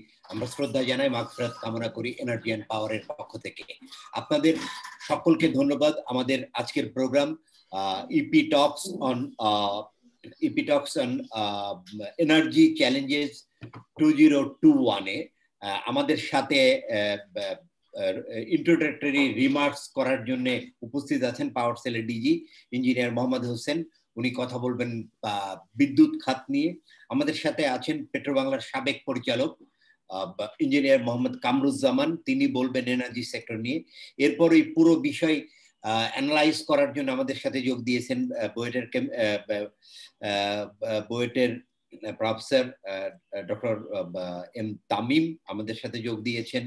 আমরা শ্রদ্ধা জানাই, মাগফিরাত কামনা করি এনার্জি অ্যান্ড পাওয়ারের পক্ষ থেকে। আপনাদের সকলকে ধন্যবাদ। আমাদের আজকের program EP talks on energy challenges 2021-এ আমাদের সাথে ইন্ট্রোডাক্টরি রিমার্কস করার জন্য উপস্থিত আছেন পাওয়ার সেলের ডিজি ইঞ্জিনিয়ার মোহাম্মদ হোসেন। উনি কথা বলবেন বিদ্যুৎ খাত নিয়ে। আমাদের সাথে আছেন পেট্রোবাংলার সাবেক পরিচালক ইঞ্জিনিয়ার মোহাম্মদ কামরুজ্জামান, তিনি বলবেন এনার্জি সেক্টর নিয়ে। এরপর এই পুরো বিষয় অ্যানালাইজ করার জন্য আমাদের সাথে যোগ দিয়েছেন বুয়েটের প্রফেসর ডক্টর এম তামিম, আমাদের সাথে যোগ দিয়েছেন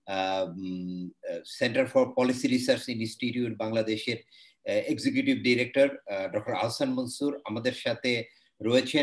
centre for policy research institute বাংলাদেশের executive director doctor Ahsan Mansur. আমাদের সাথে রয়েছেন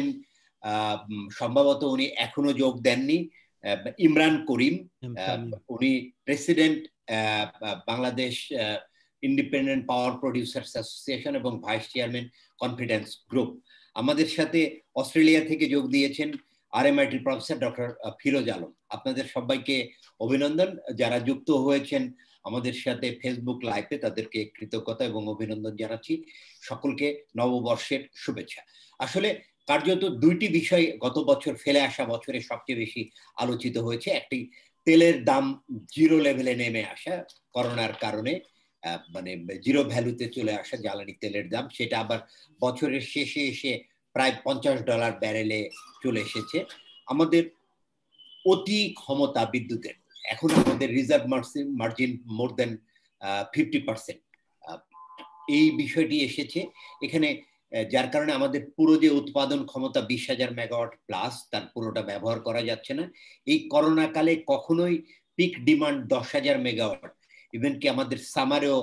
সম্ভবত উনি এখনো যোগ দেননি ইমরান করিম, উনি president Bangladesh independent power producers association এবং ভাইস চেয়ারম্যান কনফিডেন্স গ্রুপ। আমাদের সাথে অস্ট্রেলিয়া থেকে যোগ দিয়েছেন আরএমআইটির প্রফেসর ডক্টর ফিরোজ আলম। আপনাদের সবাইকে অভিনন্দন। যারা যুক্ত হয়েছেন আমাদের সাথে ফেসবুক লাইভে তাদেরকে কৃতজ্ঞতা এবং অভিনন্দন জানাচ্ছি। সকলকে নববর্ষের শুভেচ্ছা। আসলে কার্যত দুইটি বিষয় গত বছর ফেলে আসা বছরে সবচেয়ে বেশি আলোচিত হয়েছে। একটি তেলের দাম জিরো লেভেলে নেমে আসা করোনার কারণে, মানে জিরো ভ্যালুতে চলে আসা জ্বালানি তেলের দাম, সেটা আবার বছরের শেষে এসে প্রায় $50 ব্যারেলে চলে এসেছে। আমাদের অতি ক্ষমতা বিদ্যুতের, এখন আমাদের রিজার্ভ মার্জিন মোর দেন 50%, এই বিষয়টি এসেছে এখানে, যার কারণে আমাদের পুরো যে উৎপাদন ক্ষমতা 20,000 মেগাওয়াট প্লাস, তার পুরোটা ব্যবহার করা যাচ্ছে না। এই করোনা কালে কখনোই পিক ডিমান্ড 10,000 মেগাওয়াট, ইভেন কি আমাদের সামারেও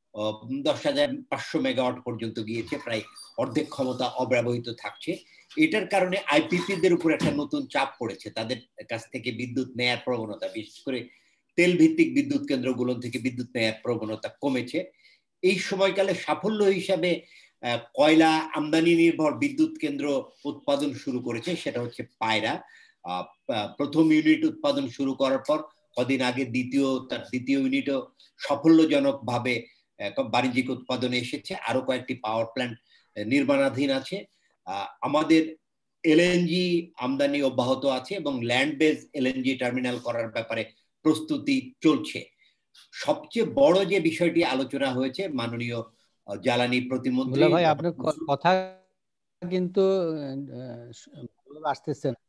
10,500 মেগাওয়াট পর্যন্ত গিয়েছে, প্রায় অর্ধেক ক্ষমতা অব্যবহৃত থাকছে। এটার কারণে আইপিপিদের উপর একটা নতুন চাপ পড়েছে, তাদের কাছ থেকে বিদ্যুৎ নেয়ার প্রবণতা, বিশেষ করে তেল ভিত্তিক বিদ্যুৎ কেন্দ্রগুলো থেকে বিদ্যুৎ নেয়ার প্রবণতা কমেছে। এই সময়কালে সাফল্য হিসাবে কয়লা আমদানি নির্ভর বিদ্যুৎ কেন্দ্র উৎপাদন শুরু করেছে, সেটা হচ্ছে পায়রা। প্রথম ইউনিট উৎপাদন শুরু করার পর কদিন আগে তার দ্বিতীয় ইউনিটও সাফল্যজনকভাবে বাণিজ্যিক উৎপাদনে এসেছে। আরো কয়েকটি পাওয়ার প্ল্যান্ট নির্মাণাধীন আছে। আমাদের এলএনজি আমদানি অব্যাহত আছে এবং ল্যান্ড বেজ এলএনজি টার্মিনাল করার ব্যাপারে প্রস্তুতি চলছে। সবচেয়ে বড় যে বিষয়টি আলোচনা হয়েছে, মাননীয় জ্বালানি প্রতিমন্ত্রী ভাই, আপনার কথা কিন্তু আসতেছে না,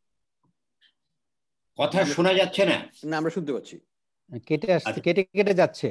কথা শোনা যাচ্ছে না? না, আমরা শুনতে পাচ্ছি, কেটে আসছে, কেটে কেটে যাচ্ছে।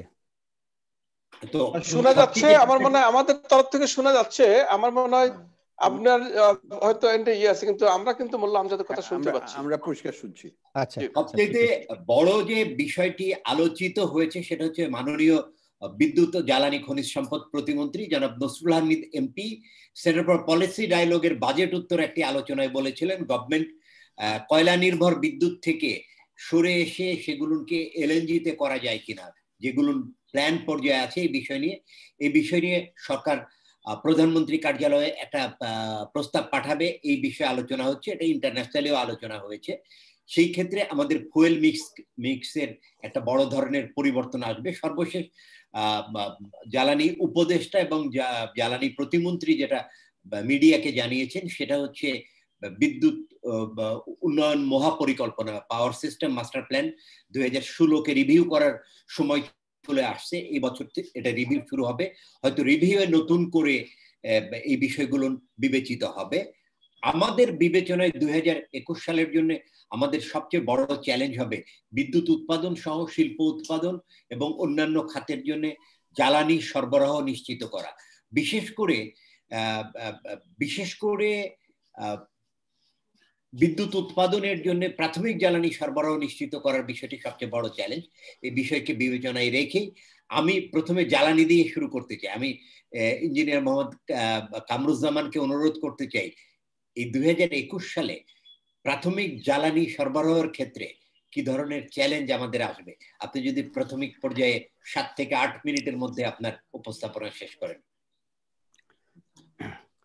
তো শোনা যাচ্ছে, আমার মনে হয় আমাদের তরফ থেকে শোনা যাচ্ছে। আমার মনে হয় আপনার হয়তো এটা আছে, কিন্তু আমরা কিন্তু মোল্লা আমজাদের কথা শুনতে পাচ্ছি, আমরা পরিষ্কার শুনছি। আচ্ছা, সবচেয়ে বড় যে বিষয়টি আলোচিত হয়েছে সেটা হচ্ছে মাননীয় বিদ্যুৎ ও জ্বালানি খনিজ সম্পদ প্রতিমন্ত্রী জনাব Nasrul Hamid MP centre for policy ডায়ালগের বাজেট উত্তর একটি আলোচনায় বলেছিলেন, গভর্নমেন্ট কয়লা নির্ভর বিদ্যুৎ থেকে সরে এসে সেগুলোকে এলএনজিতে করা যায় কিনা, যেগুলো প্ল্যান পর্যায়ে আছে এই বিষয় নিয়ে সরকার প্রধানমন্ত্রী কার্যালয়ে একটা প্রস্তাব পাঠাবে। এই বিষয়ে আলোচনা হচ্ছে, এটা ইন্টারন্যাশনালিও আলোচনা হয়েছে। সেই ক্ষেত্রে আমাদের ফুয়েল মিক্সের একটা বড় ধরনের পরিবর্তন আসবে। সর্বশেষ জ্বালানি উপদেষ্টা এবং জ্বালানি প্রতিমন্ত্রী যেটা মিডিয়াকে জানিয়েছেন সেটা হচ্ছে বিদ্যুৎ উন্নয়ন মহাপরিকল্পনা, পাওয়ার সিস্টেম মাস্টার প্ল্যান 2016-কে রিভিউ করার সময় চলে আসছে। এই বছর এটা রিভিউ শুরু হবে, হয়তো রিভিউয়ে নতুন করে এই বিষয়গুলো বিবেচিত হবে। আমাদের বিবেচনায় 2021 সালের জন্য আমাদের সবচেয়ে বড় চ্যালেঞ্জ হবে বিদ্যুৎ উৎপাদন সহ শিল্প উৎপাদন এবং অন্যান্য খাতের জন্য জ্বালানি সরবরাহ নিশ্চিত করা। বিশেষ করে বিদ্যুৎ উৎপাদনের জন্য প্রাথমিক জ্বালানি সরবরাহ নিশ্চিত করার বিষয়টি সবচেয়ে বড় চ্যালেঞ্জ। এই বিষয়কে বিবেচনায় রেখেই আমি প্রথমে জ্বালানি দিয়ে শুরু করতে চাই। আমি ইঞ্জিনিয়ার মোহাম্মদ কামরুজ্জামানকে অনুরোধ করতে চাই, এই 2021 সালে প্রাথমিক জ্বালানি সরবরাহের ক্ষেত্রে কি ধরনের চ্যালেঞ্জ আমাদের আসবে, আপনি যদি প্রাথমিক পর্যায়ে 7 থেকে 8 মিনিটের মধ্যে আপনার উপস্থাপনা শেষ করেন।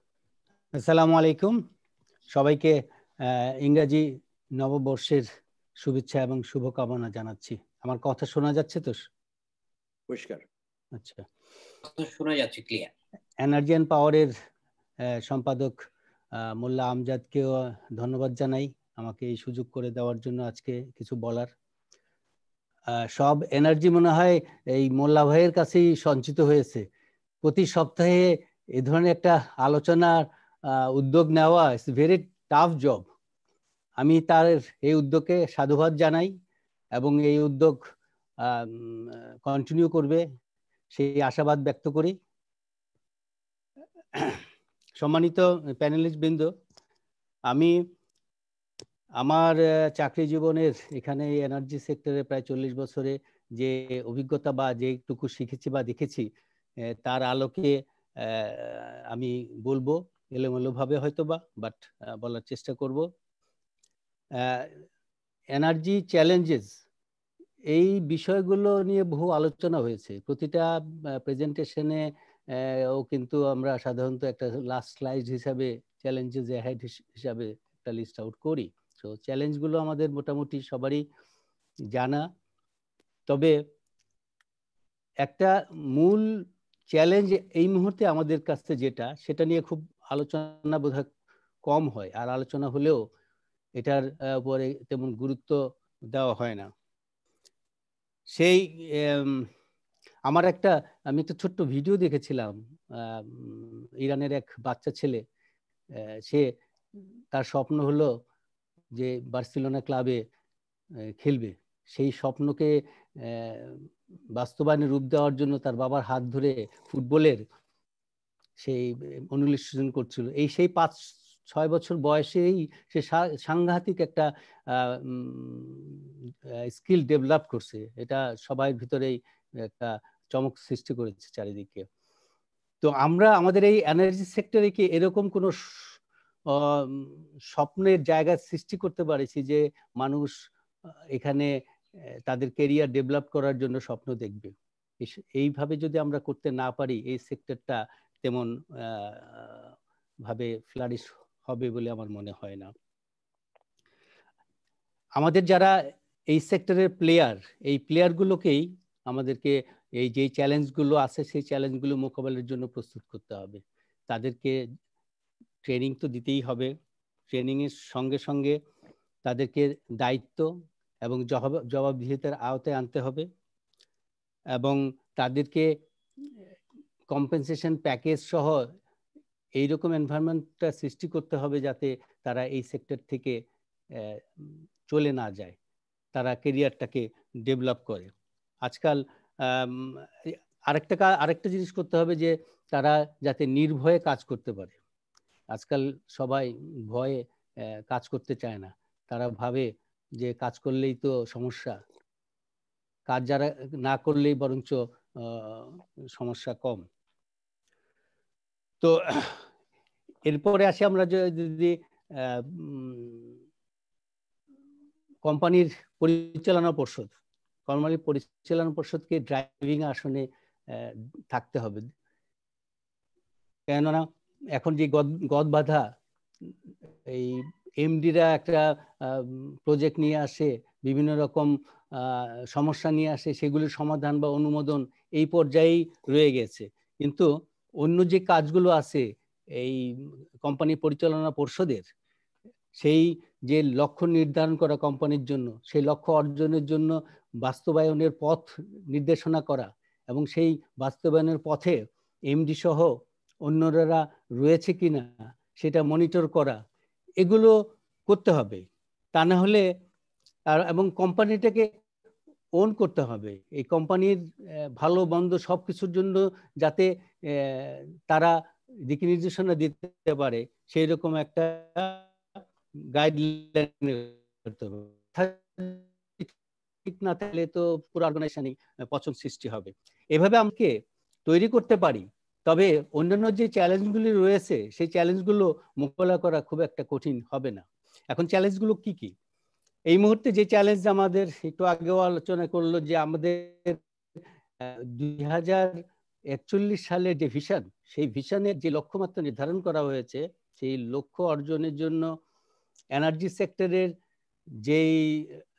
আসসালামু আলাইকুম সবাইকে, ইংরেজি নববর্ষের শুভেচ্ছা এবং শুভকামনা জানাচ্ছি। আমার কথা শোনা যাচ্ছে তো? পরিষ্কার। আচ্ছা, শোনা যাচ্ছে ক্লিয়ার। এনার্জি অ্যান্ড পাওয়ারের সম্পাদক মোল্লা আমজাদকেও ধন্যবাদ জানাই আমাকে এই সুযোগ করে দেওয়ার জন্য আজকে কিছু বলার। সব এনার্জি মনে হয় এই মোল্লা ভাইয়ের কাছেই সঞ্চিত হয়েছে। প্রতি সপ্তাহে এ ধরনের একটা আলোচনার উদ্যোগ নেওয়া ইটস ভেরি টাফ জব। আমি তার এই উদ্যোগকে সাধুবাদ জানাই এবং এই উদ্যোগ কন্টিনিউ করবে সেই আশাবাদ ব্যক্ত করি। সম্মানিত প্যানেলিস্ট বৃন্দ, আমি আমার চাকরি জীবনের এখানে এনার্জি সেক্টরে প্রায় 40 বছরে যে অভিজ্ঞতা বা যেটুকু শিখেছি বা দেখেছি তার আলোকে আমি বলবো এলোমেলোভাবে হয়তোবা, বাট বলার চেষ্টা করব। এনার্জি চ্যালেঞ্জেস, এই বিষয়গুলো নিয়ে বহু আলোচনা হয়েছে। প্রতিটা প্রেজেন্টেশনে ও কিন্তু আমরা সাধারণত একটা লাস্ট স্লাইড হিসাবে চ্যালেঞ্জেস অ্যাহেড হিসাবে একটা লিস্ট আউট করি। তো চ্যালেঞ্জগুলো আমাদের মোটামুটি সবারই জানা, তবে একটা মূল চ্যালেঞ্জ এই মুহূর্তে আমাদের কাছে যেটা, সেটা নিয়ে খুব আলোচনা বোধহয় কম হয়, আর আলোচনা হলেও এটার উপরে তেমন গুরুত্ব দেওয়া হয় না। সেই আমি একটা ছোট্ট ভিডিও দেখেছিলাম। ইরানের এক বাচ্চা ছেলে, সে তার স্বপ্ন হলো যে বার্সেলোনা ক্লাবে খেলবে। সেই স্বপ্নকে বাস্তবায়নে রূপ দেওয়ার জন্য তার বাবার হাত ধরে ফুটবলের সেই অনুশীলন করছিল। সেই 5-6 বছর বয়সেই সে সাংঘাতিক একটা স্কিল ডেভেলপ করছে। এটা সবার ভিতরেই একটা চমক সৃষ্টি করেছে চারিদিকে। তো আমরা আমাদের এই এনার্জি সেক্টরে কি এরকম কোনো স্বপ্নের জায়গা সৃষ্টি করতে পারেছি যে মানুষ এখানে তাদের ক্যারিয়ার ডেভেলপ করার জন্য স্বপ্ন দেখবে? এইভাবে যদি আমরা করতে না পারি, এই সেক্টরটা তেমন ভাবে ফ্লারিশ হবে বলে আমার মনে হয় না। আমাদের যারা এই সেক্টরের প্লেয়ার, এই প্লেয়ারগুলোকেই আমাদেরকে এই যে চ্যালেঞ্জগুলো আছে সেই চ্যালেঞ্জগুলো মোকাবেলার জন্য প্রস্তুত করতে হবে। তাদেরকে ট্রেনিং তো দিতেই হবে, ট্রেনিং এর সঙ্গে সঙ্গে তাদেরকে দায়িত্ব এবং জবাবদিহিতার আওতায় আনতে হবে, এবং তাদেরকে কম্পেনসেশন প্যাকেজ সহ এইরকম এনভায়রনমেন্টটা সৃষ্টি করতে হবে যাতে তারা এই সেক্টর থেকে চলে না যায়, তারা ক্যারিয়ারটাকে ডেভেলপ করে। আজকাল আরেকটা জিনিস করতে হবে যে তারা যাতে নির্ভয়ে কাজ করতে পারে। আজকাল সবাই ভয়ে কাজ করতে চায় না, তারা ভাবে যে কাজ করলেই তো সমস্যা, কাজ যারা না করলেই বরঞ্চ সমস্যা কম। তো এরপরে আসি আমরা যদি কোম্পানির পরিচালনা পর্ষদ, কোম্পানির পরিচালনা পর্ষদকে ড্রাইভিং আসনে থাকতে হবে। কেননা এখন যে গদ বাঁধা এই এমডিরা একটা প্রজেক্ট নিয়ে আসে, বিভিন্ন রকম সমস্যা নিয়ে আসে, সেগুলির সমাধান বা অনুমোদন এই পর্যায়েই রয়ে গেছে। কিন্তু অন্য যে কাজগুলো আছে এই কোম্পানি পরিচালনা পর্ষদের, সেই যে লক্ষ্য নির্ধারণ করা কোম্পানির জন্য, সেই লক্ষ্য অর্জনের জন্য বাস্তবায়নের পথ নির্দেশনা করা এবং সেই বাস্তবায়নের পথে এমডি সহ অন্যরা রয়েছে কিনা সেটা মনিটর করা, এগুলো করতে হবে। তা না হলে এবং কোম্পানিটাকে ওন করতে হবে। এই কোম্পানির ভালো মন্দ সবকিছুর জন্য যাতে তারা দিক নির্দেশনা দিতে পারে সেই রকম একটা গাইডলাইন করতে হবে। ঠিক না থাকলে তো পুরো অর্গানাইজেশনই পচন সৃষ্টি হবে। এভাবে আমাকে তৈরি করতে পারি, তবে অন্যান্য যে চ্যালেঞ্জগুলি রয়েছে সেই চ্যালেঞ্জগুলো মোকাবেলা করা খুব একটা কঠিন হবে না। এখন চ্যালেঞ্জগুলো কি কি? এই মুহূর্তে যে চ্যালেঞ্জ আমাদের একটু আগেও আলোচনা করলো যে আমাদের 2041 সালের যে ভিশন, সেই ভিশনের যে লক্ষ্যমাত্রা নির্ধারণ করা হয়েছে, সেই লক্ষ্য অর্জনের জন্য এনার্জি সেক্টরের যেই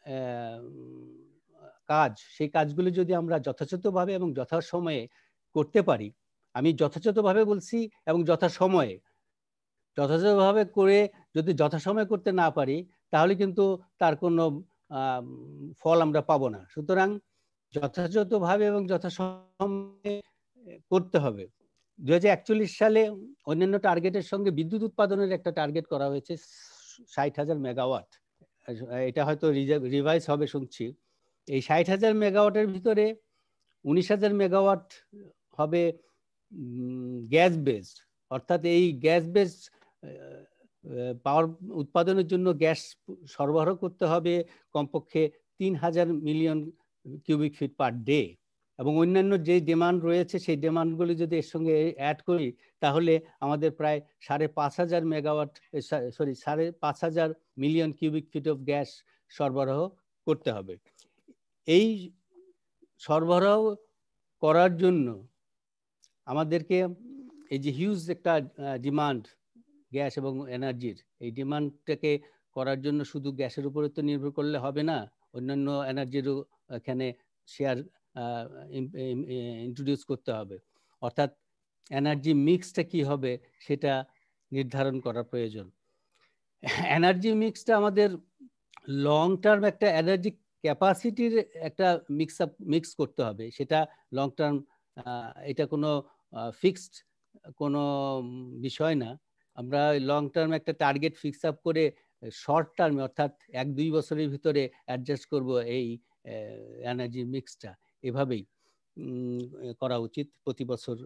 কাজ, সেই কাজগুলো যদি আমরা যথাযথভাবে এবং যথাসময়ে করতে পারি, আমি যথাযথভাবে বলছি এবং যথাসময়ে, যথাযথভাবে করে যদি যথাসময়ে করতে না পারি তাহলে কিন্তু তার কোনো ফল আমরা পাবো না। সুতরাং যথাযথভাবে এবং যথাসময়ে করতে হবে। 2041 সালে অন্যান্য টার্গেটের সঙ্গে বিদ্যুৎ উৎপাদনের একটা টার্গেট করা হয়েছে 60,000 মেগাওয়াট। এটা হয়তো রিভাইজ হবে শুনছি। এই 60,000 মেগাওয়াটের ভিতরে 19,000 মেগাওয়াট হবে গ্যাস বেসড, অর্থাৎ এই গ্যাস বেসড পাওয়ার উৎপাদনের জন্য গ্যাস সরবরাহ করতে হবে কমপক্ষে 3,000 million cubic feet per day, এবং অন্যান্য যে ডিমান্ড রয়েছে সেই ডিমান্ডগুলি যদি এর সঙ্গে অ্যাড করি তাহলে আমাদের প্রায় 5,500 megawatt, sorry 5,500 million cubic feet of gas সরবরাহ করতে হবে। এই সরবরাহ করার জন্য আমাদেরকে এই যে হিউজ একটা ডিমান্ড গ্যাস এবং এনার্জির, এই ডিমান্ডটাকে করার জন্য শুধু গ্যাসের উপরে তো নির্ভর করলে হবে না, অন্যান্য এনার্জিরও এখানে শেয়ার ইন্ট্রোডিউস করতে হবে। অর্থাৎ এনার্জি মিক্সটা কি হবে সেটা নির্ধারণ করা প্রয়োজন। এনার্জি মিক্সটা আমাদের লং টার্ম একটা এনার্জি ক্যাপাসিটির একটা মিক্স করতে হবে, সেটা লং টার্ম, এটা কোনো ফিক্সড কোনো বিষয় না। আমরা লং টার্ম একটা টার্গেট ফিক্স আপ করে শর্ট টার্মে অর্থাৎ 1-2 বছরের ভিতরে অ্যাডজাস্ট করব এই এনার্জি মিক্সটা, এভাবেই করা উচিত প্রতি বছর।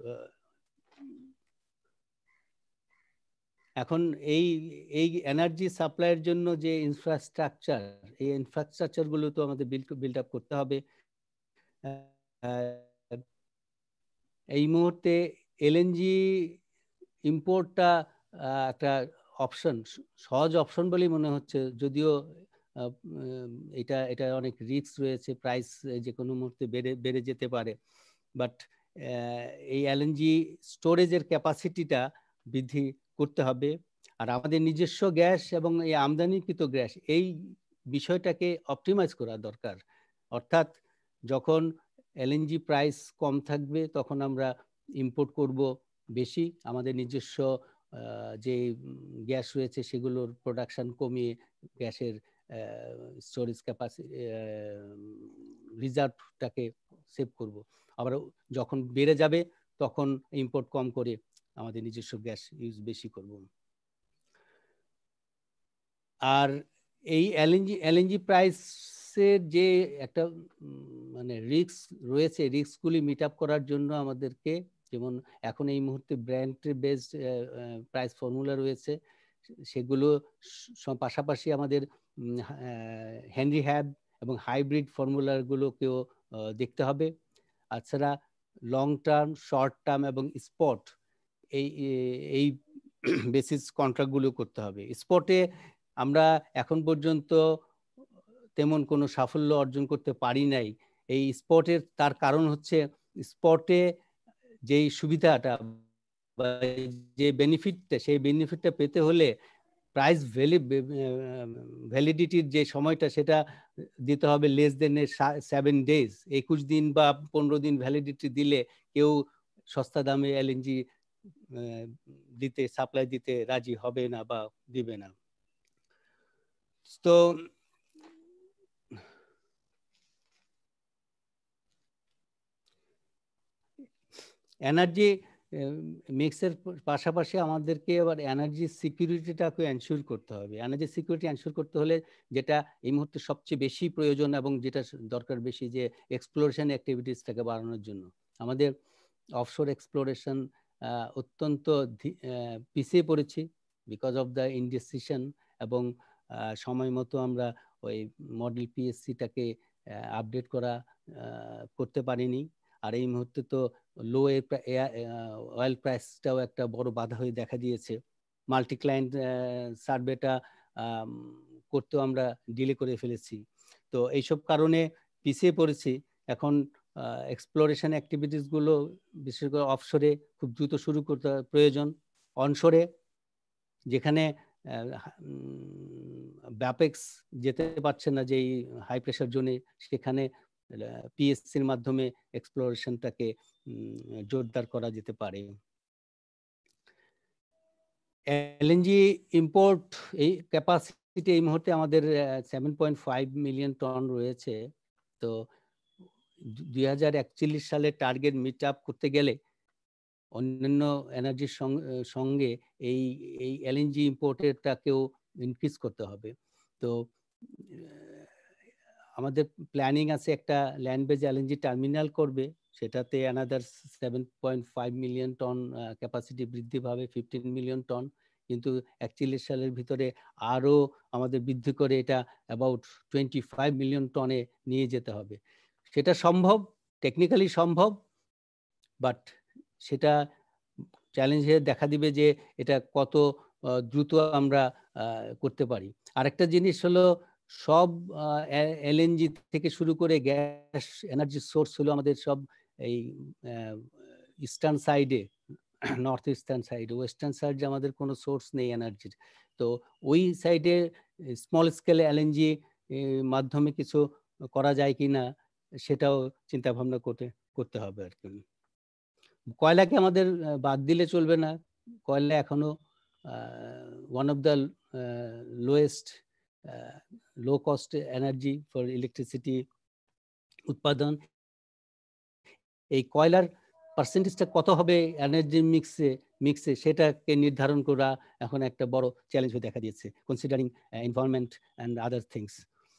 এখন এই এনার্জি সাপ্লাইয়ের জন্য যে ইনফ্রাস্ট্রাকচার, এই ইনফ্রাস্ট্রাকচারগুলো তো আমাদের বিল্ড আপ করতে হবে। এই মুহূর্তে এলএনজি ইম্পোর্টটা একটা অপশন, সহজ অপশন বলেই মনে হচ্ছে, যদিও এটা অনেক রিস্ক রয়েছে, প্রাইস যে কোনো মুহূর্তে বেড়ে যেতে পারে। বাট এই এলএনজি স্টোরেজের ক্যাপাসিটিটা বৃদ্ধি করতে হবে। আর আমাদের নিজস্ব গ্যাস এবং এই আমদানিকৃত গ্যাস, এই বিষয়টাকে অপটিমাইজ করা দরকার। অর্থাৎ যখন এলএনজি প্রাইস কম থাকবে তখন আমরা ইম্পোর্ট করব বেশি, আমাদের নিজস্ব যে গ্যাস রয়েছে সেগুলোর প্রোডাকশন কমিয়ে গ্যাসের স্টোরেজ ক্যাপাসিটি রিজার্ভটাকে সেভ করব। আবার যখন বেড়ে যাবে তখন ইম্পোর্ট কম করে আমাদের নিজস্ব গ্যাস ইউজ বেশি করব। আর এই এলএনজি প্রাইসের যে একটা মানে রিস্ক রয়েছে, রিস্কগুলি মিট আপ করার জন্য আমাদেরকে, যেমন এখন এই মুহূর্তে ব্র্যান্ড বেসড প্রাইস ফর্মুলা রয়েছে, সেগুলো পাশাপাশি আমাদের হেনরি হ্যাব এবং হাইব্রিড ফর্মুলাগুলোকেও দেখতে হবে। তাছাড়া লং টার্ম, শর্ট টার্ম এবং স্পট, এই বেসিস কন্ট্রাক্টগুলো করতে হবে। স্পটে আমরা এখন পর্যন্ত তেমন কোনো সাফল্য অর্জন করতে পারি নাই। এই স্পটের তার কারণ হচ্ছে স্পটে যেই সুবিধাটা বা যে বেনিফিটটা, সেই বেনিফিটটা পেতে হলে প্রাইস ভ্যালিডিটির যে সময়টা সেটা দিতে হবে লেস দেন 7 days, 21 দিন বা 15 দিন ভ্যালিডিটি দিলে কেউ সস্তা দামে এলএনজি দিতে, সাপ্লাই দিতে রাজি হবে না বা দিবে না। তো এনার্জি মিক্সের পাশাপাশি আমাদেরকে এবার এনার্জি সিকিউরিটিটাকে এনশিওর করতে হবে। এনার্জি সিকিউরিটি এনশিওর করতে হলে যেটা এই মুহূর্তে সবচেয়ে বেশি প্রয়োজন এবং যেটা দরকার বেশি, যে এক্সপ্লোরেশন অ্যাক্টিভিটিসটাকে বাড়ানোর জন্য। আমাদের অফশোর এক্সপ্লোরেশন অত্যন্ত পিছিয়ে পড়েছি বিকজ অফ দ্য ইনডিসিশন, এবং সময় মতো আমরা ওই মডেল পিএসসিটাকে আপডেট করতে পারিনি। আর এই মুহূর্তে তো লো অয়েল প্রাইসটাও একটা বড় বাধা হয়ে দেখা দিয়েছে। মাল্টি ক্লায়েন্ট সার্ভেটা করতেও আমরা ডিলে করে ফেলেছি। তো এইসব কারণে পিছিয়ে পড়েছি। এখন এক্সপ্লোরেশন অ্যাক্টিভিটিসগুলো বিশেষ করে অফশোরে খুব দ্রুত শুরু করতে প্রয়োজন। অনশোরে যেখানে ব্যাপেক্স যেতে পারছে না, যে হাই প্রেশার জোনে, সেখানে পিএসসির মাধ্যমে এক্সপ্লোরেশনটাকে জোরদার করা যেতে পারে। এলএনজি ইম্পোর্ট এই ক্যাপাসিটি এই মুহূর্তে আমাদের 7.5 মিলিয়ন টন রয়েছে। তো 2041 সালে টার্গেট মিট আপ করতে গেলে অন্যান্য এনার্জির সঙ্গে এই এলএনজি ইম্পোর্টেরটাকেও ইনক্রিজ করতে হবে। তো আমাদের প্ল্যানিং আছে একটা ল্যান্ড বেজ এলএনজি টার্মিনাল করবে, সেটাতে অ্যানাদার 7.5 মিলিয়ন টন ক্যাপাসিটি বৃদ্ধি পাবে, 15 মিলিয়ন টন। কিন্তু 41 সালের ভিতরে আরো আমাদের বৃদ্ধি করে এটা অ্যাবাউট 25 মিলিয়ন টনে নিয়ে যেতে হবে। সেটা সম্ভব, টেকনিক্যালি সম্ভব, বাট সেটা চ্যালেঞ্জে দেখা দিবে যে এটা কত দ্রুত আমরা করতে পারি। আরেকটা জিনিস হলো, সব এলএনজি থেকে শুরু করে গ্যাস এনার্জি সোর্স হলো আমাদের সব এই ইস্টার্ন সাইডে, নর্থ ইস্টার্ন সাইডে। ওয়েস্টার্ন সাইডে আমাদের কোনো সোর্স নেই এনার্জির। তো ওই সাইডে স্মল স্কেল এলএনজি মাধ্যমে কিছু করা যায় কিনা সেটাও চিন্তা ভাবনা করতে হবে আর কি। কয়লাকে আমাদের বাদ দিলে চলবে না। কয়লা এখনো one of the lowest low cost energy for electricity উৎপাদন। এই কয়লার পার্সেন্টেজটা কত হবে এনার্জি মিক্সে সেটাকে নির্ধারণ করা এখন একটা বড় চ্যালেঞ্জ হয়ে দেখা দিয়েছে, considering environment and other things.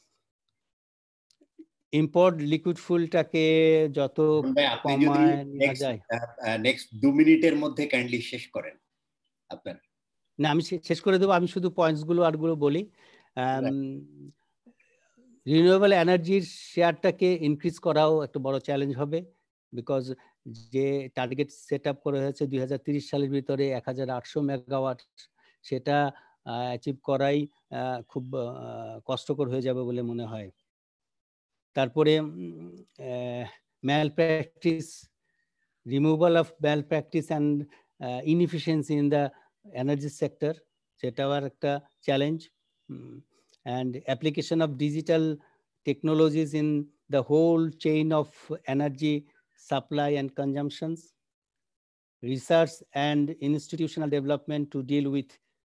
Import liquid ফুলটাকে যত কমায় নেওয়া যায়। নেক্সট 2 মিনিটের মধ্যে কাইন্ডলি শেষ করেন আপনার। না, আমি শেষ করে দেবো। আমি শুধু পয়েন্টস গুলো বলি। রিনিউয়েবল এনার্জির শেয়ারটাকে ইনক্রিজ করাও একটা বড় চ্যালেঞ্জ হবে, বিকজ যে টার্গেট সেট আপ করা হয়েছে 2030 সালের ভিতরে 1800 মেগাওয়াট, সেটা অ্যাচিভ করাই খুব কষ্টকর হয়ে যাবে বলে মনে হয়। তারপরে malpractice, removal of malpractice and inefficiency in the energy sector, সেটাও আর একটা challenge. And application of digital technologies in the whole chain of energy supply and consumptions, research and institutional development to deal with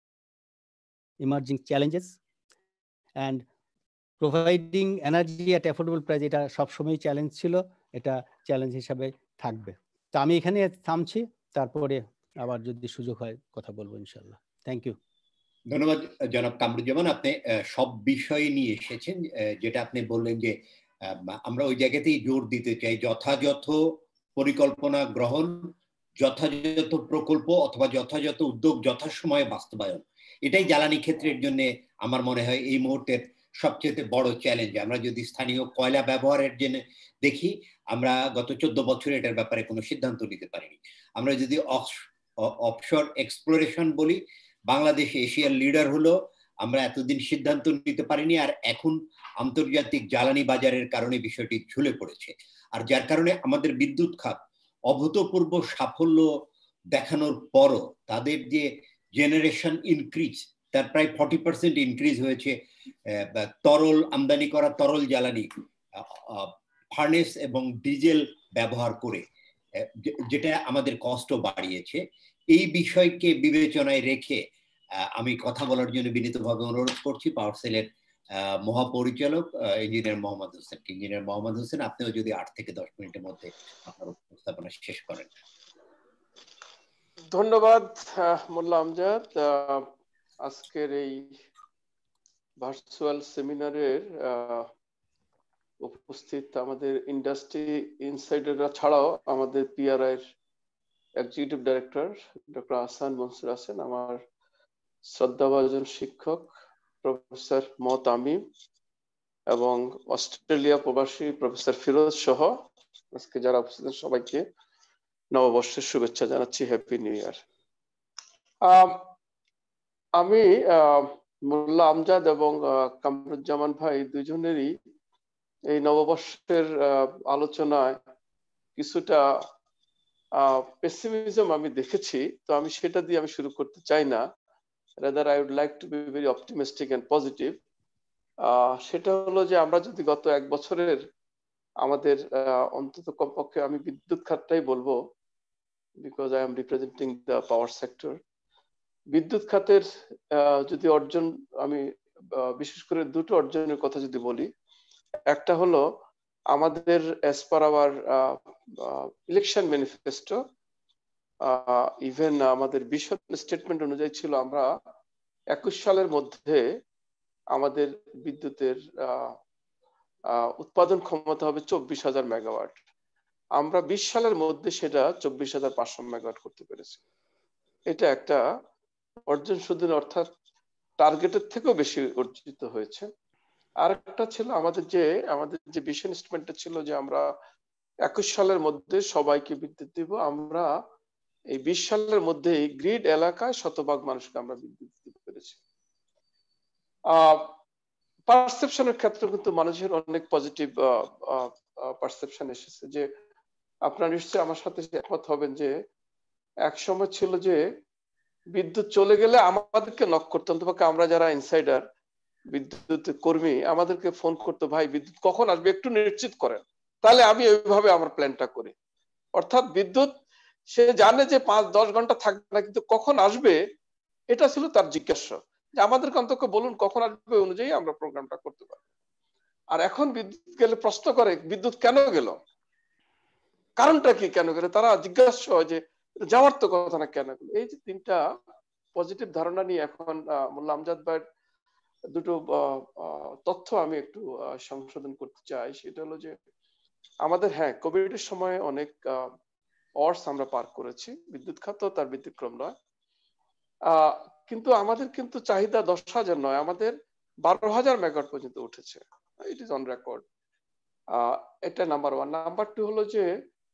emerging challenges, and providing energy at affordable price. এটা সবসময় challenge ছিল, এটা challenge হিসাবে থাকবে। তো আমি এখানে থামছি, তারপরে আবার যদি সুযোগ হয় কথা বলবো ইনশাআল্লাহ। Thank you. ধন্যবাদ জনাব কামরুজ্জামান, আপনি সব বিষয় নিয়ে এসেছেন। যেটা আপনি বললেন যে আমরা ওই জায়গাতেই জোর দিতে চাই, যথাযথ পরিকল্পনা গ্রহণ, যথাযথ প্রকল্প অথবা যথাযথ উদ্যোগ যথাসময়ে বাস্তবায়ন, এটাই জ্বালানি ক্ষেত্রের জন্য আমার মনে হয় এই মুহূর্তের সবচেয়ে বড় চ্যালেঞ্জ। আমরা যদি স্থানীয় কয়লা ব্যবহারের জন্য দেখি, আমরা গত 14 বছরে এটার ব্যাপারে কোনো সিদ্ধান্ত নিতে পারিনি। আমরা যদি অফশোর এক্সপ্লোরেশন বলি, বাংলাদেশ এশিয়ার লিডার হলো, আমরা এতদিন সিদ্ধান্ত নিতে পারিনি, আর এখন আন্তর্জাতিক জ্বালানি বাজারের কারণে বিষয়টি ঝুলে পড়েছে। আর যার কারণে আমাদের বিদ্যুৎ খাত অভূতপূর্ব সাফল্য দেখানোর পরও তাদের যে জেনারেশন ইনক্রিজ, তার প্রায় 40% ইনক্রিজ হয়েছে তরল আমদানি করা তরল জ্বালানি, ফার্নেস এবং ডিজেল ব্যবহার করে, যেটা আমাদের কষ্ট বাড়িয়েছে। এই বিষয়কে বিবেচনায় রেখে আমি কথা বলার জন্য বিনীতভাবে অনুরোধ করছি পাওয়ার সেলের মহাপরিচালক ইঞ্জিনিয়ার মোহাম্মদ হোসেন। ইঞ্জিনিয়ার মোহাম্মদ হোসেন, আপনিও যদি 8 থেকে 10 মিনিটের মধ্যে আপনার উপস্থাপনা শেষ করেন। ধন্যবাদ মোল্লা আমজাদ। আজকের এই ভার্চুয়াল সেমিনারের উপস্থিত আমাদের ইন্ডাস্ট্রি ইনসাইডাররা ছাড়াও আমাদের পিআরআই এর executive director doctor Ahsan Mansur আছেন, আমার শ্রদ্ধাভাজন শিক্ষক প্রফেসর তামিম, এবং অস্ট্রেলিয়া প্রবাসী প্রফেসর ফিরোজ সহ আজকে যারা উপস্থিত সবাইকে নববর্ষের শুভেচ্ছা জানাচ্ছি, হ্যাপি নিউ ইয়ার। আমি মোল্লা আমজাদ এবং কামরুজ্জামান ভাই দুইজনেরই এই নববর্ষের আলোচনায় কিছুটা পেসিমিজম আমি দেখেছি, তো আমি সেটা দিয়ে আমি শুরু করতে চাই না। Rather, I would like to be very optimistic and positive. সেটা হলো যে আমরা যদি গত 1 বছরের আমাদের অন্তত কমপক্ষে আমি বিদ্যুৎ খাতটাই বলবো, because I am representing the power sector. বিদ্যুৎ খাতের যদি অর্জন আমি বিশেষ করে দুটো অর্জনের কথা যদি বলি, একটা হলো আমাদের as per our election manifesto, even আমাদের বিশদ স্টেটমেন্ট অনুযায়ী ছিল আমরা 21 সালের মধ্যে আমাদের বিদ্যুতের উৎপাদন ক্ষমতা হবে 24,000 মেগাওয়াট। আমরা 20 সালের মধ্যে সেটা 24,500 মেগাওয়াট করতে পেরেছি। এটা একটা অর্জন, শুধু অর্থাৎ টার্গেটের থেকেও বেশি অর্জিত হয়েছে। আর একটা ছিল আমাদের যে ভিশন স্টেটমেন্টটা ছিল যে আমরা 21 সালের মধ্যে সবাইকে বিদ্যুৎ দিব। আমরা এই 20 সালের মধ্যে গ্রিড এলাকায় 100% মানুষকে আমরা বিদ্যুৎ দিতে পেরেছি। পারসেপশনের ক্ষেত্রে কিন্তু মানুষের অনেক পজিটিভ পারসেপশন এসেছে। যে আপনারা নিশ্চয়ই আমার সাথে একমত হবেন যে এক সময় ছিল যে বিদ্যুৎ চলে গেলে আমাদেরকে নক করতে, অন্তত আমরা যারা ইনসাইডার বিদ্যুৎ কর্মী, আমাদেরকে ফোন করতো, ভাই বিদ্যুৎ কখন আসবে একটু নিশ্চিত করেন, তাহলে আমি ওইভাবে আমার প্ল্যানটা করি। অর্থাৎ বিদ্যুৎ সে জানে যে 5-10 ঘন্টা থাকবে না, কিন্তু কখন আসবে এটা ছিল তার জিজ্ঞাসা, যে আমাদেরকে অন্তত বলুন কখন আসবে, অনুযায়ী আমরা প্রোগ্রামটা করতে পারবো। আর এখন বিদ্যুৎ গেলে প্রশ্ন করে বিদ্যুৎ কেন গেল, কারণটা কি, কেন গেলে, তারা জিজ্ঞাসা হয় যে যাওয়ার তো কথা না, কেন গেল। এই যে তিনটা পজিটিভ ধারণা নিয়ে এখন মোল্লা আমজাদ ভাইয়ের দুটো তথ্য আমি একটু সংশোধন করতে চাই। সেটা হলো যে আমাদের কোভিড এর সময় অনেক অর্স আমরা পার করেছি, বিদ্যুৎ খাত তার ব্যতিক্রম নয়। কিন্তু আমাদের কিন্তু চাহিদা 10,000 নয়, আমাদের 12,000 মেগাওয়াট পর্যন্ত উঠেছে। It is on record. এটা নাম্বার 1। নাম্বার 2 হলো যে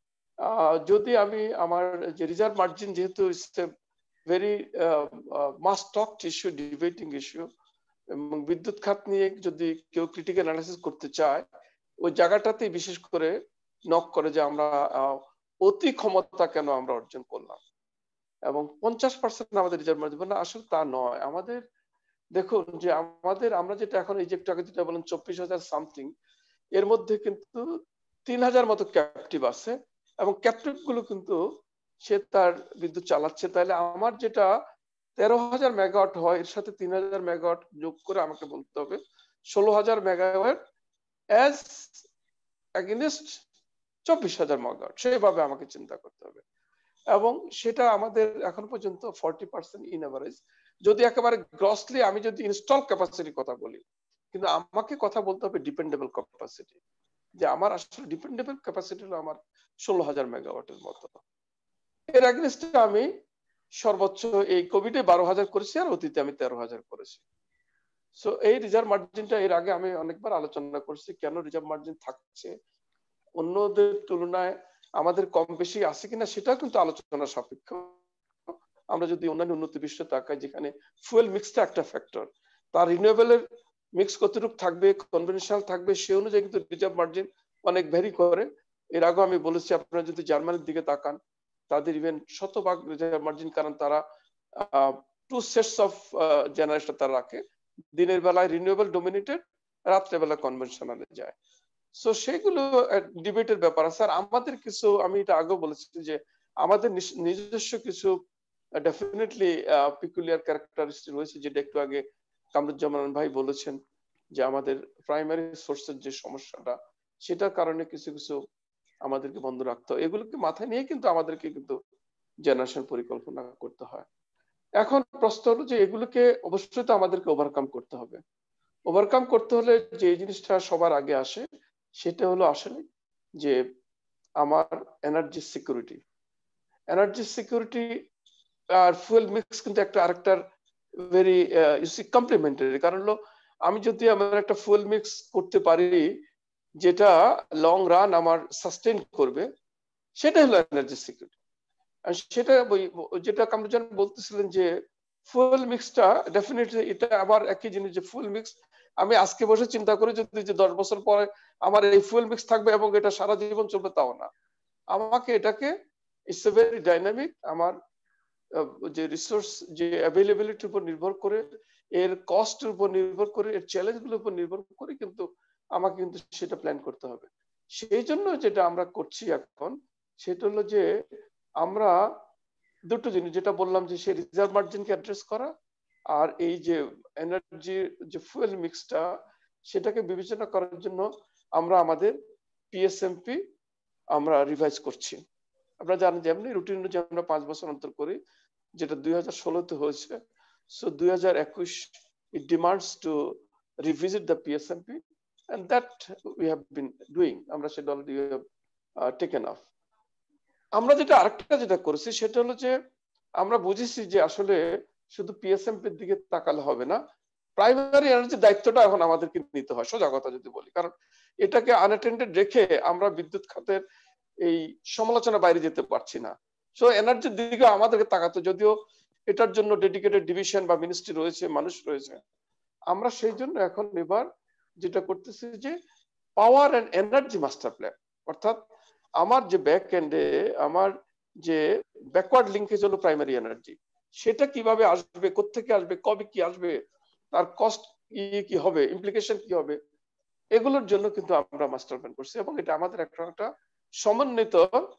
যদি আমি আমার যে রিজার্ভ মার্জিন, যেহেতু very most talked issue, debating issue, এবং বিদ্যুৎ খাত নিয়ে যদি কেউ ক্রিটিক্যাল অ্যানালাইসিস করতে চায়, ওই জায়গাটাতে বিশেষ করে নক করে যে আমরা অতি ক্ষমতা কেন আমরা অর্জন করলাম, এবং 50% আমাদের রিজার্ভ মার্জিন। না, আসলে তা নয়। আমাদের দেখুন যে আমরা যেটা এখন এই যে একটু আগে যেটা বলেন 24,000 সামথিং, এর মধ্যে কিন্তু 3,000 মতো ক্যাপটিভ আছে, এবং ক্যাপটিভ গুলো কিন্তু সে তার বিদ্যুৎ চালাচ্ছে। তাহলে আমার যেটা 13,000 মেগাওয়াট হয়, এর সাথে 3,000 মেগাওয়াট যোগ করে আমাকে বলতে হবে 16,000 মেগাওয়াট অ্যাজ এগেইনস্ট 24,000 মেগাওয়াট, সেভাবে আমাকে চিন্তা করতে হবে। এবং সেটা আমাদের এখন পর্যন্ত 40% ইন এভারেজ। যদি একেবারে গ্রসলি আমি যদি ইনস্টল ক্যাপাসিটির কথা বলি, কিন্তু আমাকে কথা বলতে হবে ডিপেন্ডেবল ক্যাপাসিটি, যে আমার আসলে ডিপেন্ডেবল ক্যাপাসিটি হলো আমার 16,000 মেগাওয়াটের মতো। এর এগেইনস্টে আমি সর্বোচ্চ এই কোভিডে 12,000 করেছি, আর অতীতে আমি 13,000 করেছি। সো এই রিজার্ভ মার্জিনটা এর আগে আমি অনেকবার আলোচনা করছি, কেন রিজার্ভ মার্জিন থাকছে, অন্যদের তুলনায় আমাদের কম বেশি আছে কিনা সেটা কিন্তু আলোচনা সাপেক্ষ। আমরা যদি অন্যান্য উন্নত বিশ্বে তাকাই, যেখানে ফুয়েল মিক্সটা একটা ফ্যাক্টর, তার রিনিউয়েবলের মিক্স কতটুকু থাকবে, কনভেনশনাল থাকবে, সে অনুযায়ী কিন্তু রিজার্ভ মার্জিন অনেক ভ্যারি করে। এর আগে আমি বলেছি, আপনারা যদি জার্মানির দিকে তাকান, তাদের ইভেন 100% রিজার্ভ মার্জিন, কারণ তারা 2 সেটস অফ জেনারেশন তারা রাখে, দিনের বেলায় রিনিউয়েবল ডোমিনেটেড, রাত্রে বেলা কনভেনশনালে যায়। সো সেগুলো ডিবেটের ব্যাপার আছে। আর আমাদের কিছু, আমি এটা আগেও বলেছি যে আমাদের নিজস্ব কিছু ডেফিনেটলি পিকুলিয়ার ক্যারেক্টারিস্টিক রয়েছে, যেটা একটু আগে কামরুজ্জামান ভাই বলেছেন, যে আমাদের প্রাইমারি সোর্সের যে সমস্যাটা, সেটার কারণে কিছু কিছু আমাদেরকে বন্ধ রাখতে হয়। এগুলোকে মাথায় নিয়ে কিন্তু আমাদেরকে কিন্তু জেনারেশন পরিকল্পনা করতে হয়। এখন প্রশ্ন হলো যে এগুলোকে অবশ্যই তো আমাদেরকে ওভারকাম করতে হবে। ওভারকাম করতে হলে যে জিনিসটা সবার আগে আসে, সেটা হলো আসলে যে আমার এনার্জি সিকিউরিটি। এনার্জি সিকিউরিটি আর ফুয়েল মিক্স কিন্তু একটা আরেকটার ভেরি কমপ্লিমেন্টারি। কারণ হলো আমি যদি আমার একটা ফুয়েল মিক্স করতে পারি যেটা লং রান আমার সাস্টেইন করবে, সেটা হলো এনার্জি সিকিউরিটি। আর সেটা যেটা কামরুজ্জামান বলতেছিলেন যে ফুয়েল মিক্সটা ডেফিনেটলি, এটা আবার একই জিনিস, যে ফুয়েল মিক্স আমি আজকে বসে চিন্তা করি যদি যে 10 বছর পরে আমার এই ফুয়েল মিক্স থাকবে এবং এটা সারা জীবন চলবে, তাও না। আমাকে এটাকে ইটস এ ভেরি ডাইনামিক, আমার যে রিসোর্স যে অ্যাভেলেবিলিটির উপর নির্ভর করে এর কস্টের উপর নির্ভর করে, এর চ্যালেঞ্জগুলোর উপর নির্ভর করে কিন্তু আমাকে কিন্তু সেটা প্ল্যান করতে হবে। সেই জন্য যেটা আমরা করছি এখন সেটা হলো যে আমরা দুটো জিনিস যেটা বললাম যে সেই রিজার্ভ মার্জিনকে অ্যাড্রেস করা, আর এই যে এনার্জি যে ফুয়েল মিক্সটা সেটাকে বিবেচনা করার জন্য আমরা আমাদের পিএসএমপি আমরা রিভাইজ করছি। আপনারা জানেন যে এমনি রুটিন অনুযায়ী আমরা 5 বছর অন্তর করি, যেটা 2016-তে হয়েছে। So 2021 it demands to revisit the PSMP and that we have been doing. আমরা সেটা অলরেডি taken off. আমরা যেটা আরেকটা যেটা করেছি সেটা হলো যে আমরা বুঝেছি যে আসলে শুধু পিএসএমপি এর দিকে তাকালে হবে না, প্রাইমারি এনার্জির দায়িত্বটা এখন আমাদেরকে নিতে হয়, সোজা কথা যদি বলি। কারণ এটাকে আনঅ্যাটেন্ডেড রেখে আমরা বিদ্যুৎ খাতের এই সমালোচনা বাইরে যেতে পারছি না। সো এনার্জির দিকে আমাদেরকে তাকাতে, যদিও এটার জন্য ডেডিকেটেড ডিভিশন বা মিনিস্ট্রি রয়েছে, মানুষ রয়েছে। আমরা সেই জন্য এখন এবার যেটা করতেছি যে power and energy master plan, অর্থাৎ আমার যে ব্যাক এন্ডে আমার যে ব্যাকওয়ার্ড লিঙ্কেজ হলো প্রাইমারি এনার্জি, সেটা কিভাবে আসবে, কোত্থেকে আসবে, কবে কি আসবে, তার কস্ট কি হবে, ইমপ্লিকেশন কি হবে, এগুলোর জন্য কিন্তু আমরা মাস্টার প্ল্যান করছি। এবং এটা আমাদের একটা সমন্বিত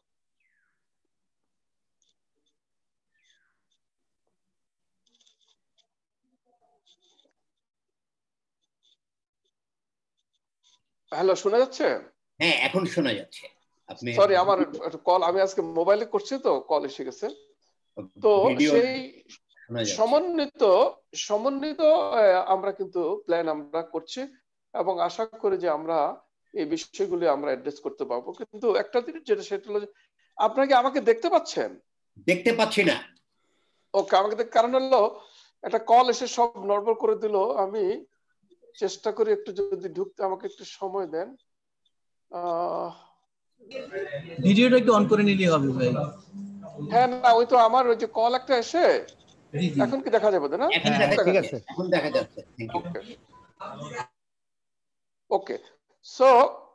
হ্যালো, শোনা যাচ্ছে? হ্যাঁ, এখন শোনা যাচ্ছে। আপনি সরি, আমার কল, আমি আজকে মোবাইলে করছি তো কল এসে গেছে। তো সেই সমন্বিত আমরা কিন্তু প্ল্যান আমরা করছি এবং আশা করি যে আমরা এই বিষয়গুলি আমরা অ্যাড্রেস করতে পারবো। কিন্তু একটা জিনিস যেটা সেটা হলো, আপনাকে আমাকে দেখতে পাচ্ছেন? দেখতে পাচ্ছি না। ওকে, আমাকে কারণ হলো একটা কল এসে সব নড়বড় করে দিল। আমি চেষ্টা করি একটু যদি ঢুকতে, আমাকে একটু সময় দেন। ভিডিওটা একটু অন করে নিলেই হবে ভাই। হ্যাঁ, না ওই তো আমার ওই যে কল একটা এসে, এখন কি দেখা যাবে না? এখন ঠিক আছে, এখন দেখা যাচ্ছে। ওকে, সো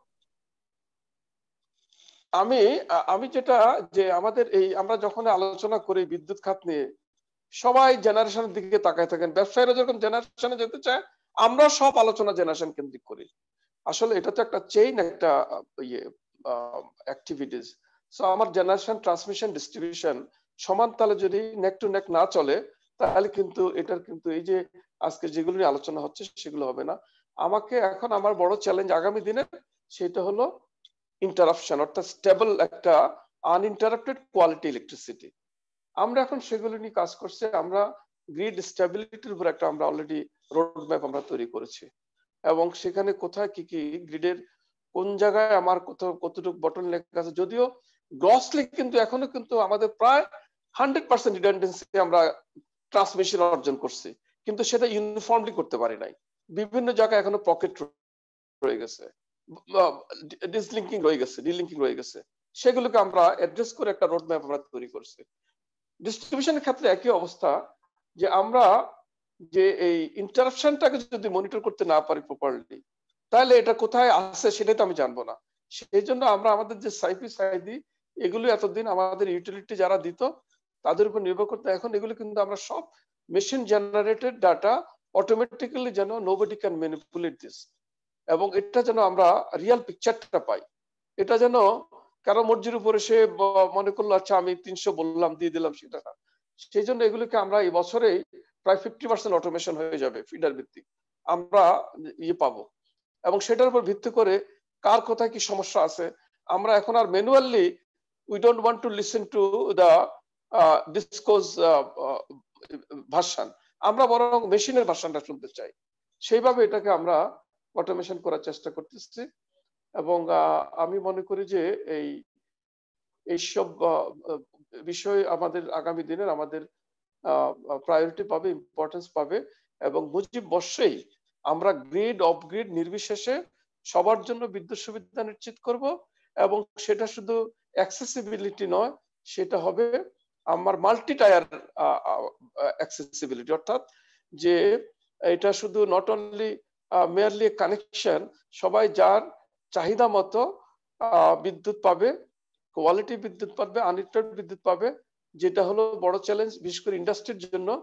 আমি যেটা যে আমাদের এই আমরা যখন আলোচনা করি বিদ্যুৎ খাত নিয়ে, সবাই জেনারেশনের দিকে তাকায় থাকেন। ব্যবসায়ীরা যখন জেনারেশনে যেতে চায়, আমরা সব আলোচনা জেনারেশন কেন্দ্রিক করি। আসলে এটা তো একটা চেইন, একটা অ্যাক্টিভিটিস। সো আমার জেনারেশন, ট্রান্সমিশন, ডিস্ট্রিবিউশন সমান তালে যদি নেক টু নেক না চলে, তাহলে কিন্তু এটার কিন্তু এই যে আজকে যেগুলো নিয়ে আলোচনা হচ্ছে সেগুলো হবে না। আমাকে এখন আমার বড় চ্যালেঞ্জ আগামী দিনে সেটা হলো ইন্টারাপশন, অর্থাৎ স্টেবল একটা আনইন্টারাপ্টেড কোয়ালিটি ইলেকট্রিসিটি। আমরা এখন সেগুলো নিয়ে কাজ করছি। আমরা গ্রিড স্টেবিলিটির উপর একটা আমরা অলরেডি রোড ম্যাপ আমরা তৈরি করেছি এবং সেখানে কোথায় কি কি গ্রিডের কোন জায়গায় আমার কতটুকু বটলনেক আছে। যদিও গ্রসলি কিন্তু এখনো কিন্তু আমাদের প্রায় 100% রিডান্ডেন্সি আমরা ট্রান্সমিশন অর্জন করছি, কিন্তু সেটা ইউনিফর্মলি করতে পারি নাই। বিভিন্ন জায়গায় এখনো পকেট রয়ে গেছে, ডিসলিঙ্কিং রয়ে গেছে, ডিলিঙ্কিং রয়ে গেছে। সেগুলোকে আমরা অ্যাড্রেস করে একটা রোড ম্যাপ আমরা তৈরি করছি। ডিস্ট্রিবিউশনের ক্ষেত্রে একই অবস্থা, যে আমরা যে এই ইন্টারাপশনটাকে যদি মনিটর করতে না পারি প্রপারলি, তাহলে এটা কোথায় আছে সেটাই তো আমি জানবো না। সেই জন্য আমরা আমাদের যে সাইপি সাইডি এগুলো এতদিন আমাদের ইউটিলিটি যারা দিত তাদের উপর নির্ভর করতে, এখন এগুলো কিন্তু আমরা সব মেশিন জেনারেটেড ডাটা অটোমেটিক্যালি যেন নোবডি ক্যান ম্যানিপুলেট দিস, এবং এটা যেন আমরা রিয়েল পিকচারটা পাই। এটা যেন কারো মর্জির উপরে সে মনে করলো আচ্ছা আমি 300 বললাম দিয়ে দিলাম সেটা না। সেই জন্য এগুলোকে আমরা এই বছরে প্রায় 50% অটোমেশন হয়ে যাবে, ফিডার ভিত্তিক আমরা পাবো, এবং সেটার উপর ভিত্তি করে কার কোথায় কি সমস্যা আছে আমরা এখন আর manually we don't want to listen to the discos version, আমরা বরং মেশিনের ভার্সনটা শুনতে চাই। সেইভাবে এটাকে আমরা অটোমেশন করার চেষ্টা করতেছি এবং আমি মনে করি যে এইসব বিষয় আমাদের আগামী দিনের আমাদের প্রায়োরিটি পাবে, ইম্পর্টেন্স পাবে, এবং মুজিব বর্ষেই আমরা গ্রিড অফ গ্রিড নির্বিশেষে সবার জন্য বিদ্যুৎ সুবিধা নিশ্চিত করব। এবং সেটা শুধু অ্যাক্সেসিবিলিটি নয়, সেটা হবে আমার মাল্টি টায়ার অ্যাক্সেসিবিলিটি, অর্থাৎ যে এটা শুধু নট অনলি মেয়ারলি কানেকশন, সবাই যার চাহিদা মতো বিদ্যুৎ পাবে, কোয়ালিটি বিদ্যুৎ পাবে, আনলিমিটেড বিদ্যুৎ পাবে, যেটা হলো বড় চ্যালেঞ্জ বিশেষ করে ইন্ডাস্ট্রির জন্য।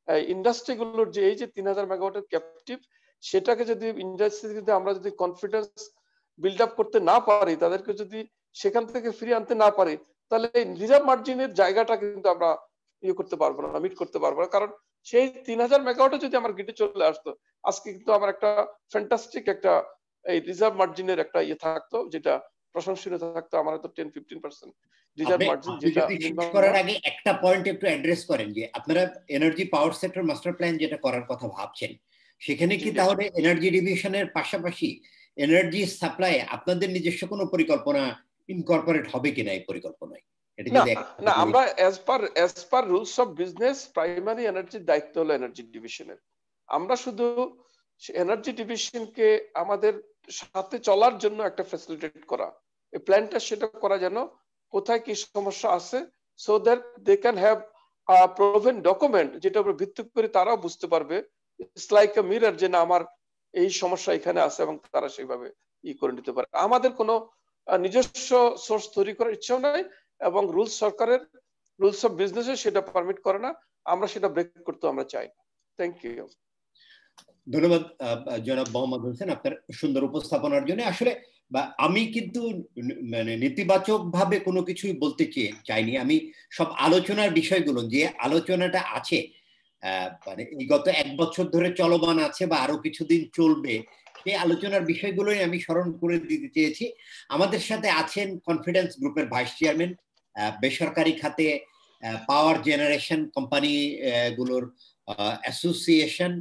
ইন্ডাস্ট্রিগুলোর যে এই যে 3000 মেগাওয়াটের ক্যাপটিভ, সেটাকে যদি ইন্ডাস্ট্রিতে আমরা যদি কনফিডেন্স বিল্ড আপ করতে না পারি, তাদেরকে যদি সেখান থেকে ফিরিয়ে আনতে না পারি, তাহলে রিজার্ভ মার্জিনের জায়গাটা কিন্তু আমরা ইয়ে করতে পারবো না, মিট করতে পারবো না। কারণ সেই 3000 মেগাওয়াটে যদি আমার গ্রিডে চলে আসতো, আজকে কিন্তু আমার একটা ফ্যান্টাস্টিক একটা এই রিজার্ভ মার্জিনের একটা ইয়ে থাকতো, যেটা প্রশংসনীয় থাকতো। আমার তো 10-15% রিজার্ভ মার্জিন, যেটা করার আগে একটা পয়েন্ট একটু অ্যাড্রেস করেন যে আপনারা energy power sector master plan যেটা করার কথা ভাবছেন, সেখানে কি তাহলে এনার্জি ডিভিশনের পাশাপাশি এনার্জি সাপ্লাই আপনাদের নিজস্ব কোনো পরিকল্পনা ইনকর্পোরেট হবে কিনা এই পরিকল্পনায়? না, আমরা as per rules of business primary এনার্জির দায়িত্ব হলো এনার্জি ডিভিশনের। আমরা শুধু এনার্জি ডিভিশনকে আমাদের সাথে চলার জন্য একটা ফ্যাসিলিটেট করা, এই প্ল্যানটা সেটা করা যেন কোথায় কি সমস্যা আছে, so that they can have proven document, যেটা উপর ভিত্তি করে তারাও বুঝতে পারবে ইটস লাইক আ মিরর, যে না আমার এই সমস্যা এখানে আছে, এবং তারা সেইভাবে ই করে নিতে পারে। আমাদের কোনো নিজস্ব সোর্স তৈরি করার ইচ্ছাও নাই, এবং রুলস সরকারের রুলস অফ বিজনেসে সেটা পারমিট করে না, আমরা সেটা ব্রেক করতে আমরা চাই। Thank you. ধন্যবাদ জনাব মোহাম্মদ হোসেন আপনার সুন্দর উপস্থাপনার জন্য। আসলে আমি কিন্তু মানে নেতিবাচক ভাবে কোনো কিছুই বলতে চাইনি। আমি সব আলোচনার বিষয়গুলো যে আলোচনাটা আছে মানে এই গত 1 বছর ধরে চলমান আছে বা আরো কিছুদিন চলবে, সেই আলোচনার বিষয়গুলোই আমি স্মরণ করে দিতে চেয়েছি। আমাদের সাথে আছেন কনফিডেন্স গ্রুপের ভাইস চেয়ারম্যান, বেসরকারি খাতে পাওয়ার জেনারেশন কোম্পানি গুলোর association,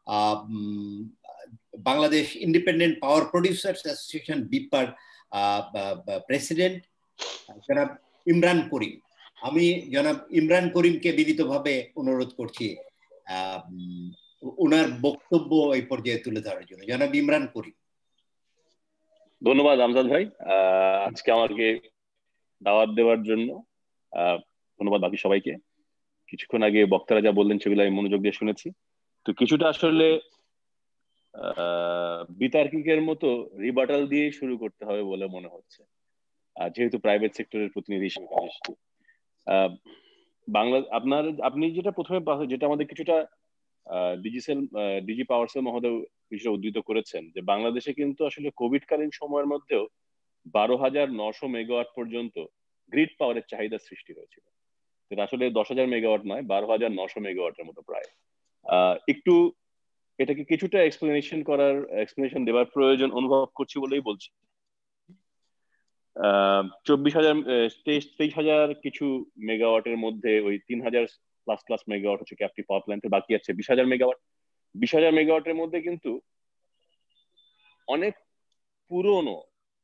Bangladesh independent power producers association বিপার প্রেসিডেন্ট জনাব ইমরান করিম। আমি জনাব ইমরান করিমকে বিনীতভাবে অনুরোধ করছি ওনার বক্তব্য এই পর্যায়ে তুলে ধরার জন্য। জনাব ইমরান করিম। ধন্যবাদ আমজাদ ভাই, আজকে আমাকে দাওয়াত দেওয়ার জন্য। ধন্যবাদ বাকি সবাইকে। কিছুক্ষণ আগে বক্তারা যা বললেন সেগুলো আমি মনোযোগ দিয়ে শুনেছি। তো কিছুটা আসলে বিতার্কিকের মতো রিবাটাল দিয়ে শুরু করতে হবে বলে মনে হচ্ছে, যেহেতু প্রাইভেট সেক্টরের প্রতিনিধি হিসেবে আসছি। আপনি যেটা প্রথমে যেটা আমাদের কিছুটা ডিজি পাওয়ার সেল মহোদয় বিষয়ে উদ্ধৃত করেছেন, যে বাংলাদেশে কিন্তু আসলে কোভিড কালীন সময়ের মধ্যেও 12,900 মেগাওয়াট পর্যন্ত গ্রিড পাওয়ারের চাহিদা সৃষ্টি হয়েছিল। সেটা আসলে 10,000 মেগাওয়াট নয়, 12,900 মেগাওয়াটের মতো প্রায়। একটু এটাকে কিছুটা এক্সপ্লেনেশন দেওয়ার প্রয়োজন অনুভব করছি বলেই বলছি। 23,000 কিছু মেগাওয়াটের মধ্যে ওই 3,000 প্লাস মেগাওয়াট হচ্ছে ক্যাপটিভ পাওয়ার প্ল্যান্ট, বাকি আছে 20,000 মেগাওয়াট। 20,000 মেগাওয়াটের মধ্যে কিন্তু অনেক পুরনো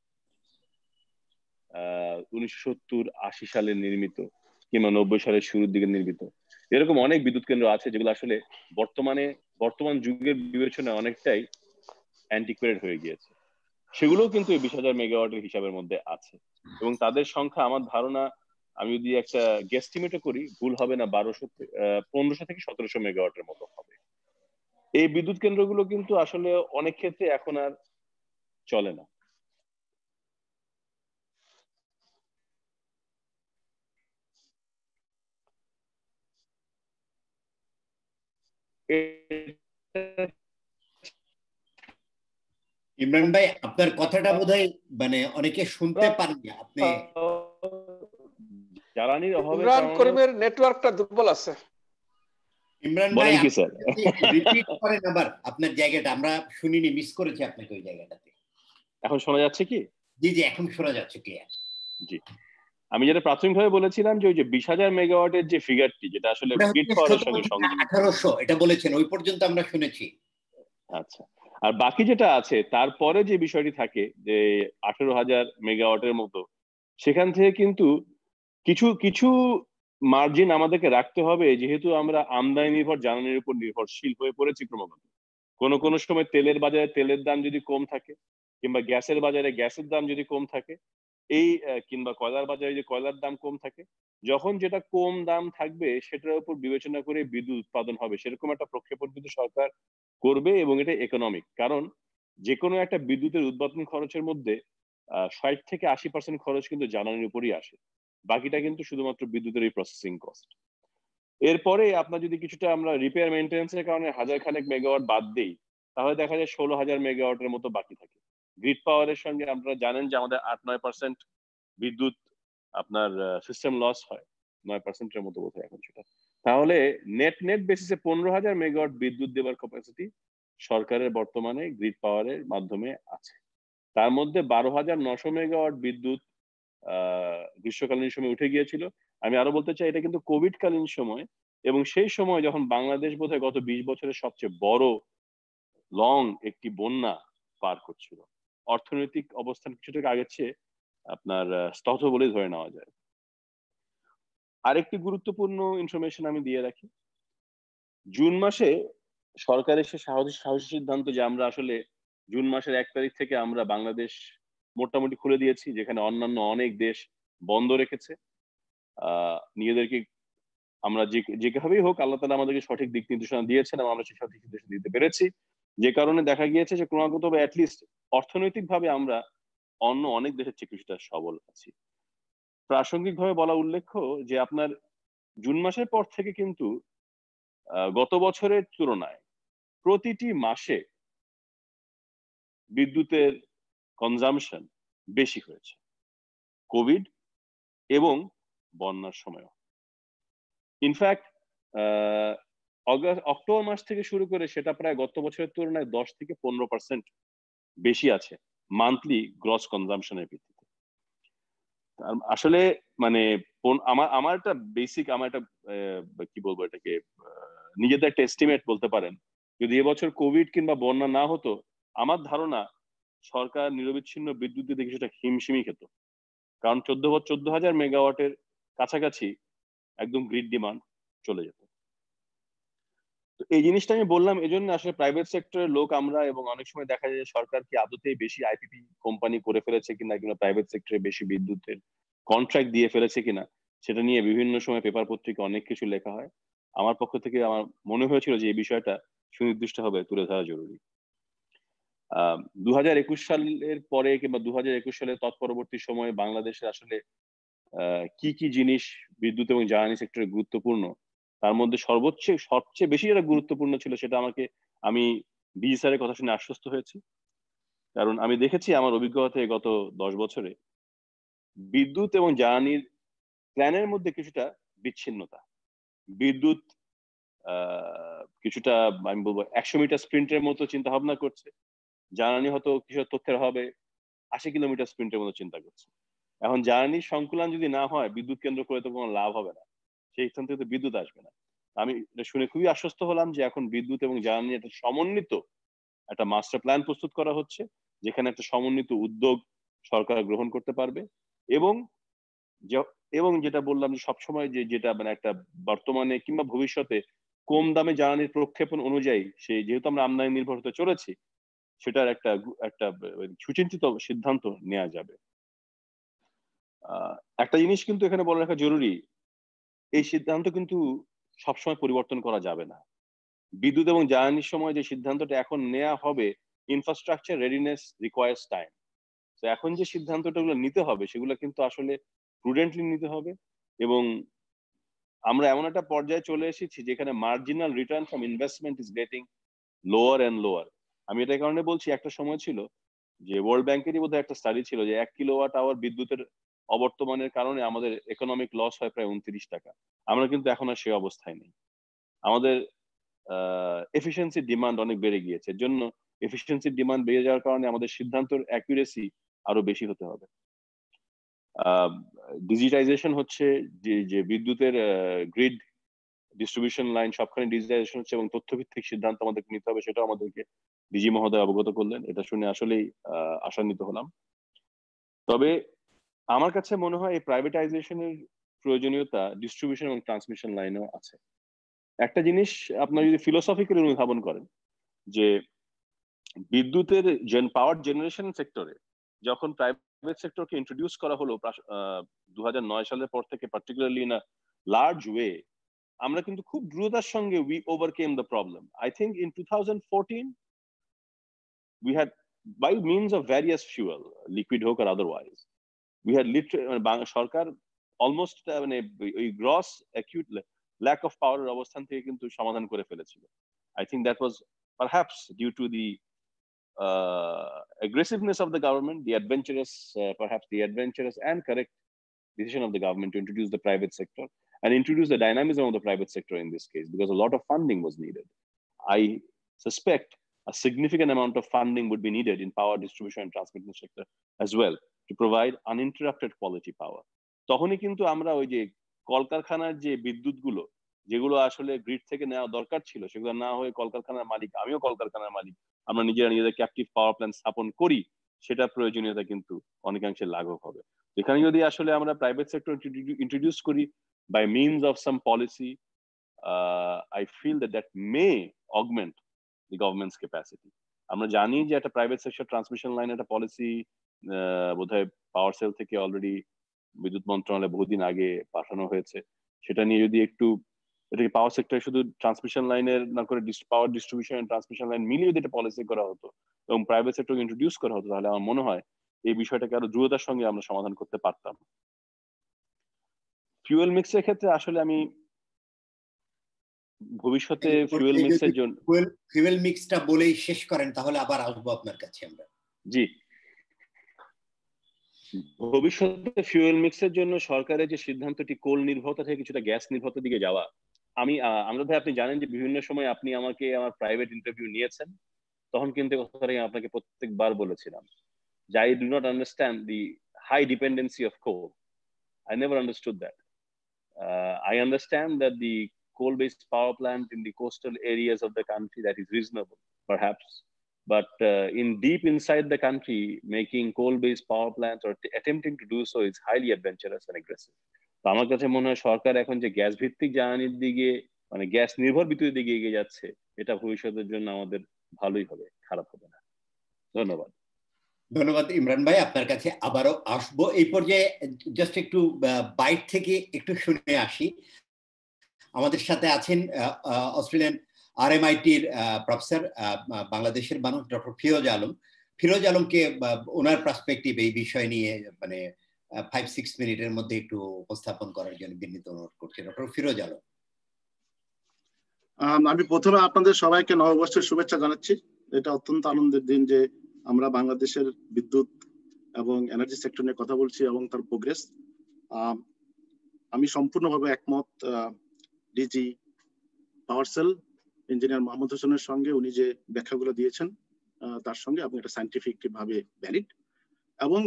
1970-80 সালে নির্মিত কিংবা 90 সালের শুরুর দিকে নির্মিত এরকম অনেক বিদ্যুৎ কেন্দ্র আছে, যেগুলো আসলে বর্তমান যুগের বিবেচনায় অনেকটাই অ্যান্টিকুয়েটেড হয়ে গিয়েছে। সেগুলোও কিন্তু এই 20,000 মেগাওয়াটের হিসাবের মধ্যে আছে, এবং তাদের সংখ্যা আমার ধারণা, আমি যদি একটা গেস্টিমেটও করি ভুল হবে না, 1500 থেকে 1700 মেগাওয়াটের মতো হবে। এই বিদ্যুৎ কেন্দ্রগুলো কিন্তু আসলে অনেক ক্ষেত্রে এখন আর চলে না। ইমরান ভাই, আপনার কথাটা বোধহয় মানে অনেকে শুনতে পারেনি। আপনি জ্বালানির অভাবে ইমরান করিমের নেটওয়ার্কটা দুর্বল আছে। ইমরান ভাই রিপিট করেন আবার আপনার জায়গাটা, আমরা শুনিনি, মিস করেছি আপনাকে ওই জায়গাটাতে। এখন শোনা যাচ্ছে কি? জি জি, এখন শোনা যাচ্ছে ক্লিয়ার। জি, আমি যেটা প্রাথমিকভাবে বলেছিলাম যে ওই যে 20,000 মেগাওয়াটের যে ফিগারটি, যেটা আসলে গ্রিড পাওয়ারের সঙ্গে সংযুক্ত, 1800 এটা বলেছেন, ওই পর্যন্ত আমরা শুনেছি। আচ্ছা, আর বাকি যেটা আছে তারপরে যে বিষয়টি থাকে যে 18,000 মেগাওয়াটের মতো, সেখান থেকে কিন্তু কিছু মার্জিন আমাদেরকে রাখতে হবে, যেহেতু আমরা আমদানি নির্ভর জ্বালানির উপর নির্ভরশীল হয়ে পড়েছি ক্রমাগত। কোনো সময় তেলের বাজারে তেলের দাম যদি কম থাকে, কিংবা গ্যাসের বাজারে গ্যাসের দাম যদি কম থাকে, কিংবা কয়লার বাজারে যে কয়লার দাম কম থাকে, যখন যেটা কম দাম থাকবে সেটার উপর বিবেচনা করে বিদ্যুৎ উৎপাদন হবে, সেরকম একটা প্রক্ষেপণ কিন্তু সরকার করবে, এবং এটা ইকোনমিক। কারণ যে কোনো একটা বিদ্যুতের উৎপাদন খরচের মধ্যে 60 থেকে 80% খরচ কিন্তু জ্বালানির উপরই আসে, বাকিটা কিন্তু শুধুমাত্র বিদ্যুতের এই প্রসেসিং কস্ট। এরপরে আপনার যদি কিছুটা আমরা রিপেয়ার মেইনটেন্যান্সের কারণে 1000 খানেক মেগাওয়াট বাদ দিই, তাহলে দেখা যায় 16,000 মেগাওয়াটের মতো বাকি থাকে। গ্রিড পাওয়ারের সঙ্গে আপনারা জানেন যে আমাদের 8-9% বিদ্যুৎ আপনার সিস্টেম লস হয়, 9%-এর মতো বোধ হয় এখন সেটা। তাহলে নেট বেসিসে 15,000 মেগাওয়াট বিদ্যুৎ দেওয়ার ক্যাপাসিটি সরকারের বর্তমানে গ্রিড পাওয়ারের মাধ্যমে আছে। তার মধ্যে 12,900 মেগাওয়াট বিদ্যুৎ গ্রীষ্মকালীন সময় উঠে গিয়েছিল। আমি আরো বলতে চাই, এটা কিন্তু কোভিড কালীন সময়, এবং সেই সময় যখন বাংলাদেশ বোধহয় গত 20 বছরের সবচেয়ে বড় লং একটি বন্যা পার করছিল। অর্থনৈতিক অবস্থান কিছুটা আগের চেয়ে আপনার স্তব্ধ বলে ধরে নেওয়া যায়। আরেকটি গুরুত্বপূর্ণ ইনফরমেশন আমি দিয়ে রাখি, জুন মাসে সরকারের সে সাহসী সিদ্ধান্ত যে আমরা আসলে জুন মাসের 1 তারিখ থেকে আমরা বাংলাদেশ মোটামুটি খুলে দিয়েছি, যেখানে অন্যান্য অনেক দেশ বন্ধ রেখেছে। নিজেদেরকে আমরা যেভাবেই হোক আল্লাহ তাআলা আমাদেরকে সঠিক দিক নির্দেশনা দিয়েছেন এবং আমরা সেই সঠিক নির্দেশনা দিতে পেরেছি, যে কারণে দেখা গিয়েছে যে ক্রমাগত অ্যাটলিস্ট অর্থনৈতিকভাবে আমরা অন্য অনেক দেশের চেয়ে কিছুটা সবল আছি। প্রাসঙ্গিকভাবে বলা উল্লেখ্য যে আপনার জুন মাসের পর থেকে কিন্তু গত বছরের তুলনায় প্রতিটি মাসে বিদ্যুতের কনজাম্পশন বেশি হয়েছে, কোভিড এবং বন্যার সময়ও। ইনফ্যাক্ট অক্টোবর মাস থেকে শুরু করে সেটা প্রায় গত বছরের তুলনায় 10-15% বেশি আছে মান্থলি গ্রস কনজাম্পশনের ভিত্তিতে। আসলে মানে আমার একটা বেসিক, আমার একটা কি বলবো এটাকে, নিজেদের একটা এস্টিমেট বলতে পারেন, যদি এবছর কোভিড কিংবা বন্যা না হতো, আমার ধারণা সরকার নিরবিচ্ছিন্ন বিদ্যুৎ দিতে কিছুটা হিমশিমই খেত। কারণ 14,000 মেগাওয়াটের কাছাকাছি একদম গ্রিড ডিমান্ড চলে যেত। তো এই জিনিসটা আমি বললাম এজন্য, আসলে প্রাইভেট সেক্টরের লোক আমরা, এবং অনেক সময় দেখা যায় সরকার কি আদতেই বেশি আইপিপি কোম্পানি করে ফেলেছে কিনা, কিংবা প্রাইভেট সেক্টরে বেশি বিদ্যুতের কন্ট্রাক্ট দিয়ে ফেলেছে কিনা, সেটা নিয়ে বিভিন্ন সময় পেপার পত্রিকা অনেক কিছু লেখা হয়। আমার পক্ষ থেকে আমার মনে হয়েছিল যে এই বিষয়টা সুনির্দিষ্টভাবে তুলে ধরা জরুরি। 2021 সালের পরে কিংবা 2021 সালের তৎপরবর্তী সময়ে বাংলাদেশের আসলে কি কি জিনিস বিদ্যুৎ এবং জ্বালানি সেক্টরে গুরুত্বপূর্ণ, তার মধ্যে সবচেয়ে বেশি যেটা গুরুত্বপূর্ণ ছিল সেটা আমি ডিজি স্যারের কথা শুনে আশ্বস্ত হয়েছি। কারণ আমি দেখেছি আমার অভিজ্ঞতা থেকে গত 10 বছরে বিদ্যুৎ এবং জ্বালানির প্ল্যানের মধ্যে কিছুটা বিচ্ছিন্নতা। বিদ্যুৎ কিছুটা আমি বলবো 100 মিটার স্প্রিন্টের মতো চিন্তা ভাবনা করছে, জ্বালানি হয়তো কিছু তথ্যের হবে 80 কিলোমিটার স্প্রিন্টের মতো চিন্তা করছে। এখন জ্বালানির সংকুলন যদি না হয়, বিদ্যুৎ কেন্দ্র করে তো কোনো লাভ হবে না, সেইখান থেকে তো বিদ্যুৎ আসবে না। আমি শুনে খুবই আশ্বস্ত হলাম যে এখন বিদ্যুৎ এবং জ্বালানি একটা সমন্বিত একটা মাস্টার প্ল্যান প্রস্তুত করা হচ্ছে, যেখানে একটা সমন্বিত উদ্যোগ সরকার গ্রহণ করতে পারবে। এবং যেটা বললাম যে সবসময় যেটা মানে একটা বর্তমানে কিংবা ভবিষ্যতে কম দামে জ্বালানির প্রক্ষেপণ অনুযায়ী, সেই যেহেতু আমরা আমদানি নির্ভর হতে চলেছি, সেটার একটা সুচিন্তিত সিদ্ধান্ত নেওয়া যাবে। একটা জিনিস কিন্তু এখানে বলে রাখা জরুরি, এই সিদ্ধান্ত কিন্তু সবসময় পরিবর্তন করা যাবে না। বিদ্যুৎ এবং জ্বালানির সময় যে সিদ্ধান্তটা এখন নেওয়া হবে, ইনফ্রাস্ট্রাকচার রেডিনেস রিকোয়ার্স টাইম। তো এখন যে সিদ্ধান্তটা নিতে হবে সেগুলো কিন্তু আসলে প্রুডেন্টলি নিতে হবে, এবং আমরা এমন একটা পর্যায়ে চলে এসেছি যেখানে marginal return from investment is getting lower and lower. আমি এটা কারণে বলছি, একটা সময় ছিল যে ওয়ার্ল্ড ব্যাংকেরই বোধহয় একটা স্টাডি ছিল যে 1 কিলোওয়াট আওয়ার বিদ্যুতের অবর্তমানের কারণে আমাদের ইকোনমিক লস হয় প্রায় 29 টাকা। আমরা কিন্তু এখন আর সেই অবস্থায় নেই। আমাদের এফিসিয়েন্সি ডিমান্ড অনেক বেড়ে গিয়েছে, এর জন্য এফিসিয়েন্সি ডিমান্ড বেড়ে যাওয়ার কারণে আমাদের সিদ্ধান্তের অ্যাকুরেসি আরো বেশি হতে হবে। ডিজিটাইজেশন হচ্ছে, যে বিদ্যুতের গ্রিড ডিস্ট্রিবিউশন লাইন সবখানে ডিজিটাইজেশন হচ্ছে, এবং তথ্যভিত্তিক সিদ্ধান্ত আমাদেরকে নিতে হবে, সেটাও আমাদেরকে ডিজি মহোদয় অবগত করলেন। এটা শুনে আসলেই আশান্বিত হলাম। তবে আমার কাছে মনে হয় এই প্রাইভেটাইজেশনের প্রয়োজনীয়তা ডিস্ট্রিবিউশন এবং ট্রান্সমিশন লাইনেও আছে। একটা জিনিস আপনারা যদি ফিলোসফিক্যালি অনুধাবন করেন, যে বিদ্যুতের পাওয়ার জেনারেশন সেক্টরে যখন প্রাইভেট সেক্টরকে ইন্ট্রোডিউস করা হলো 2009 সালের পর থেকে, particularly in a large way, আমরা কিন্তু খুব দ্রুততার সঙ্গে we overcame the problem. I think in 2014 we had, by means of various fuel, liquid হোক or otherwise, we had literally সরকার অলমোস্ট মানে ওই গ্রস অ্যাকিউট ল্যাক অফ পাওয়ারের অবস্থান থেকে কিন্তু সমাধান করে ফেলেছিল। I think that was perhaps due to the aggressiveness of the government, perhaps the adventurous and correct decision of the government to introduce the private sector and introduce the dynamism of the private sector in this case, because a lot of funding was needed. I suspect a significant amount of funding would be needed in power distribution and transmission sector as well to provide uninterrupted quality power. তখনই কিন্তু আমরা ওই যে কলকারখানার যে বিদ্যুৎগুলো যেগুলো আসলে grid থেকে নেওয়া দরকার ছিল সেগুলো না হয়ে কলকারখানার মালিক, আমিও কলকারখানার মালিক, আমরা নিজেদের ক্যাপটিভ পাওয়ার প্ল্যান্ট স্থাপন করি, সেটা প্রয়োজনীয়তা কিন্তু অনেকাংশে লাঘব হবে। এখানে যদি আসলে আমরা প্রাইভেট সেক্টর ইন্ট্রোডিউস করি by means of some policy, I feel that may augment the government's capacity. আমরা জানি যে একটা প্রাইভেট সেক্টর ট্রান্সমিশন লাইন একটা পলিসি বোধহয় পাওয়ার সেল থেকে অলরেডি বিদ্যুৎ মন্ত্রণালয়ে বহুদিন আগে পাঠানো হয়েছে। সেটা নিয়ে যদি একটু এটাকে পাওয়ার সেক্টরে শুধু ট্রান্সমিশন লাইনের না করে power distribution and transmission line মিলিয়ে যদি একটা পলিসি করা হতো এবং প্রাইভেট সেক্টর ইন্ট্রোডিউস করা হতো, তাহলে আমার মনে হয় এই বিষয়টাকে আরো দ্রুততার সঙ্গে আমরা সমাধান করতে পারতাম। ফিউয়েল মিক্সের ক্ষেত্রে আসলে আমি ভবিষ্যতে ফিউয়েল মিক্সের জন্য ফিউয়েল মিক্সটা বলেই শেষ করেন, তাহলে আবার আসবো আপনার কাছে আমরা। জি, ভবিষ্যতে ফিউয়েল মিক্সের জন্য সরকারের যে সিদ্ধান্তটি কোল নির্ভরতা থেকে কিছুটা গ্যাস নির্ভরতার দিকে যাওয়া, আমরা ভাই আপনি জানেন যে বিভিন্ন সময় আপনি আমাকে আমার প্রাইভেট ইন্টারভিউ নিয়েছেন, তখন কিন্তু কথাটাই আপনাকে প্রত্যেকবার বলেছিলাম যে I do not understand the high dependency of coal. I never understood that. I understand that the coal-based power plant in the coastal areas of the country, that is reasonable, perhaps. But in deep inside the country, making coal-based power plants or attempting to do so is highly adventurous and aggressive. তো আমার কাছে মনে হয় সরকার এখন যে gas ভিত্তিক জ্বালানির দিকে মানে গ্যাস নির্ভর বিদ্যুতের দিকে এগিয়ে যাচ্ছে, এটা ভবিষ্যতের জন্য আমাদের ভালোই হবে, খারাপ হবে না। ধন্যবাদ। ধন্যবাদ ইমরান ভাই, আপনার কাছে আবারও আসবো। এই পর্যায়ে জাস্ট একটু বাইট থেকে একটু শুনে আসি। আমাদের সাথে আছেন অস্ট্রেলিয়ান RMIT-র প্রফেসর, বাংলাদেশের মানুষ, ডক্টর ফিরোজ আলম। ফিরোজ আলমকে ওনার পার্সপেক্টিভ এই বিষয় নিয়ে মানে 5-6 মিনিটের মধ্যে একটু উপস্থাপন করার জন্য বিনীত অনুরোধ করছি। ডক্টর ফিরোজ আলম। আমি প্রথমে আপনাদের সবাইকে নববর্ষের শুভেচ্ছা জানাচ্ছি। এটা অত্যন্ত আনন্দের দিন যে আমরা বাংলাদেশের বিদ্যুৎ এবং এনার্জি সেক্টর নিয়ে কথা বলছি এবং তার প্রোগ্রেস। আমি সম্পূর্ণভাবে একমত DG power cell engineer Mohammad হোসেনের সঙ্গে। উনি যে ব্যাখ্যাগুলো দিয়েছেন তার সঙ্গে, এবং এটা সায়েন্টিফিক ভাবে ভ্যালিড। এবং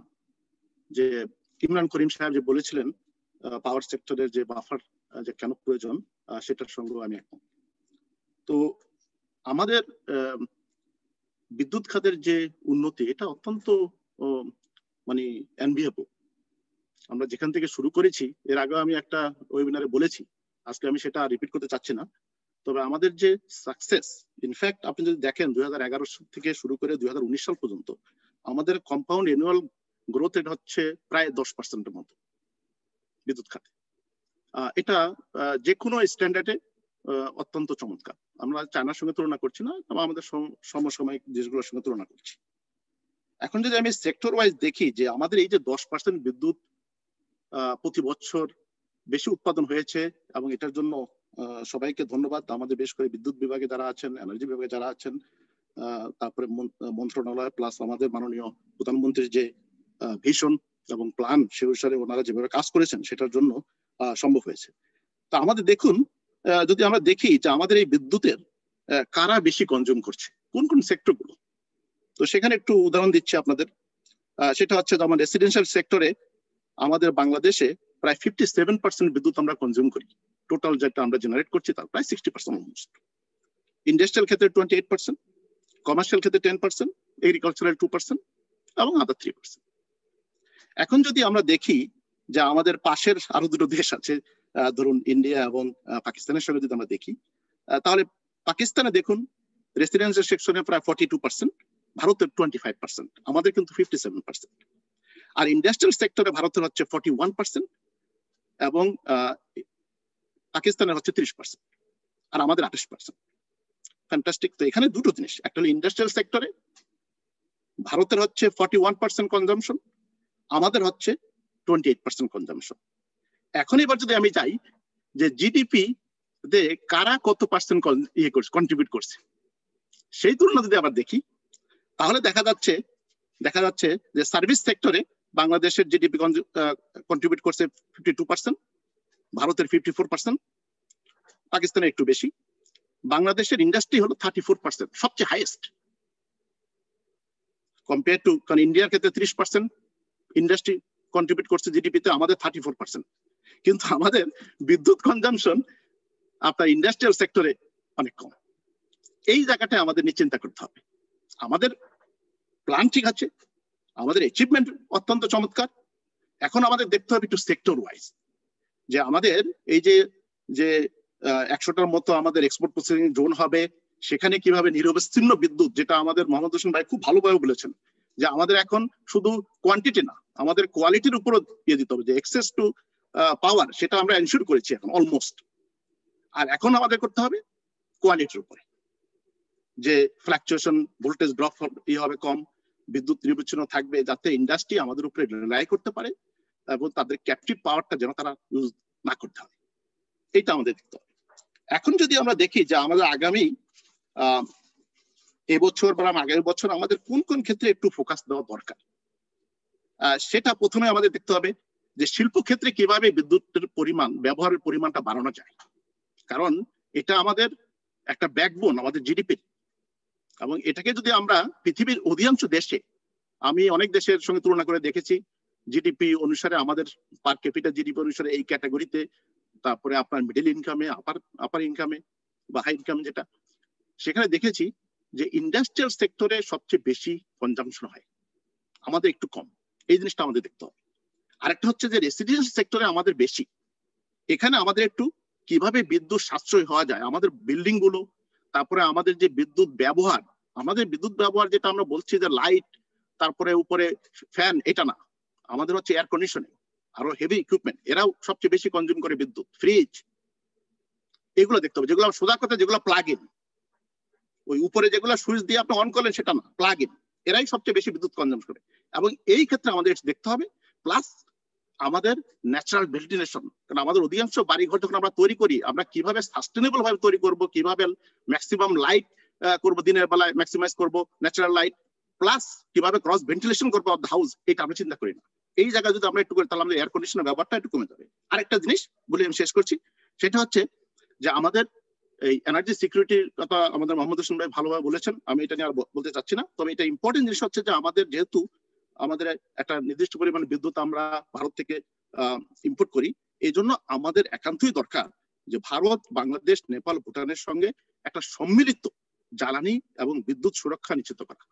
যে ইমরান করিম সাহেব যে বলেছিলেন পাওয়ার সেক্টরের যে বাফার যে কেন প্রয়োজন, সেটার সঙ্গে আমি একমত। তো আমাদের বিদ্যুৎ খাতের যে উন্নতি, এটা অত্যন্ত মানে এনভিএবল। আমরা যেখান থেকে শুরু করেছি, এর আগে আমি একটা ওয়েবিনারে বলেছি, আজকে আমি সেটা রিপিট করতে চাচ্ছি না। তবে আমাদের যে সাকসেস, ইনফ্যাক্ট আপনি যদি দেখেন 2011 থেকে শুরু করে 2019 সাল পর্যন্ত আমাদের কম্পাউন্ড অ্যানুয়াল গ্রোথ রেট হচ্ছে প্রায় 10%-এর মতো বিদ্যুৎ খাতে। এটা যে কোনো স্ট্যান্ডার্ডে অত্যন্ত চমৎকার। আমরা চায়নার সঙ্গে তুলনা করছি না, আমাদের সমসাময়িক দেশগুলোর সঙ্গে তুলনা করছি। এখন যদি আমি সেক্টর ওয়াইজ দেখি যে আমাদের এই যে 10% বিদ্যুৎ প্রতি বছর বেশি উৎপাদন হয়েছে, এবং এটার জন্য সবাইকে ধন্যবাদ। আমাদের বেশ করে বিদ্যুৎ বিভাগে যারা আছেন, এনার্জি বিভাগে যারা আছেন, তারপরে মন্ত্রণালয় প্লাস আমাদের মাননীয় প্রধানমন্ত্রীর যে ভিশন এবং প্ল্যান, সে অনুসারে ওনারা যেভাবে কাজ করেছেন সেটার জন্য সম্ভব হয়েছে। তা আমাদের দেখুন, যদি আমরা দেখি যে আমাদের এই বিদ্যুতের কারা বেশি কনজিউম করছে, কোন কোন সেক্টর গুলো, তো সেখানে একটু উদাহরণ দিচ্ছি আপনাদের। সেটা হচ্ছে যেমন রেসিডেন্সিয়াল সেক্টরে আমাদের বাংলাদেশে প্রায় 57% বিদ্যুৎ আমরা কনজিউম করি। টোটাল যেটা আমরা জেনারেট করছি তার প্রায় 60% অলমোস্ট। ইন্ডাস্ট্রিয়াল ক্ষেত্রে 28%, কমার্শিয়াল ক্ষেত্রে 10%, এগ্রিকালচারাল 2% এবং আদার 3%। এখন যদি আমরা দেখি যে আমাদের পাশের আরো দুটো দেশ আছে, ধরুন ইন্ডিয়া এবং পাকিস্তানের সঙ্গে যদি আমরা দেখি, তাহলে পাকিস্তানে দেখুন রেসিডেন্সিয়াল সেকশনে প্রায় 42%, ভারতের 25%, আমাদের কিন্তু 57%। আর ইন্ডাস্ট্রিয়াল সেক্টরে ভারতের হচ্ছে 41% এবং পাকিস্তানের হচ্ছে 30%, আর আমাদের 28%। ফ্যান্টাস্টিক। তো এখানে দুটো জিনিস, একটা হলো ইন্ডাস্ট্রিয়াল সেক্টরে ভারতের হচ্ছে 41% কনজাম্পশন, আমাদের হচ্ছে 28% কনজাম্পশন। এখন এবার যদি আমি যাই যে জিডিপি তে কারা কত পার্সেন্ট ইয়ে করছে, কন্ট্রিবিউট করছে, সেই তুলনা যদি আবার দেখি তাহলে দেখা যাচ্ছে যে সার্ভিস সেক্টরে বাংলাদেশের জিডিপি কন্ট্রিবিউট করছে 52%, ভারতের 54%, পাকিস্তানের একটু বেশি। বাংলাদেশের ইন্ডাস্ট্রি হলো 34%, সবচেয়ে হাইয়েস্ট কম্পেয়ার টু, কারণ ইন্ডিয়ার ক্ষেত্রে 30% ইন্ডাস্ট্রি কন্ট্রিবিউট করছে জিডিপিতে, আমাদের 34%। কিন্তু আমাদের বিদ্যুৎ কনজাম্পশন আপনার ইন্ডাস্ট্রিয়াল সেক্টরে অনেক কম। এই জায়গাটায় আমাদের নিয়ে চিন্তা করতে হবে। আমাদের প্ল্যান ঠিক আছে, আমাদের অ্যাচিভমেন্ট অত্যন্ত চমৎকার, এখন আমাদের দেখতে হবে একটু সেক্টর ওয়াইজ যে আমাদের এই যে 100টার মতো আমাদের এক্সপোর্ট প্রসেসিং জোন হবে, সেখানে কিভাবে নিরবচ্ছিন্ন বিদ্যুৎ, যেটা আমাদের মোহাম্মদ হোসেন ভাই খুব ভালোভাবে বলেছেন যে আমাদের এখন শুধু কোয়ান্টিটি না, আমাদের কোয়ালিটির উপরও দিয়ে দিতে হবে, যে এক্সেস টু পাওয়ার সেটা আমরা এনশিওর করেছি এখন অলমোস্ট। আর এখন আমাদের করতে হবে কোয়ালিটির উপরে, যে ফ্লাকচুয়েশন ভোল্টেজ ড্রপ হবে কম, বিদ্যুৎ নিরবচ্ছিন্ন থাকবে, যাতে ইন্ডাস্ট্রি আমাদের উপরে রিলাই করতে পারে এবং তাদের ক্যাপটিভ পাওয়ারটা যেন তারা ইউজ না করতে হবে, এইটা আমাদের দেখতে হবে। এখন যদি আমরা দেখি যে আমাদের আগামী এবছর বা আগামী বছর আমাদের কোন কোন ক্ষেত্রে একটু ফোকাস দেওয়া দরকার, সেটা প্রথমে আমাদের দেখতে হবে যে শিল্প ক্ষেত্রে কিভাবে বিদ্যুতের পরিমাণ, ব্যবহারের পরিমাণটা বাড়ানো যায়, কারণ এটা আমাদের একটা ব্যাকবোন আমাদের জিডিপির। এবং এটাকে যদি আমরা পৃথিবীর অধিকাংশ দেশে, আমি অনেক দেশের সঙ্গে তুলনা করে দেখেছি, জিডিপি অনুসারে আমাদের পার ক্যাপিটা জিডিপি অনুসারে এই ক্যাটাগরিতে, তারপরে আপনার মিডল ইনকামে, আপার ইনকামে বা হাই ইনকাম যেটা, সেখানে দেখেছি যে ইন্ডাস্ট্রিয়াল সেক্টরে সবচেয়ে বেশি কনজাম্পশন হয়, আমাদের একটু কম। এই জিনিসটা আমাদের দেখতে হবে। আরেকটা হচ্ছে যে রেসিডেন্সিয়াল সেক্টরে আমাদের বেশি, এখানে আমাদের একটু কিভাবে বিদ্যুৎ সাশ্রয় হওয়া যায়, আমাদের বিল্ডিং গুলো, তারপরে আমাদের যে বিদ্যুৎ ব্যবহার, যেটা আমরা বলছি যে লাইট, তারপরে উপরে ফ্যান, এটা না, আমাদের হচ্ছে এয়ার কন্ডিশনিং, আরো হেভি ইকুইপমেন্ট, এরাও সবচেয়ে বেশি কনজিউম করে বিদ্যুৎ, ফ্রিজ, এগুলো দেখতে হবে। যেগুলো সোজা কথা, যেগুলো প্লাগ ইন, ওই উপরে যেগুলো সুইচ দিয়ে আপনি অন করলেন সেটা না, প্লাগ ইন, এরাই সবচেয়ে বেশি বিদ্যুৎ কনজিউম করে। এবং এই ক্ষেত্রে আমাদের দেখতে হবে, প্লাস আমাদের ন্যাচারাল ভেন্টিলেশন, কারণ আমাদের অধিকাংশ বাড়িঘর যখন আমরা তৈরি করি, আমরা কিভাবে সাস্টেনেবল ভাবে তৈরি করব, কিভাবে ম্যাক্সিমাম লাইট করব, দিনের বেলায় ম্যাক্সিমাইজ করব ন্যাচারাল লাইট, প্লাস কিভাবে ক্রস ভেন্টিলেশন করবো অফ দ্য হাউস, এটা আমরা চিন্তা করি না। এই জায়গায় যদি আমরা একটু করি তাহলে আমাদের এয়ার কন্ডিশনের ব্যাপারটা একটু কমে যাবে। আরেকটা জিনিস বলে আমি শেষ করছি, সেটা হচ্ছে যে আমাদের এই এনার্জি সিকিউরিটির কথা আমাদের মোহাম্মদ হোসেন ভাই ভালোভাবে বলেছেন, আমি এটা নিয়ে আর বলতে চাচ্ছি না। তবে এটা ইম্পর্টেন্ট জিনিস হচ্ছে যে আমাদের যেহেতু আমাদের একটা নির্দিষ্ট পরিমাণ বিদ্যুৎ আমরা ভারত থেকে ইম্পোর্ট করি, এই জন্য আমাদের একান্তই দরকার যে ভারত, বাংলাদেশ, নেপাল, ভুটানের সঙ্গে একটা সম্মিলিত জ্বালানি এবং বিদ্যুৎ সুরক্ষা নিশ্চিত করা।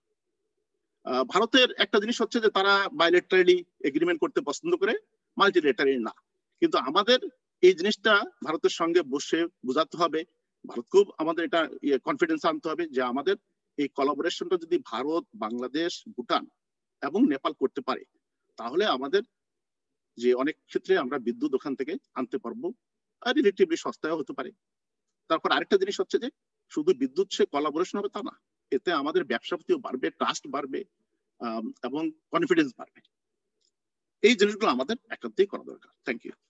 ভারতের একটা জিনিস হচ্ছে যে তারা বাইলেটারালি এগ্রিমেন্ট করতে পছন্দ করে, মাল্টিলেটারালি না। কিন্তু আমাদের এই জিনিসটা ভারতের সঙ্গে বসে বোঝাতে হবে, ভারতকেও আমাদের এটা কনফিডেন্স আনতে হবে যে আমাদের এই কোলাবোরেশনটা যদি ভারত, বাংলাদেশ, ভুটান এবং নেপাল করতে পারে, তাহলে আমাদের যে অনেক ক্ষেত্রে আমরা বিদ্যুৎ ওখান থেকে আনতে পারবো, আর রিলেটিভলি সস্তায় হতে পারে। তারপর আরেকটা জিনিস হচ্ছে যে শুধু বিদ্যুৎ সে কোলাবোরেশন হবে তা না, এতে আমাদের ব্যবসা প্রতিও বাড়বে, ট্রাস্ট বাড়বে এবং কনফিডেন্স বাড়বে। এই জিনিসগুলো আমাদের একান্তই করা দরকার। Thank you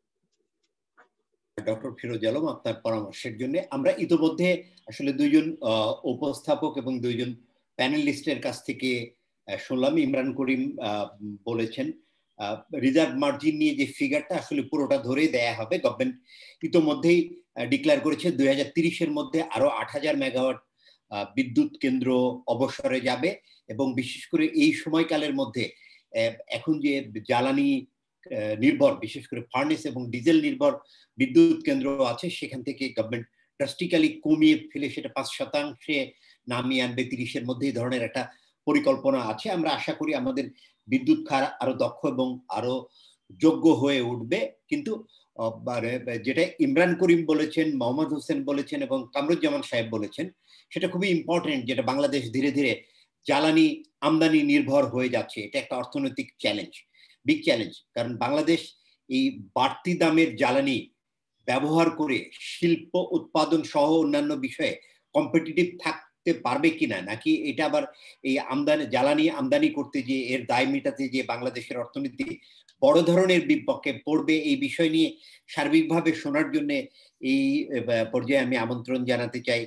doctor Firoz Alam, আপনার পরামর্শের জন্য। আমরা ইতিমধ্যে আসলে দুইজন উপস্থাপক এবং দুইজন প্যানেলিস্টের কাছ থেকে শুনলাম। ইমরান করিম বলেছেন রিজার্ভ মার্জিন নিয়ে যে ফিগারটা আসলে পুরোটা ধরে দেয়া হবে। গভর্নমেন্ট ইতিমধ্যেই ডিক্লেয়ার করেছে 2030-এর মধ্যে আরো 8000 মেগাওয়াট বিদ্যুৎ কেন্দ্র অবসরে যাবে, এবং বিশেষ করে এই সময়কালের মধ্যে এখন যে জ্বালানি নির্ভর, বিশেষ করে ফার্নেস এবং ডিজেল নির্ভর বিদ্যুৎ কেন্দ্র আছে, সেখান থেকে গভর্নমেন্ট ড্রাস্টিক্যালি কমিয়ে ফেলে সেটা 5% নামিয়ে আনবে 30-এর মধ্যে। এই ধরনের একটা পরিকল্পনা আছে। আমরা আশা করি আমাদের বিদ্যুৎ খাত আরো দক্ষ এবং আরো যোগ্য হয়ে উঠবে। কিন্তু যেটা ইমরান করিম বলেছেন, মোহাম্মদ হোসেন বলেছেন এবং কামরুজ্জামান সাহেব বলেছেন, সেটা খুবই ইম্পর্টেন্ট, যেটা বাংলাদেশ ধীরে ধীরে জ্বালানি আমদানি নির্ভর হয়ে যাচ্ছে। এটা একটা অর্থনৈতিক চ্যালেঞ্জ, বিগ চ্যালেঞ্জ। কারণ বাংলাদেশ এই বাড়তি দামের জ্বালানি ব্যবহার করে শিল্প উৎপাদন সহ অন্যান্য বিষয়ে কম্পিটিটিভ করতে পারবে কিনা, নাকি এটা আবার এই জ্বালানি আমদানি করতে যে এর দায় মেটাতে যে বাংলাদেশের অর্থনীতি বড় ধরনের বিপক্ষে পড়বে, এই বিষয় নিয়ে সার্বিকভাবে শোনার জন্য এই পর্যায়ে আমি আমন্ত্রণ জানাতে চাই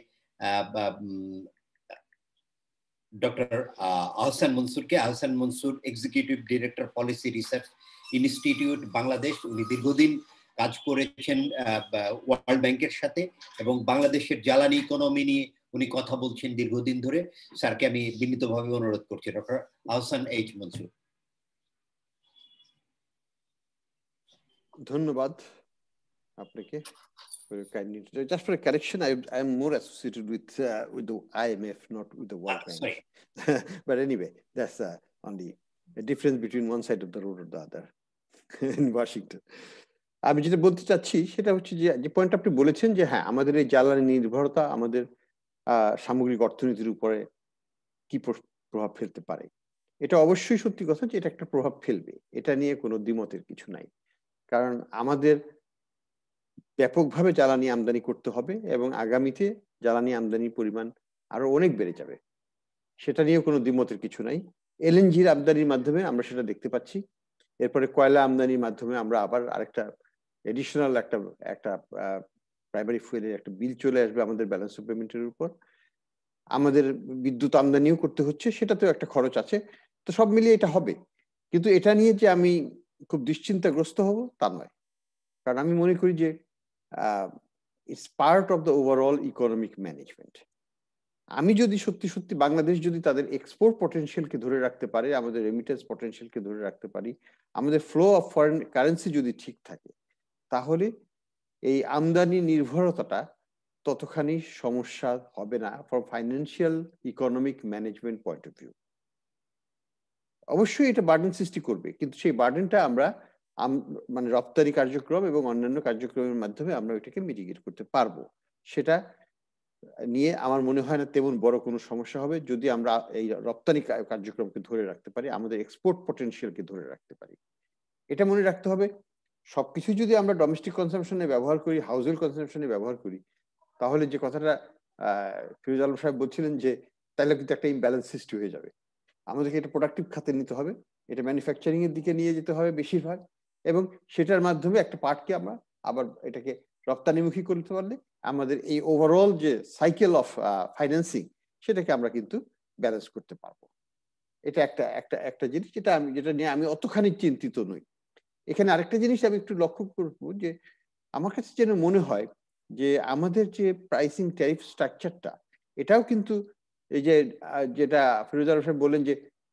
ডক্টর আহসান মনসুরকে। Ahsan Mansur executive director policy research institute Bangladesh. উনি দীর্ঘদিন কাজ করেছেন ওয়ার্ল্ড ব্যাংকের সাথে এবং বাংলাদেশের জ্বালানি ইকোনমি নিয়ে উনি কথা বলছেন দীর্ঘদিন ধরে। স্যারকে আমি বিনীতভাবে অনুরোধ করছি, ডক্টর আহসান এইচ মনসুর। ধন্যবাদ আপনাকে। Just for a correction, I am more associated with the IMF, not with the World Bank. But anyway, that's only a difference between one side of the road or the other in Washington. আমি যেটা বলতে চাচ্ছি সেটা হচ্ছে যে point আপনি বলেছেন যে হ্যাঁ, আমাদের এই জ্বালানি নির্ভরতা আমাদের সামগ্রিক অর্থনীতির উপরে কি প্রভাব ফেলতে পারে। এটা অবশ্যই সত্যি কথা যে এটা একটা প্রভাব ফেলবে, এটা নিয়ে কোনো দ্বিমতের কিছু নাই। কারণ আমাদের ব্যাপকভাবে জ্বালানি আমদানি করতে হবে এবং আগামীতে জ্বালানি আমদানির পরিমাণ আরো অনেক বেড়ে যাবে, সেটা নিয়ে কোনো দ্বিমতের কিছু নাই। এলএনজির আমদানির মাধ্যমে আমরা সেটা দেখতে পাচ্ছি। এরপরে কয়লা আমদানির মাধ্যমে আমরা আবার আরেকটা এডিশনাল একটা প্রাইমারি ফুয়েলের একটা বিল চলে আসবে আমাদের ব্যালেন্স অফ পেমেন্টের উপর। আমাদের বিদ্যুৎ আমদানিও করতে হচ্ছে, সেটাতেও একটা খরচ আছে। তো সব মিলিয়ে এটা হবে, কিন্তু এটা নিয়ে যে আমি খুব দুশ্চিন্তাগ্রস্ত হব তা নয়। কারণ আমি মনে করি যে it's part of the overall economic management. আমি যদি সত্যি সত্যি বাংলাদেশ যদি তাদের এক্সপোর্ট পটেনশিয়ালকে ধরে রাখতে পারে, আমাদের রেমিটেন্স পটেনশিয়ালকে ধরে রাখতে পারি, আমাদের ফ্লো অফ ফরেন কারেন্সি যদি ঠিক থাকে, তাহলে এই আমদানি নির্ভরতাটা ততখানি সমস্যা হবে না for financial economic management point of view. অবশ্যই এটা বার্ডেন সৃষ্টি করবে, কিন্তু সেই বার্ডেনটা আমরা মানে রপ্তানি কার্যক্রম এবং অন্যান্য কার্যক্রমের মাধ্যমে আমরা এটাকে মিটিগেট করতে পারবো। সেটা নিয়ে আমার মনে হয় না তেমন বড় কোনো সমস্যা হবে যদি আমরা এই রপ্তানি কার্যক্রমকে ধরে রাখতে পারি, আমাদের এক্সপোর্ট পটেনশিয়ালকে ধরে রাখতে পারি। এটা মনে রাখতে হবে, সবকিছু যদি আমরা ডোমেস্টিক কনজাম্পশনে ব্যবহার করি, হাউজহোল্ড কনজাম্পশনে ব্যবহার করি, তাহলে যে কথাটা ফিরোজ আলম সাহেব বলছিলেন যে তাহলে কিন্তু একটা ইমব্যালেন্স সৃষ্টি হয়ে যাবে। আমাদেরকে এটা প্রোডাক্টিভ খাতে নিতে হবে, এটা ম্যানুফ্যাকচারিং এর দিকে নিয়ে যেতে হবে বেশিরভাগ, এবং সেটার মাধ্যমে একটা পার্টকে আমরা আবার এটাকে রপ্তানিমুখী করতে পারলে আমাদের এই ওভারঅল যে সাইকেল অফ ফাইন্যান্সিং সেটাকে আমরা কিন্তু ব্যালেন্স করতে পারবো। এটা একটা জিনিস যেটা নিয়ে আমি অতখানি চিন্তিত নই। এখানে আরেকটা জিনিস আমি একটু লক্ষ্য করবো যে আমার কাছে যেন মনে হয় যে আমাদের যে প্রাইসিং ট্যারিফ স্ট্রাকচারটা, এটাও কিন্তু এই যে যেটা ফিরোজ আলম সাহেব বললেন যে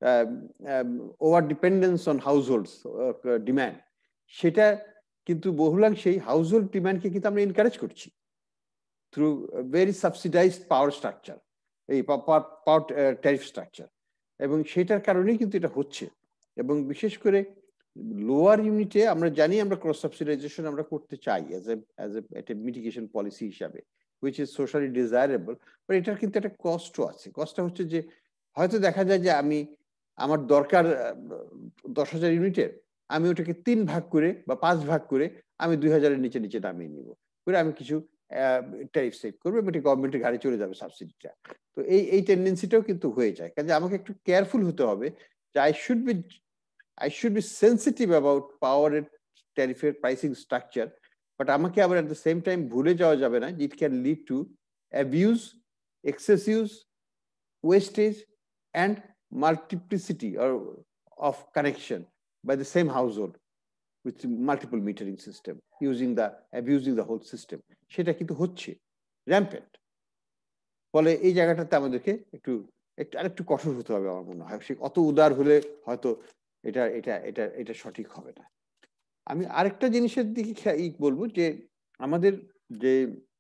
over dependence on households demand, সেটা কিন্তু বহুলাংশেই হাউসহোল্ড ডিমান্ডকে কিন্তু আমরা এনকারেজ করছি through very subsidized power structure, এই পাওয়ার ট্যারিফ স্ট্রাকচার, এবং সেটার কারণেই কিন্তু এটা হচ্ছে। এবং বিশেষ করে লোয়ার ইউনিটে আমরা জানি আমরা ক্রস সাবসিডাইজেশন আমরা করতে চাই অ্যাজ এ মিটিগেশন পলিসি হিসাবে, which is socially desirable, but এটার কিন্তু একটা কস্টও আছে। কস্টটা হচ্ছে যে হয়তো দেখা যায় যে আমার দরকার 10,000 ইউনিটের, আমি ওটাকে 3 ভাগ করে বা 5 ভাগ করে আমি 2,000-এর নিচে নামিয়ে নিব, করে আমি কিছু ট্যারিফ সেভ করবো, এবং এটা গভর্নমেন্টের ঘাড়ে চলে যাবে সাবসিডিটা। তো এই টেন্ডেন্সিটাও কিন্তু হয়ে যায়। কাজে আমাকে একটু কেয়ারফুল হতে হবে যে I should be sensitive about power tariff pricing structure, but আমাকে আবার at the same time ভুলে যাওয়া যাবে না it can lead to abuse, excess use, wastage and multiplicity of connection by the same household with multiple metering system abusing the whole system. সেটা কিন্তু হচ্ছে rampant। ফলে এই জায়গাটাতে আমাদেরকে আরেকটু কঠোর হতে হবে আমার মনে হয়। সে অত উদার হলে হয়তো এটা সঠিক হবে না। আমি আরেকটা জিনিসের দিকে বলবো যে আমাদের যে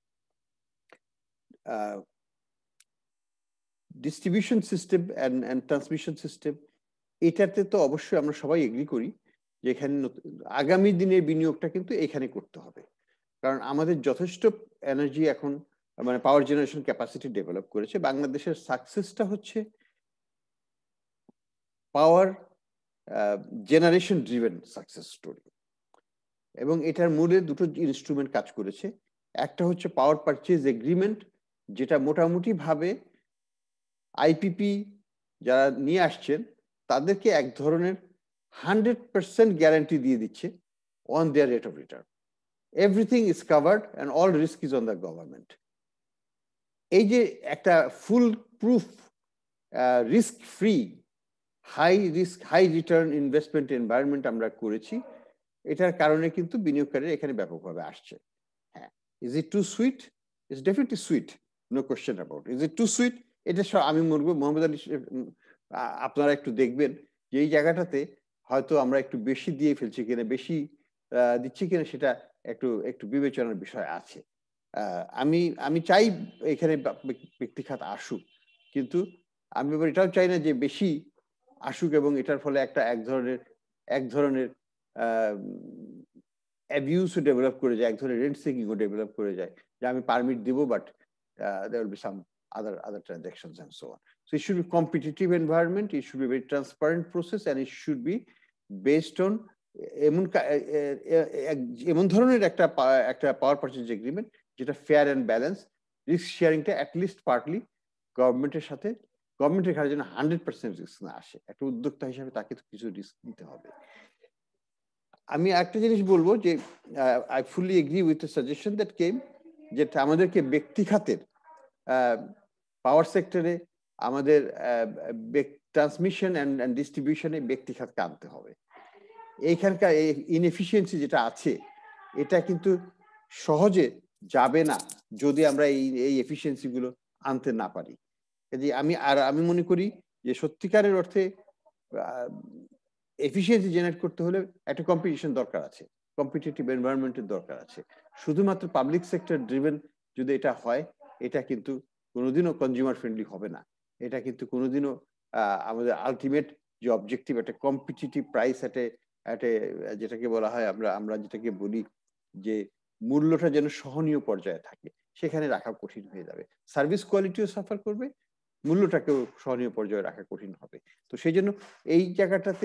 distribution system and transmission system, এটাতে তো অবশ্যই আমরা সবাই এগ্রি করি যে এখানে আগামী দিনের বিনিয়োগটা কিন্তু এখানে করতে হবে। কারণ আমাদের যথেষ্ট এনার্জি এখন মানে পাওয়ার জেনারেশন ক্যাপাসিটি ডেভেলপ করেছে। বাংলাদেশের সাকসেসটা হচ্ছে power generation driven success story, এবং এটার মূলে দুটো ইনস্ট্রুমেন্ট কাজ করেছে। একটা হচ্ছে পাওয়ার পারচেজ এগ্রিমেন্ট, যেটা মোটামুটি ভাবে আইপিপি যারা নিয়ে আসছেন তাদেরকে এক ধরনের 100% গ্যারান্টি দিয়ে দিচ্ছে on their rate of return. Everything is covered and all risk is on the government. এই যে একটা foolproof risk free high risk high return investment environment আমরা করেছি, এটার কারণে কিন্তু বিনিয়োগকারীরা এখানে ব্যাপকভাবে আসছে। হ্যাঁ, is it too sweet? It's definitely sweet, no question about. Is it too sweet? এটা আমি বলবো মোহাম্মদ আলী, আপনারা একটু দেখবেন যে এই জায়গাটাতে হয়তো আমরা একটু বেশি দিয়ে ফেলছি কিনা, বেশি দিচ্ছি কিনা, সেটা একটু একটু বিবেচনার বিষয় আছে। আমি চাই এখানে ব্যক্তিখাত আসুক, কিন্তু আমি এটাও চাই না যে বেশি আসুক এবং এটার ফলে এক ধরনের অ্যাবিউসও ডেভেলপ করে যায়, এক ধরনের রেন্ট সিকিংও ডেভেলপ করে যায়, যে আমি পারমিট দিব but there will be some other transactions and so on. So it should be competitive environment, it should be a very transparent process, and it should be based on এমন ধরনের একটা power purchase agreement যেটা fair and balance, risk শেয়ারিংটা at least partly গভর্নমেন্টের সাথে, গভর্নমেন্টের ঘাড়ে যেন 100% রিস্ক না আসে। একটা উদ্যোক্তা হিসাবে তাকে তো কিছু রিস্ক নিতে হবে। আমি একটা জিনিস বলবো যে I fully agree with the suggestion that came, যেটা আমাদেরকে ব্যক্তি খাতের পাওয়ার সেক্টরে আমাদের ট্রান্সমিশন অ্যান্ড ডিস্ট্রিবিউশনে ব্যক্তি খাতকে আনতে হবে। এইখানকার ইনএফিসিয়েন্সি যেটা আছে এটা কিন্তু সহজে যাবে না যদি আমরা এই এফিসিয়েন্সি গুলো আনতে না পারি। আমি মনে করি যে সত্যিকারের অর্থে এফিসিয়েন্সি জেনারেট করতে হলে একটা কম্পিটিশন দরকার আছে, কম্পিটিটিভ এনভায়রনমেন্টের দরকার আছে। শুধুমাত্র পাবলিক সেক্টর ড্রিভেন যদি এটা হয়, এটা কিন্তু কোনোদিনও কনজিউমার ফ্রেন্ডলি হবে না। এটা কিন্তু কোনোদিনও আমাদের আলটিমেট যে অবজেক্টিভ, একটা কম্পিটিটিভ প্রাইস, যেটাকে বলা হয়, আমরা যেটাকে বলি যে মূল্যটা যেন সহনীয় পর্যায়ে থাকে, সেখানে রাখা কঠিন হয়ে যাবে। সার্ভিস কোয়ালিটিও সাফার করবে, মূল্যটাকেও সহনীয় পর্যায়ে রাখা কঠিন হবে। তো সেই জন্য এই জায়গাটাতে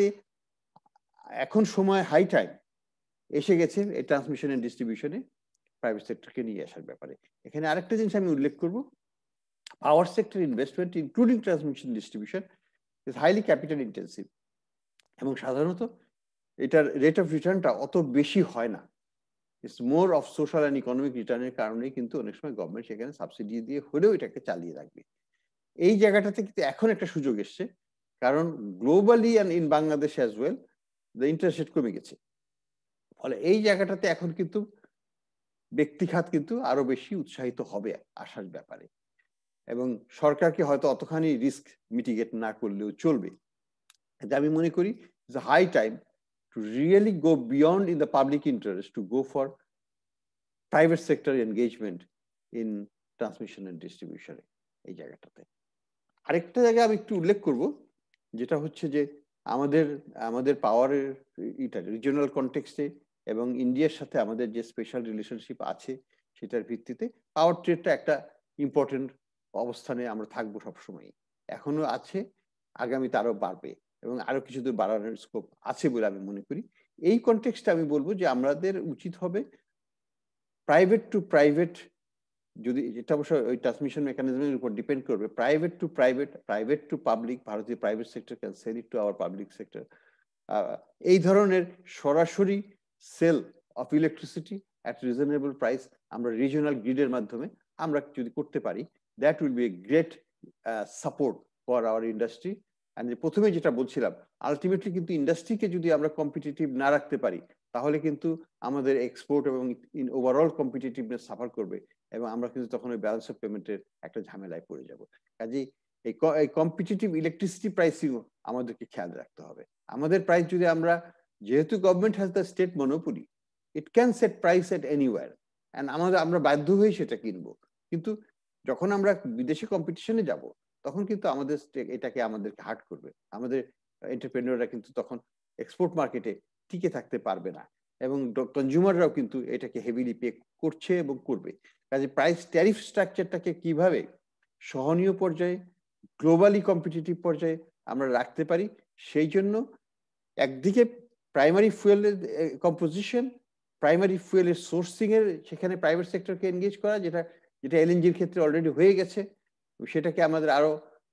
এখন সময় হাই টাইম এসে গেছে এই ট্রান্সমিশন এন্ড ডিস্ট্রিবিউশনে প্রাইভেট সেক্টরকে নিয়ে আসার ব্যাপারে। এখানে আরেকটা জিনিস আমি উল্লেখ করব, power sector investment including transmission distribution is highly capital intensive, এবং সাধারণত এটার রেট অফ রিটার্নটা অত বেশি হয় না। It's more of social and economic রিটার্নের কারণেই কিন্তু অনেক সময় গভর্নমেন্ট সেখানে সাবসিডি দিয়ে হলেও এটাকে চালিয়ে রাখবে। এই জায়গাটাতে কিন্তু এখন একটা সুযোগ এসছে, কারণ globally and in Bangladesh as well the interest rate কমে গেছে। ফলে এই জায়গাটাতে এখন কিন্তু ব্যক্তিখাত কিন্তু আরো বেশি উৎসাহিত হবে আসার ব্যাপারে, এবং সরকারকে হয়তো অতখানি রিস্ক মিটিগেট না করলেও চলবে। আমি মনে করি it's high time to really go beyond in the public interest to go for private sector engagement in transmission and distribution এই জায়গাটাতে। আরেকটা জায়গা আমি একটু উল্লেখ করব, যেটা হচ্ছে যে আমাদের পাওয়ারের রিজিওনাল কনটেক্সটে এবং ইন্ডিয়ার সাথে আমাদের যে স্পেশাল রিলেশনশিপ আছে সেটার ভিত্তিতে পাওয়ার ট্রেডটা একটা ইম্পর্টেন্ট অবস্থানে আমরা থাকবো সবসময়, এখনো আছে, আগামীতে আরো বাড়বে এবং আরো কিছু দূর বাড়ানোর স্কোপ আছে বলে আমি মনে করি। এই কনটেক্সটে আমি বলবো যে আমাদের উচিত হবে প্রাইভেট টু প্রাইভেট, যদি এটা অবশ্য ওই ট্রান্সমিশন মেকানিজমের উপর ডিপেন্ড করবে, private to private, private to public, ভারতীয় private sector can sell it to our public sector, এই ধরনের সরাসরি sell of electricity at reasonable price আমরা রিজিওনাল গ্রিডের মাধ্যমে আমরা যদি করতে পারি, that will be a great support for our industry. প্রথমে যেটা বলছিলাম, আলটিমেটলি কিন্তু ইন্ডাস্ট্রিকে যদি আমরা কম্পিটিটিভ না রাখতে পারি, তাহলে কিন্তু আমাদের এক্সপোর্ট এবং ওভারঅল কম্পিটিটিভনেস সাফার করবে, এবং আমরা কিন্তু তখন ওই ব্যালেন্স অফ পেমেন্টের একটা ঝামেলায় পড়ে যাব। কাজেই এই কম্পিটিটিভ ইলেকট্রিসিটি প্রাইসিংও আমাদেরকে খেয়াল রাখতে হবে। আমাদের প্রাইস যদি আমরা, যেহেতু government has the state monopoly, it can set price at anywhere, and আমরা বাধ্য হয়ে সেটা কিনবো। কিন্তু যখন আমরা বিদেশি কম্পিটিশনে যাব, তখন কিন্তু এটাকে আমাদেরকে হার্ট করবে, আমাদের এন্টারপ্রেনিয়ররা কিন্তু তখন এক্সপোর্ট মার্কেটে টিকে থাকতে পারবে না, এবং কনজিউমাররাও কিন্তু এটাকে হেভিলি পে করছে এবং করবে। কাজে প্রাইস ট্যারিফ স্ট্রাকচারটাকে কিভাবে সহনীয় পর্যায়ে, গ্লোবালি কম্পিটিটিভ পর্যায়ে আমরা রাখতে পারি, সেই জন্য একদিকে প্রাইমারি ফুয়েলের কম্পোজিশন, প্রাইমারি ফুয়েলের সোর্সিং এর সেখানে প্রাইভেট সেক্টরকে এনগেজ করা, যেটা এলএনজির ক্ষেত্রে অলরেডি হয়ে গেছে, সেটাকে আমাদের আরো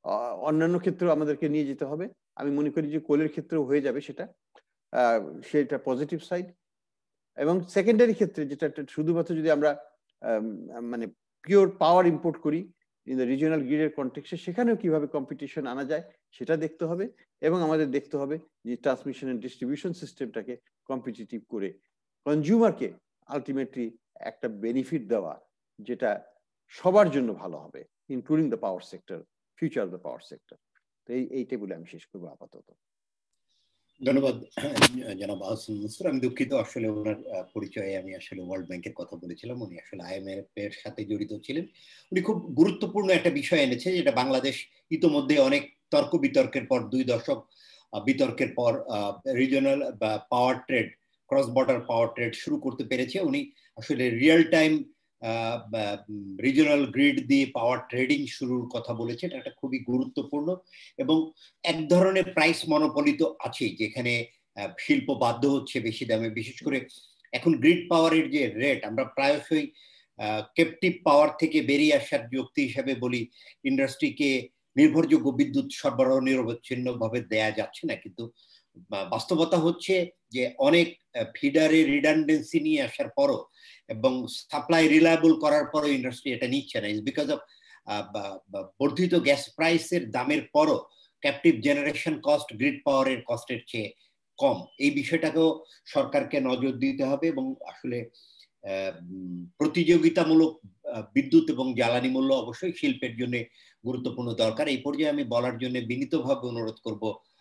অন্যান্য ক্ষেত্রেও আমাদেরকে নিয়ে যেতে হবে। আমি মনে করি যে কোলের ক্ষেত্রেও হয়ে যাবে সেটা পজিটিভ সাইড। এবং সেকেন্ডারি ক্ষেত্রে যেটা শুধুমাত্র যদি আমরা মানে পিওর পাওয়ার ইম্পোর্ট করি ইন দ্য রিজিওনাল গ্রিডের কনটেক্সটে, সেখানেও কিভাবে কম্পিটিশন আনা যায় সেটা দেখতে হবে। এবং আমাদের দেখতে হবে যে ট্রান্সমিশন এন্ড ডিস্ট্রিবিউশন সিস্টেমটাকে কম্পিটিটিভ করে কনজিউমারকে আলটিমেটলি একটা বেনিফিট দেওয়া, যেটা সবার জন্য ভালো হবে, including the power sector, future of the power sector. তো এইটাই বলে আমি শেষ করবো আপাতত। ধন্যবাদ জনাব আহসান মনসুর। আমি দুঃখিত, আসলে ওনার পরিচয়ে আমি আসলে ওয়ার্ল্ড ব্যাংকের কথা বলেছিলাম। উনি আসলে IMF এর সাথে জড়িত ছিলেন। উনি খুব গুরুত্বপূর্ণ একটা বিষয় এনেছে, যেটা বাংলাদেশ ইতোমধ্যে অনেক তর্ক বিতর্কের পর, 2 দশক বিতর্কের পর রিজিওনাল বা power trade, cross border power trade শুরু করতে পেরেছে। উনি আসলে রিয়েল টাইম রিজিওনাল গ্রিড দিয়ে পাওয়ার ট্রেডিং শুরুর কথা বলেছে। এটা খুবই গুরুত্বপূর্ণ। এবং এক ধরনের প্রাইস মনোপলি তো আছেই, যেখানে শিল্প বাধ্য হচ্ছে বেশি দামে। বিশেষ করে এখন গ্রিড পাওয়ারের যে রেট, আমরা প্রায়শই ক্যাপটিভ পাওয়ার থেকে বেরিয়ে আসার যুক্তি হিসাবে বলি ইন্ডাস্ট্রিকে নির্ভরযোগ্য বিদ্যুৎ সরবরাহ নিরবচ্ছিন্নভাবে দেয়া যাচ্ছে না, কিন্তু বাস্তবতা হচ্ছে যে অনেক ফিডারে রিডান্ডেন্সি নিয়ে আসার পরও এবং সাপ্লাই রিলায়েবল করার পরও ইন্ডাস্ট্রি এটা নিচ্ছে না। ইজ বিকজ অফ বর্ধিত গ্যাস প্রাইসের দামের পরও ক্যাপটিভ জেনারেশন কস্ট গ্রিড পাওয়ারের কস্টের চেয়ে কম। এই বিষয়টাকেও সরকারকে নজর দিতে হবে এবং আসলে প্রতিযোগিতামূলক বিদ্যুৎ এবং জ্বালানি মূল্য অবশ্যই শিল্পের জন্য গুরুত্বপূর্ণ দরকার। এই পর্যায়ে আমি বলার জন্য বিনীতভাবে অনুরোধ করব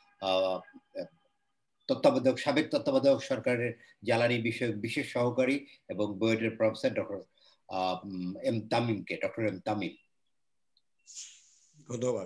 সাবেক তত্ত্বাবধায়ক সরকারের জ্বালানি বিষয়ক বিশেষ সহকারী এবং বুয়েটের প্রফেসর ডক্টর এম তামিমকে। Doctor M Tamim. ধন্যবাদ।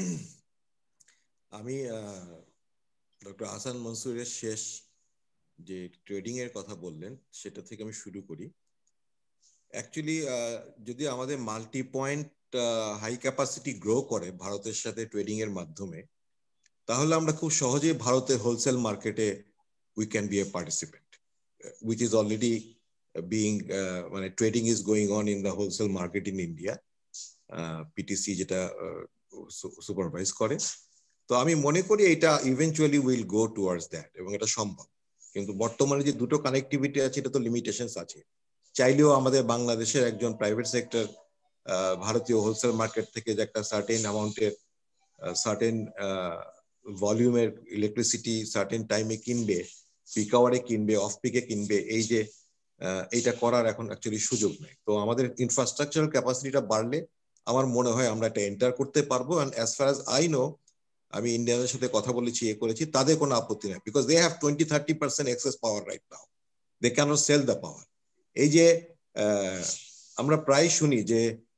আমি ডক্টর আহসান মনসুরের শেষ যে ট্রেডিং এর কথা বললেন সেটা থেকে আমি শুরু করি। অ্যাকচুয়ালি যদি আমাদের multi point high capacity grow করে ভারতের সাথে ট্রেডিং এর মাধ্যমে, তাহলে আমরা খুব সহজেই ভারতের হোলসেল মার্কেটে we can be a participant, which is already being মানে trading is going on in the wholesale market in India, PTC যেটা সুপারভাইজ করে। তো আমি মনে করি এটা eventually will go towards that, এবং এটা সম্ভব। কিন্তু বর্তমানে যে দুটো কানেক্টিভিটি আছে এটা তো লিমিটেশনস আছে। চাইলেও আমাদের বাংলাদেশের একজন প্রাইভেট সেক্টর ভারতীয় হোলসেল মার্কেট থেকে যে একটা সার্টেন অ্যামাউন্টের সার্টেন ভলিউমের ইলেকট্রিসিটি সার্টেন টাইমে কিনবে, পিক আওয়ারে কিনবে, অফ পিকে কিনবে, এই যে এইটা করার এখন অ্যাকচুয়ালি সুযোগ নেই। তো আমাদের ইনফ্রাস্ট্রাকচারাল ক্যাপাসিটিটা বাড়লে আমার মনে হয় আমরা এটা এন্টার করতে পারবো। And as far as I know, আমি ইন্ডিয়ানের সাথে কথা বলেছি, করেছি, তাদের কোনো আপত্তি নেই, because they have 20-30% excess power right now, they cannot sell the power. এই যে আমরা প্রায় শুনি যে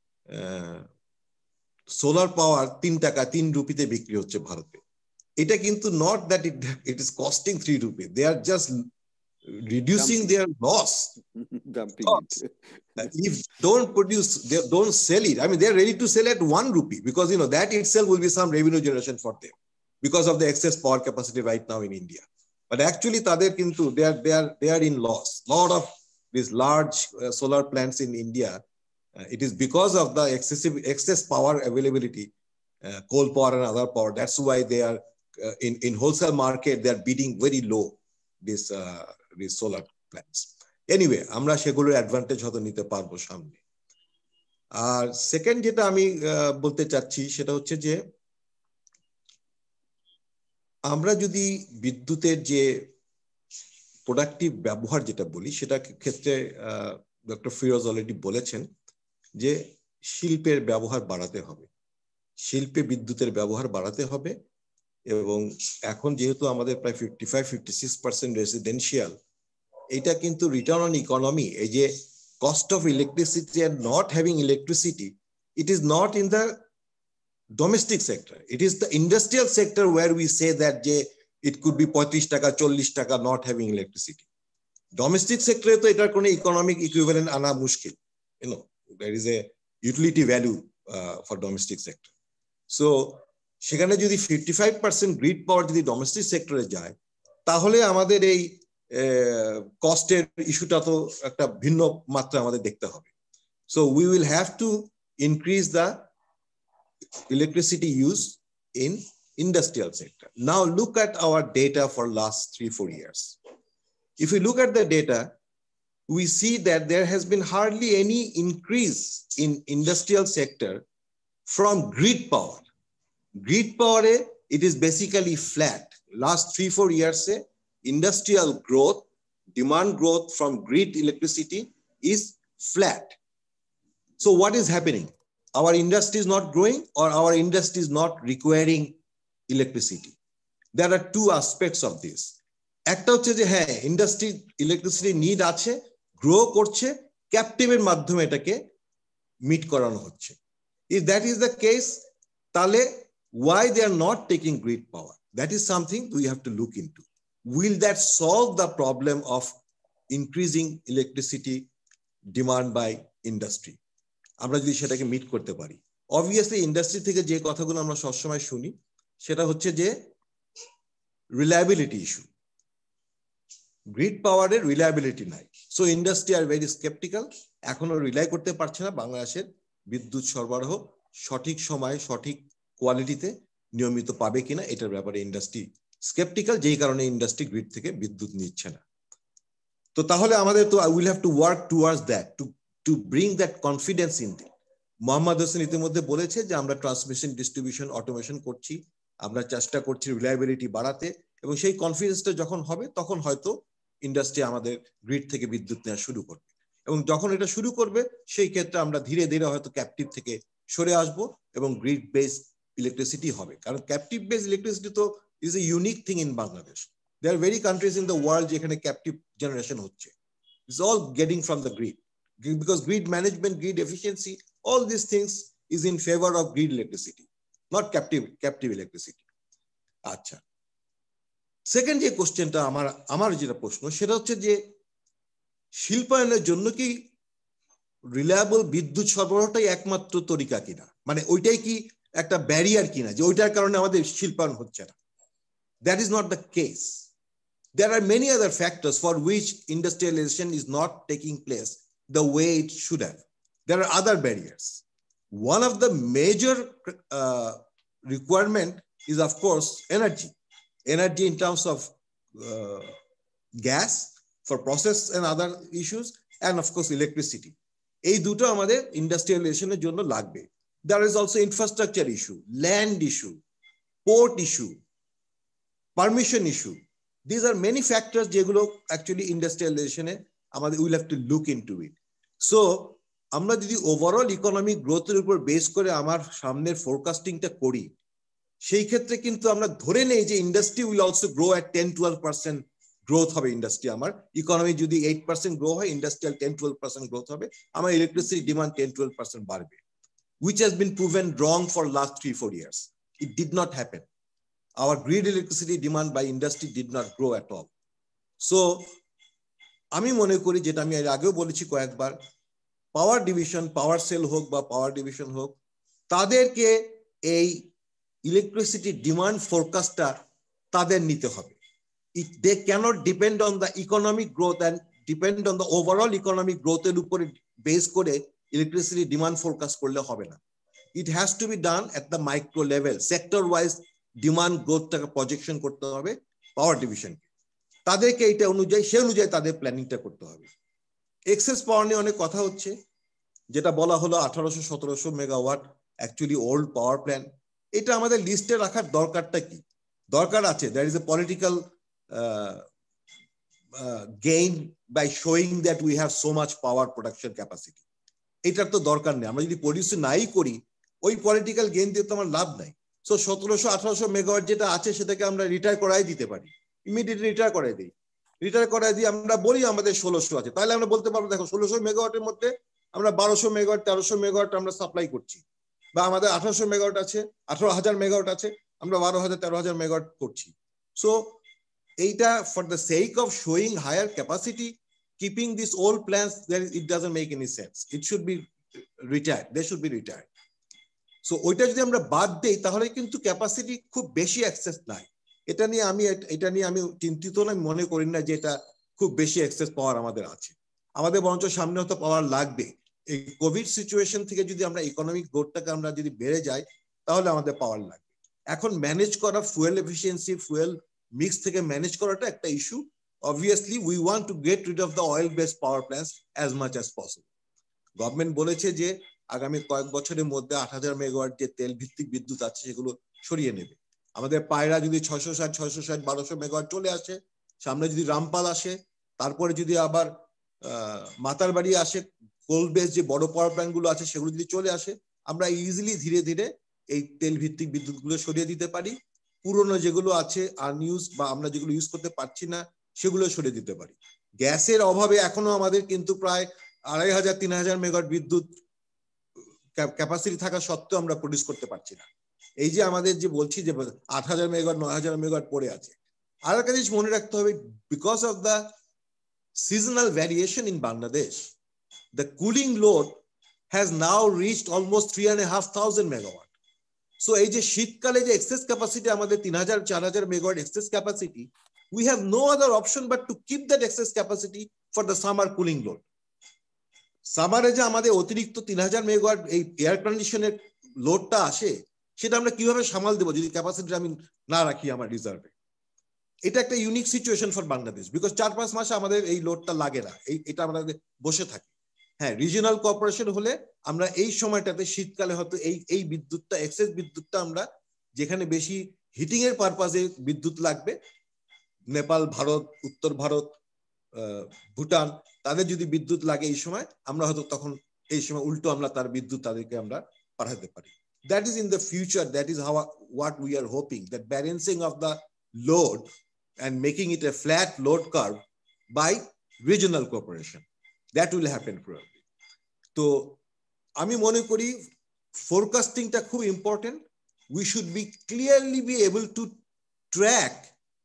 সোলার পাওয়ার 3 টাকা 3 রুপিতে বিক্রি হচ্ছে ভারতে, এটা কিন্তু not that it is costing 3 rupee, they are just reducing their loss. Dumping it. If don't produce, they don't sell it. I mean, they're ready to sell at 1 rupee because that itself will be some revenue generation for them because of the excess power capacity right now in India. But actually, they are in loss. Lot of these large solar plants in India, it is because of the excess power availability, coal power and other power. That's why they are in wholesale market. They are bidding very low. These solar plants. Anyway, আমরা সেগুলোর advantage হয়তো নিতে পারবো সামনে। আর second যেটা আমি বলতে চাচ্ছি সেটা হচ্ছে যে আমরা যদি বিদ্যুতের যে প্রোডাক্টিভ ব্যবহার যেটা বলি, সেটা ক্ষেত্রে ডক্টর ফিরোজ অলরেডি বলেছেন যে শিল্পের ব্যবহার বাড়াতে হবে, শিল্পে বিদ্যুতের ব্যবহার বাড়াতে হবে। এবং এখন যেহেতু আমাদের প্রায় 55-56% রেসিডেন্সিয়াল, এটা কিন্তু রিটার্ন অন ইকোনমি, এই যে cost of electricity and not having electricity, it is not in the domestic sector, it is the industrial sector where we say that it could be 35 টাকা 40 টাকা not having electricity. Domestic sector তো এটার কোনো economic equivalent আনা মুশকিল, there is a utility value for domestic sector. So সেখানে যদি 55% grid পাওয়ার যদি ডোমেস্টিক সেক্টরে যায়, তাহলে আমাদের এই কস্টের ইস্যুটা তো একটা ভিন্ন মাত্রা আমাদের দেখতে হবে। So we will have to increase the electricity use in industrial sector. Now look at our data for last 3-4 years. If we look at the data, we see that there has been hardly any increase in industrial sector from grid power. Grid power, it is basically flat. Last 3-4 years, industrial growth, demand growth from grid electricity is flat. So what is happening? Our industry is not growing, or our industry is not requiring electricity. There are two aspects of this. একটা হচ্ছে যে হ্যাঁ industry electricity need আছে, grow করছে, ক্যাপটিভের মাধ্যমে এটাকে meet করানো হচ্ছে। If that is the case, তাহলে why they are not taking grid power? That is something we have to look into. Will that solve the problem of increasing electricity demand by industry? আমরা যদি সেটাকে meet করতে পারি। Obviously industry থেকে যে কথাগুলো আমরা সবসময় শুনি সেটা হচ্ছে যে রিলায়েবিলিটি ইস্যু, গ্রিড পাওয়ারের রিলায়েবিলিটি নাই। So industry are very sceptical, এখনো রিলাই করতে পারছে না বাংলাদেশের বিদ্যুৎ সরবরাহ সঠিক সময়ে সঠিক কোয়ালিটিতে নিয়মিত পাবে কিনা এটার ব্যাপারে ইন্ডাস্ট্রি স্কেপটিক্যাল, যেই কারণে ইন্ডাস্ট্রি গ্রিড থেকে বিদ্যুৎ নিচ্ছে না। তো তাহলে আমাদের তো will have to work towards that to bring that confidence in them. Mohammad Hossain ইতিমধ্যে বলেছে যে আমরা ট্রান্সমিশন ডিস্ট্রিবিউশন অটোমেশন করছি, আমরা চেষ্টা করছি রিলায়েবিলিটি বাড়াতে, এবং সেই কনফিডেন্সটা যখন হবে তখন হয়তো ইন্ডাস্ট্রি আমাদের গ্রিড থেকে বিদ্যুৎ নেওয়া শুরু করবে, এবং যখন এটা শুরু করবে সেই ক্ষেত্রে আমরা ধীরে ধীরে হয়তো ক্যাপটিভ থেকে সরে আসব এবং গ্রিড বেসড ইলেকট্রিসিটি হবে। কারণ ক্যাপটিভ বেসড ইলেকট্রিসিটি তো is a unique thing in Bangladesh. There very countries in the world যেখানে ক্যাপটিভ জেনারেশন হচ্ছে। It's all getting from the grid, because grid management, grid efficiency, all these things is in favor of grid electricity, not captive electricity. আচ্ছা, second যে কোশ্চেনটা আমার যেটা প্রশ্ন সেটা হচ্ছে যে শিল্পায়নের জন্য কি রিলায়েবল বিদ্যুৎ সরবরাহটাই একমাত্র তরিকা কিনা, মানে ওইটাই কি একটা ব্যারিয়ার কিনা যে ওইটার কারণে আমাদের শিল্পায়ন হচ্ছে না? That is not the case. There are many other factors for which industrialization is not taking place the way it should have. There are other barriers. One of the major requirement is, of course, energy. Energy in terms of gas for process and other issues, and of course electricity. এই দুটো আমাদের ইন্ডাস্ট্রিয়ালাইজেশনের জন্য লাগবে। There is also infrastructure issue, land issue, port issue, permission issue. These are many factors যেগুলো actually ইন্ডাস্ট্রিয়ালাইজেশনে আমাদের will have to look into it. So আমরা যদি ওভারঅল ইকোনমিক গ্রোথের উপর বেস করে আমার সামনের ফোরকাস্টিংটা করি, সেই ক্ষেত্রে কিন্তু আমরা ধরে নেই যে industry will also grow at 10-12% growth হবে ইন্ডাস্ট্রি। আমার ইকোনমি যদি 8% গ্রো হয়, ইন্ডাস্ট্রিয়াল 10-12% গ্রোথ হবে, আমার ইলেকট্রিসিটি ডিমান্ড 10-12% বাড়বে, which has been proven wrong for last 3-4 years. It did not happen. Our grid electricity demand by industry did not grow at all. So আমি মনে করি, যেটা আমি এর আগেও বলেছি কয়েকবার, পাওয়ার ডিভিশন, পাওয়ার সেল হোক বা পাওয়ার ডিভিশন হোক, তাদেরকে এই ইলেকট্রিসিটি ডিমান্ড ফোরকাস্টটা তাদের নিতে হবে। They cannot depend on the economic growth and depend on the overall economic growth এর উপরে বেস করে ইলেকট্রিসিটি ডিমান্ড ফোরকাস্ট করলে হবে না। It has to be done at the micro level, sector wise demand গ্রোথটাকে প্রজেকশন করতে হবে পাওয়ার ডিভিশনকে। তাদেরকে এইটা অনুযায়ী সে অনুযায়ী তাদের প্ল্যানিংটা করতে হবে। এক্সেস পাওয়ার নিয়ে অনেক কথা হচ্ছে, যেটা বলা হলো 1800-1700 megawatt actually old power plant. এটা আমাদের লিস্টে রাখার দরকারটা কি? দরকার আছে, there is a political gain by showing that we have so much power production capacity. এটার তো দরকার নেই। আমরা যদি প্রডিউস নাই করি, ওই পলিটিক্যাল গেইন দিয়ে তো আমার লাভ নাই। সো 1700-1800 মেগাওয়াট যেটা আছে সেটাকে আমরা রিটায়ার করাই দিতে পারি, ইমিডিয়েটলি রিটায়ার করাই দিই। রিটায়ার করাই দিয়ে আমরা বলি আমাদের 1600 আছে, তাহলে আমরা বলতে পারবো দেখো 1600 মেগাওয়াটের মধ্যে আমরা 1200 মেগাওয়াট 1300 মেগাওয়াট আমরা সাপ্লাই করছি, বা আমাদের 1800 মেগাওয়াট আছে, 18,000 মেগাওয়াট আছে, আমরা 12,000-13,000 মেগাওয়াট করছি। সো এইটা for the sake of showing higher capacity, keeping this old plants, it doesn't make any sense. It should be retired, they should be retired. So ওইটা যদি আমরা বাদ দেই তাহলে কিন্তু ক্যাপাসিটি খুব বেশি অ্যাক্সেস নাই। এটা নিয়ে আমি চিন্তিত না, মনে করি না যে এটা খুব বেশি অ্যাক্সেস পাওয়ার আমাদের আছে। আমাদের বরঞ্চ সামনে হয়তো পাওয়ার লাগবে। এই কোভিড সিচুয়েশন থেকে যদি আমরা ইকোনমিক গ্রোথটাকে আমরা যদি বেড়ে যাই, তাহলে আমাদের পাওয়ার লাগবে। এখন ম্যানেজ করা ফুয়েল এফিসিয়েন্সি, ফুয়েল মিক্স থেকে ম্যানেজ করাটা একটা issue. Obviously, we want to get rid of the oil-based power plants as much as possible. Government বলেছে যে আগামী কয়েক বছরের মধ্যে 8,000 মেগাওয়াট যে তেল ভিত্তিক বিদ্যুৎ আছে সেগুলো সরিয়ে নেবে। আমাদের পায়রা যদি 660 মেগাওয়াট চলে আসে, সামনে যদি রামপাল আসে, তারপরে যদি আবার মাতারবাড়ি আসে, কোল বেস যে বড় পাওয়ার প্ল্যান্ট গুলো আছে সেগুলো যদি চলে আসে, আমরা ইজিলি ধীরে ধীরে এই তেল ভিত্তিক বিদ্যুৎ গুলো সরিয়ে দিতে পারি। পুরনো যেগুলো আছে আনইউজ বা আমরা যেগুলো ইউজ করতে পারছি না সেগুলো সরিয়ে দিতে পারি। গ্যাসের অভাবে এখনো আমাদের কিন্তু প্রায় 2,500-3,000 মেগাওয়াট বিদ্যুৎ ক্যাপাসিটি থাকা সত্ত্বেও আমরা প্রডিউস করতে পারছি না। এই যে আমাদের যে বলছি যে 8,000 মেগাওয়াট 9,000 মেগাওয়াট পড়ে আছে। আর একটা জিনিস মনে রাখতে হবে, because of the seasonal variation in Bangladesh, the cooling load has now reached almost 3,500 megawatt. So এই যে শীতকালে যে এক্সেস ক্যাপাসিটি আমাদের 3,000-4,000 megawatt excess capacity, we have no other option but to keep that excess capacity for the summer cooling load. সামারে যে আমাদের অতিরিক্ত 3,000 megawatt এই এয়ার কন্ডিশনের লোডটা আসে, সেটা আমরা কিভাবে সামাল দেবো যদি ক্যাপাসিটি আমি না রাখি আমার রিজার্ভে? এটা একটা unique situation for Bangladesh, because 4-5 মাসে আমাদের এই লোডটা লাগে না, এটা আমাদের বসে থাকে। হ্যাঁ, রিজিওনাল কোঅপারেশন হলে আমরা এই সময়টাতে শীতকালে হয়তো এই বিদ্যুৎটা, এক্সেস বিদ্যুৎটা আমরা যেখানে বেশি হিটিং এর পারপাসে বিদ্যুৎ লাগবে, নেপাল, ভারত, উত্তর ভারত, ভুটান, তাদের যদি বিদ্যুৎ লাগে এই সময়, আমরা হয়তো তখন এই সময় উল্টো আমরা তার বিদ্যুৎ তাদেরকে আমরা পাঠাতে পারি। That is in the future, that is how what we are hoping, that balancing of the load and making it a flat load curve by regional cooperation, that will happen probably. তো আমি মনে করি ফোরকাস্টিংটা খুব important. We should be clearly be able to track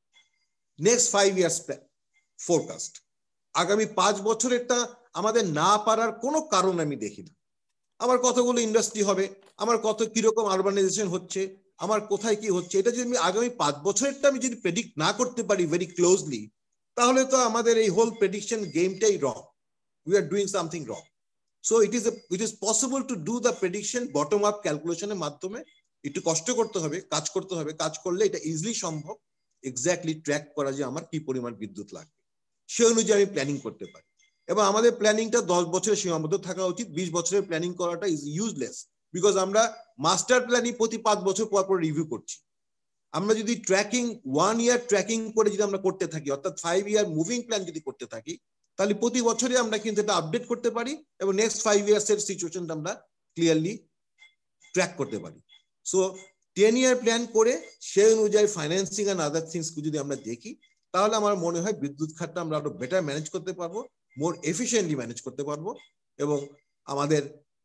next 5 years forecast. আগামী 5 বছরেরটা আমাদের না পারার কোনো কারণ আমি দেখি না। আমার কতগুলো ইন্ডাস্ট্রি হবে, আমার কত কিরকম আরবানাইজেশন হচ্ছে, আমার কোথায় কি হচ্ছে, এটা যদি আমি আগামী 5 বছরেরটা আমি যদি প্রেডিক্ট না করতে পারি ভেরি ক্লোজলি, তাহলে তো আমাদের এই হোল প্রেডিকশন গেমটাই wrong. We are doing something wrong. So it is possible to do the prediction bottom up ক্যালকুলেশনের মাধ্যমে। একটু কষ্ট করতে হবে, কাজ করতে হবে, কাজ করলে এটা ইজিলি সম্ভব এক্স্যাক্টলি ট্র্যাক করা যে আমার কি পরিমাণ বিদ্যুৎ লাগবে, সে অনুযায়ী আমি প্ল্যানিং করতে পারি। এবং আমাদের প্ল্যানিংটা 10 বছরের সীমাবদ্ধ থাকা উচিত। 20 বছরের প্ল্যানিং করাটা ইজ ইউজলেস, বিকজ আমরা মাস্টার প্ল্যানিং প্রতি 5 বছর পর পর রিভিউ করছি। আমরা যদি ট্র্যাকিং 1 ইয়ার ট্র্যাকিং করে যদি আমরা করতে থাকি, অর্থাৎ 5 ইয়ার মুভিং প্ল্যান যদি করতে থাকি, তাহলে প্রতি বছরে আমরা কিন্তু এটা আপডেট করতে পারি এবং নেক্সট 5 ইয়ার্সের সিচুয়েশনটা আমরা ক্লিয়ারলি ট্র্যাক করতে পারি। সো 10 ইয়ার প্ল্যান করে সেই অনুযায়ী ফাইন্যান্সিং এন্ড আদার থিংস যদি আমরা দেখি, তাহলে আমার মনে হয় বিদ্যুৎ খাতটা আমরা আরো বেটার ম্যানেজ করতে পারবো, মোর এফিশিয়েন্টলি ম্যানেজ করতে পারবো, এবং আমাদের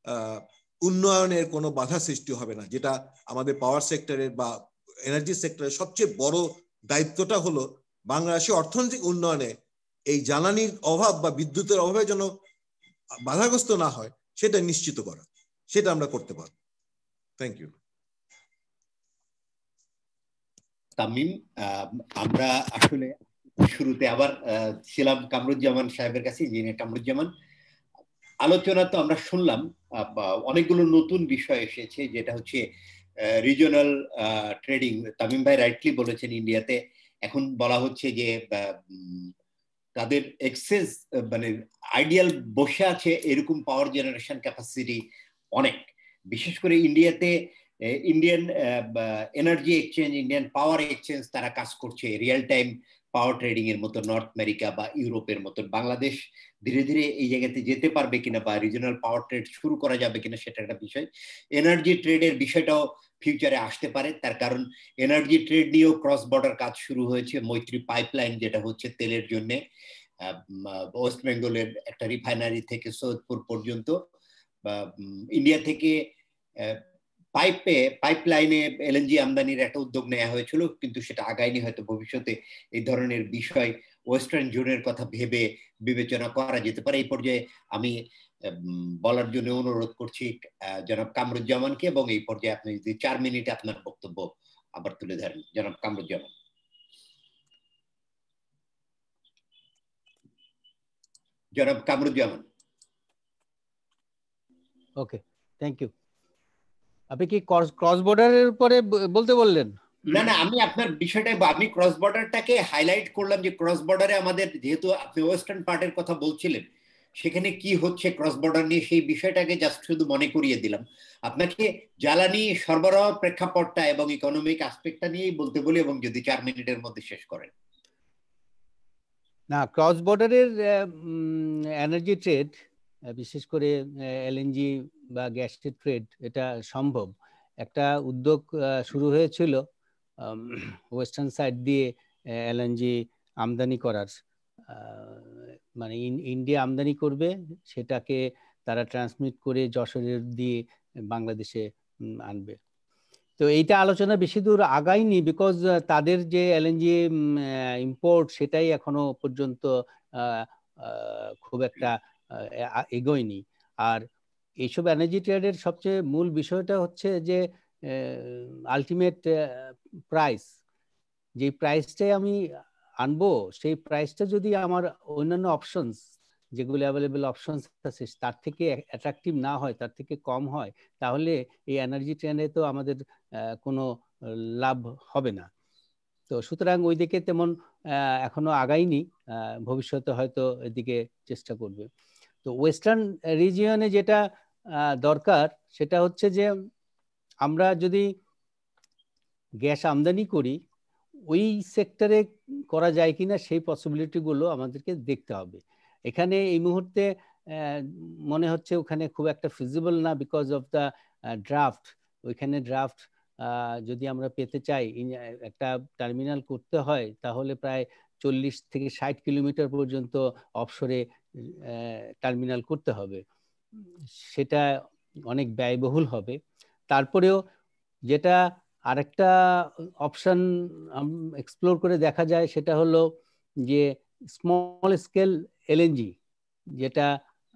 উন্নয়নের কোনো বাধা সৃষ্টি হবে না। যেটা আমাদের পাওয়ার সেক্টরের বা এনার্জি সেক্টরের সবচেয়ে বড় দায়িত্বটা হলো বাংলাদেশের অর্থনৈতিক উন্নয়নে এই জ্বালানির অভাব বা বিদ্যুতের অভাবে যেন বাধাগ্রস্ত না হয় সেটা নিশ্চিত করা। সেটা আমরা করতে পারবো। Thank you. তামিম, আমরা আসলে শুরুতে আবার ছিলাম কামরুজ্জামান সাহেবের কাছে। যিনি কামরুজ্জামান, আলোচনা তো আমরা শুনলাম, অনেকগুলো নতুন বিষয় এসেছে, যেটা হচ্ছে রিজিওনাল ট্রেডিং। তামিম ভাই রাইটলি বলেছেন, ইন্ডিয়াতে এখন বলা হচ্ছে যে তাদের এক্সেস মানে আইডিয়াল বসে আছে এরকম পাওয়ার জেনারেশন ক্যাপাসিটি অনেক। বিশেষ করে ইন্ডিয়াতে Indian energy exchange, Indian power exchange তারা কাজ করছে রিয়েল টাইম পাওয়ার ট্রেডিং এর মতো, নর্থ আমেরিকা বা ইউরোপের মতো। বাংলাদেশ ধীরে ধীরে এই জায়গাতে যেতে পারবে কিনা বা রিজিওনাল পাওয়ার ট্রেড শুরু করা যাবে কিনা সেটা একটা বিষয়। এনার্জি ট্রেডের বিষয়টাও ফিউচারে আসতে পারে, তার কারণ এনার্জি ট্রেড নিয়েও ক্রস বর্ডার কাজ শুরু হয়েছে। মৈত্রী পাইপলাইন, যেটা হচ্ছে তেলের জন্য ওয়েস্ট বেঙ্গলের একটা রিফাইনারি থেকে সৈয়দপুর পর্যন্ত, ইন্ডিয়া থেকে পাইপলাইনে এলএনজি আমদানির একটা উদ্যোগ নেওয়া হয়েছিল, কিন্তু সেটা আগায়নি। হয়তো ভবিষ্যতে এই ধরনের বিষয় ওয়েস্টার্ন জোনের কথা ভেবে বিবেচনা করা যেতে পারে। এই পর্যায়ে আমি বলার জন্য অনুরোধ করছি জনাব কামরুজ্জামানকে, এবং এই পর্যায়ে আপনি যদি 4 মিনিটে আপনার বক্তব্য আবার তুলে ধরেন। জনাব কামরুজ্জামান। জনাব কামরুজ্জামান। ওকে, থ্যাংক ইউ। আপনি কি ক্রস বর্ডারের উপরে বলতে বললেন? না না, আমি আপনার বিষয়টা, আমি ক্রস বর্ডারটাকে হাইলাইট করলাম যে ক্রস বর্ডারে আমাদের, যেহেতু আপনি ওয়েস্টার্ন পার্টের কথা বলছিলেন, সেখানে কি হচ্ছে ক্রস বর্ডার নিয়ে, সেই বিষয়টাকে জাস্ট শুধু মনে করিয়ে দিলাম আপনাকে। জ্বালানি সরবরাহ প্রেক্ষাপটটা এবং ইকোনমিক অ্যাসপেক্টটা নিয়েই বলতে বলি, এবং যদি 4 মিনিটের মধ্যে শেষ করেন। না, ক্রস বর্ডারের এনার্জি ট্রেড, বিশেষ করে এলএনজি বা গ্যাসের ট্রেড, এটা সম্ভব। একটা উদ্যোগ শুরু হয়েছিল ওয়েস্টার্ন সাইড দিয়ে এলএনজি আমদানি করার, মানে ইন্ডিয়া আমদানি করবে, সেটাকে তারা ট্রান্সমিট করে যশোরের দিয়ে বাংলাদেশে আনবে। তো এইটা আলোচনা বেশি দূর আগায়নি, বিকজ তাদের যে এলএনজি ইম্পোর্ট সেটাই এখনো পর্যন্ত খুব একটা এগোয়নি। আর এইসব এনার্জি ট্রেডের সবচেয়ে মূল বিষয়টা হচ্ছে যে আলটিমেট প্রাইস, যে প্রাইসটাই আমি আনবো, সেই প্রাইসটা যদি আমার অন্যান্য অপশনস, যেগুলো অ্যাভেলেবল অপশনস আছে, তার থেকে অ্যাট্রাকটিভ না হয়, তার থেকে কম হয়, তাহলে এই এনার্জি ট্রেডে তো আমাদের কোনো লাভ হবে না। তো সুতরাং ওই দিকে তেমন এখনো আগায়নি, ভবিষ্যতে হয়তো এদিকে চেষ্টা করবে। তো ওয়েস্টার্ন রিজিয়নে যেটা দরকার সেটা হচ্ছে যে আমরা যদি গ্যাস আমদানি করি, ওই সেক্টরে করা যায় কিনা সেই পসিবিলিটিগুলো আমাদেরকে দেখতে হবে। এখানে এই মুহূর্তে মনে হচ্ছে ওখানে খুব একটা ফিজিবল না, বিকজ অফ দ্য ড্রাফট। ওইখানে ড্রাফট যদি আমরা পেতে চাই, একটা টার্মিনাল করতে হয়, তাহলে প্রায় 40 থেকে 60 কিলোমিটার পর্যন্ত অফশোরে টার্মিনাল করতে হবে। সেটা অনেক ব্যয়বহুল হবে। তারপরেও যেটা আরেকটা অপশন এক্সপ্লোর করে দেখা যায়, সেটা হলো যে স্মল স্কেল এলএনজি, যেটা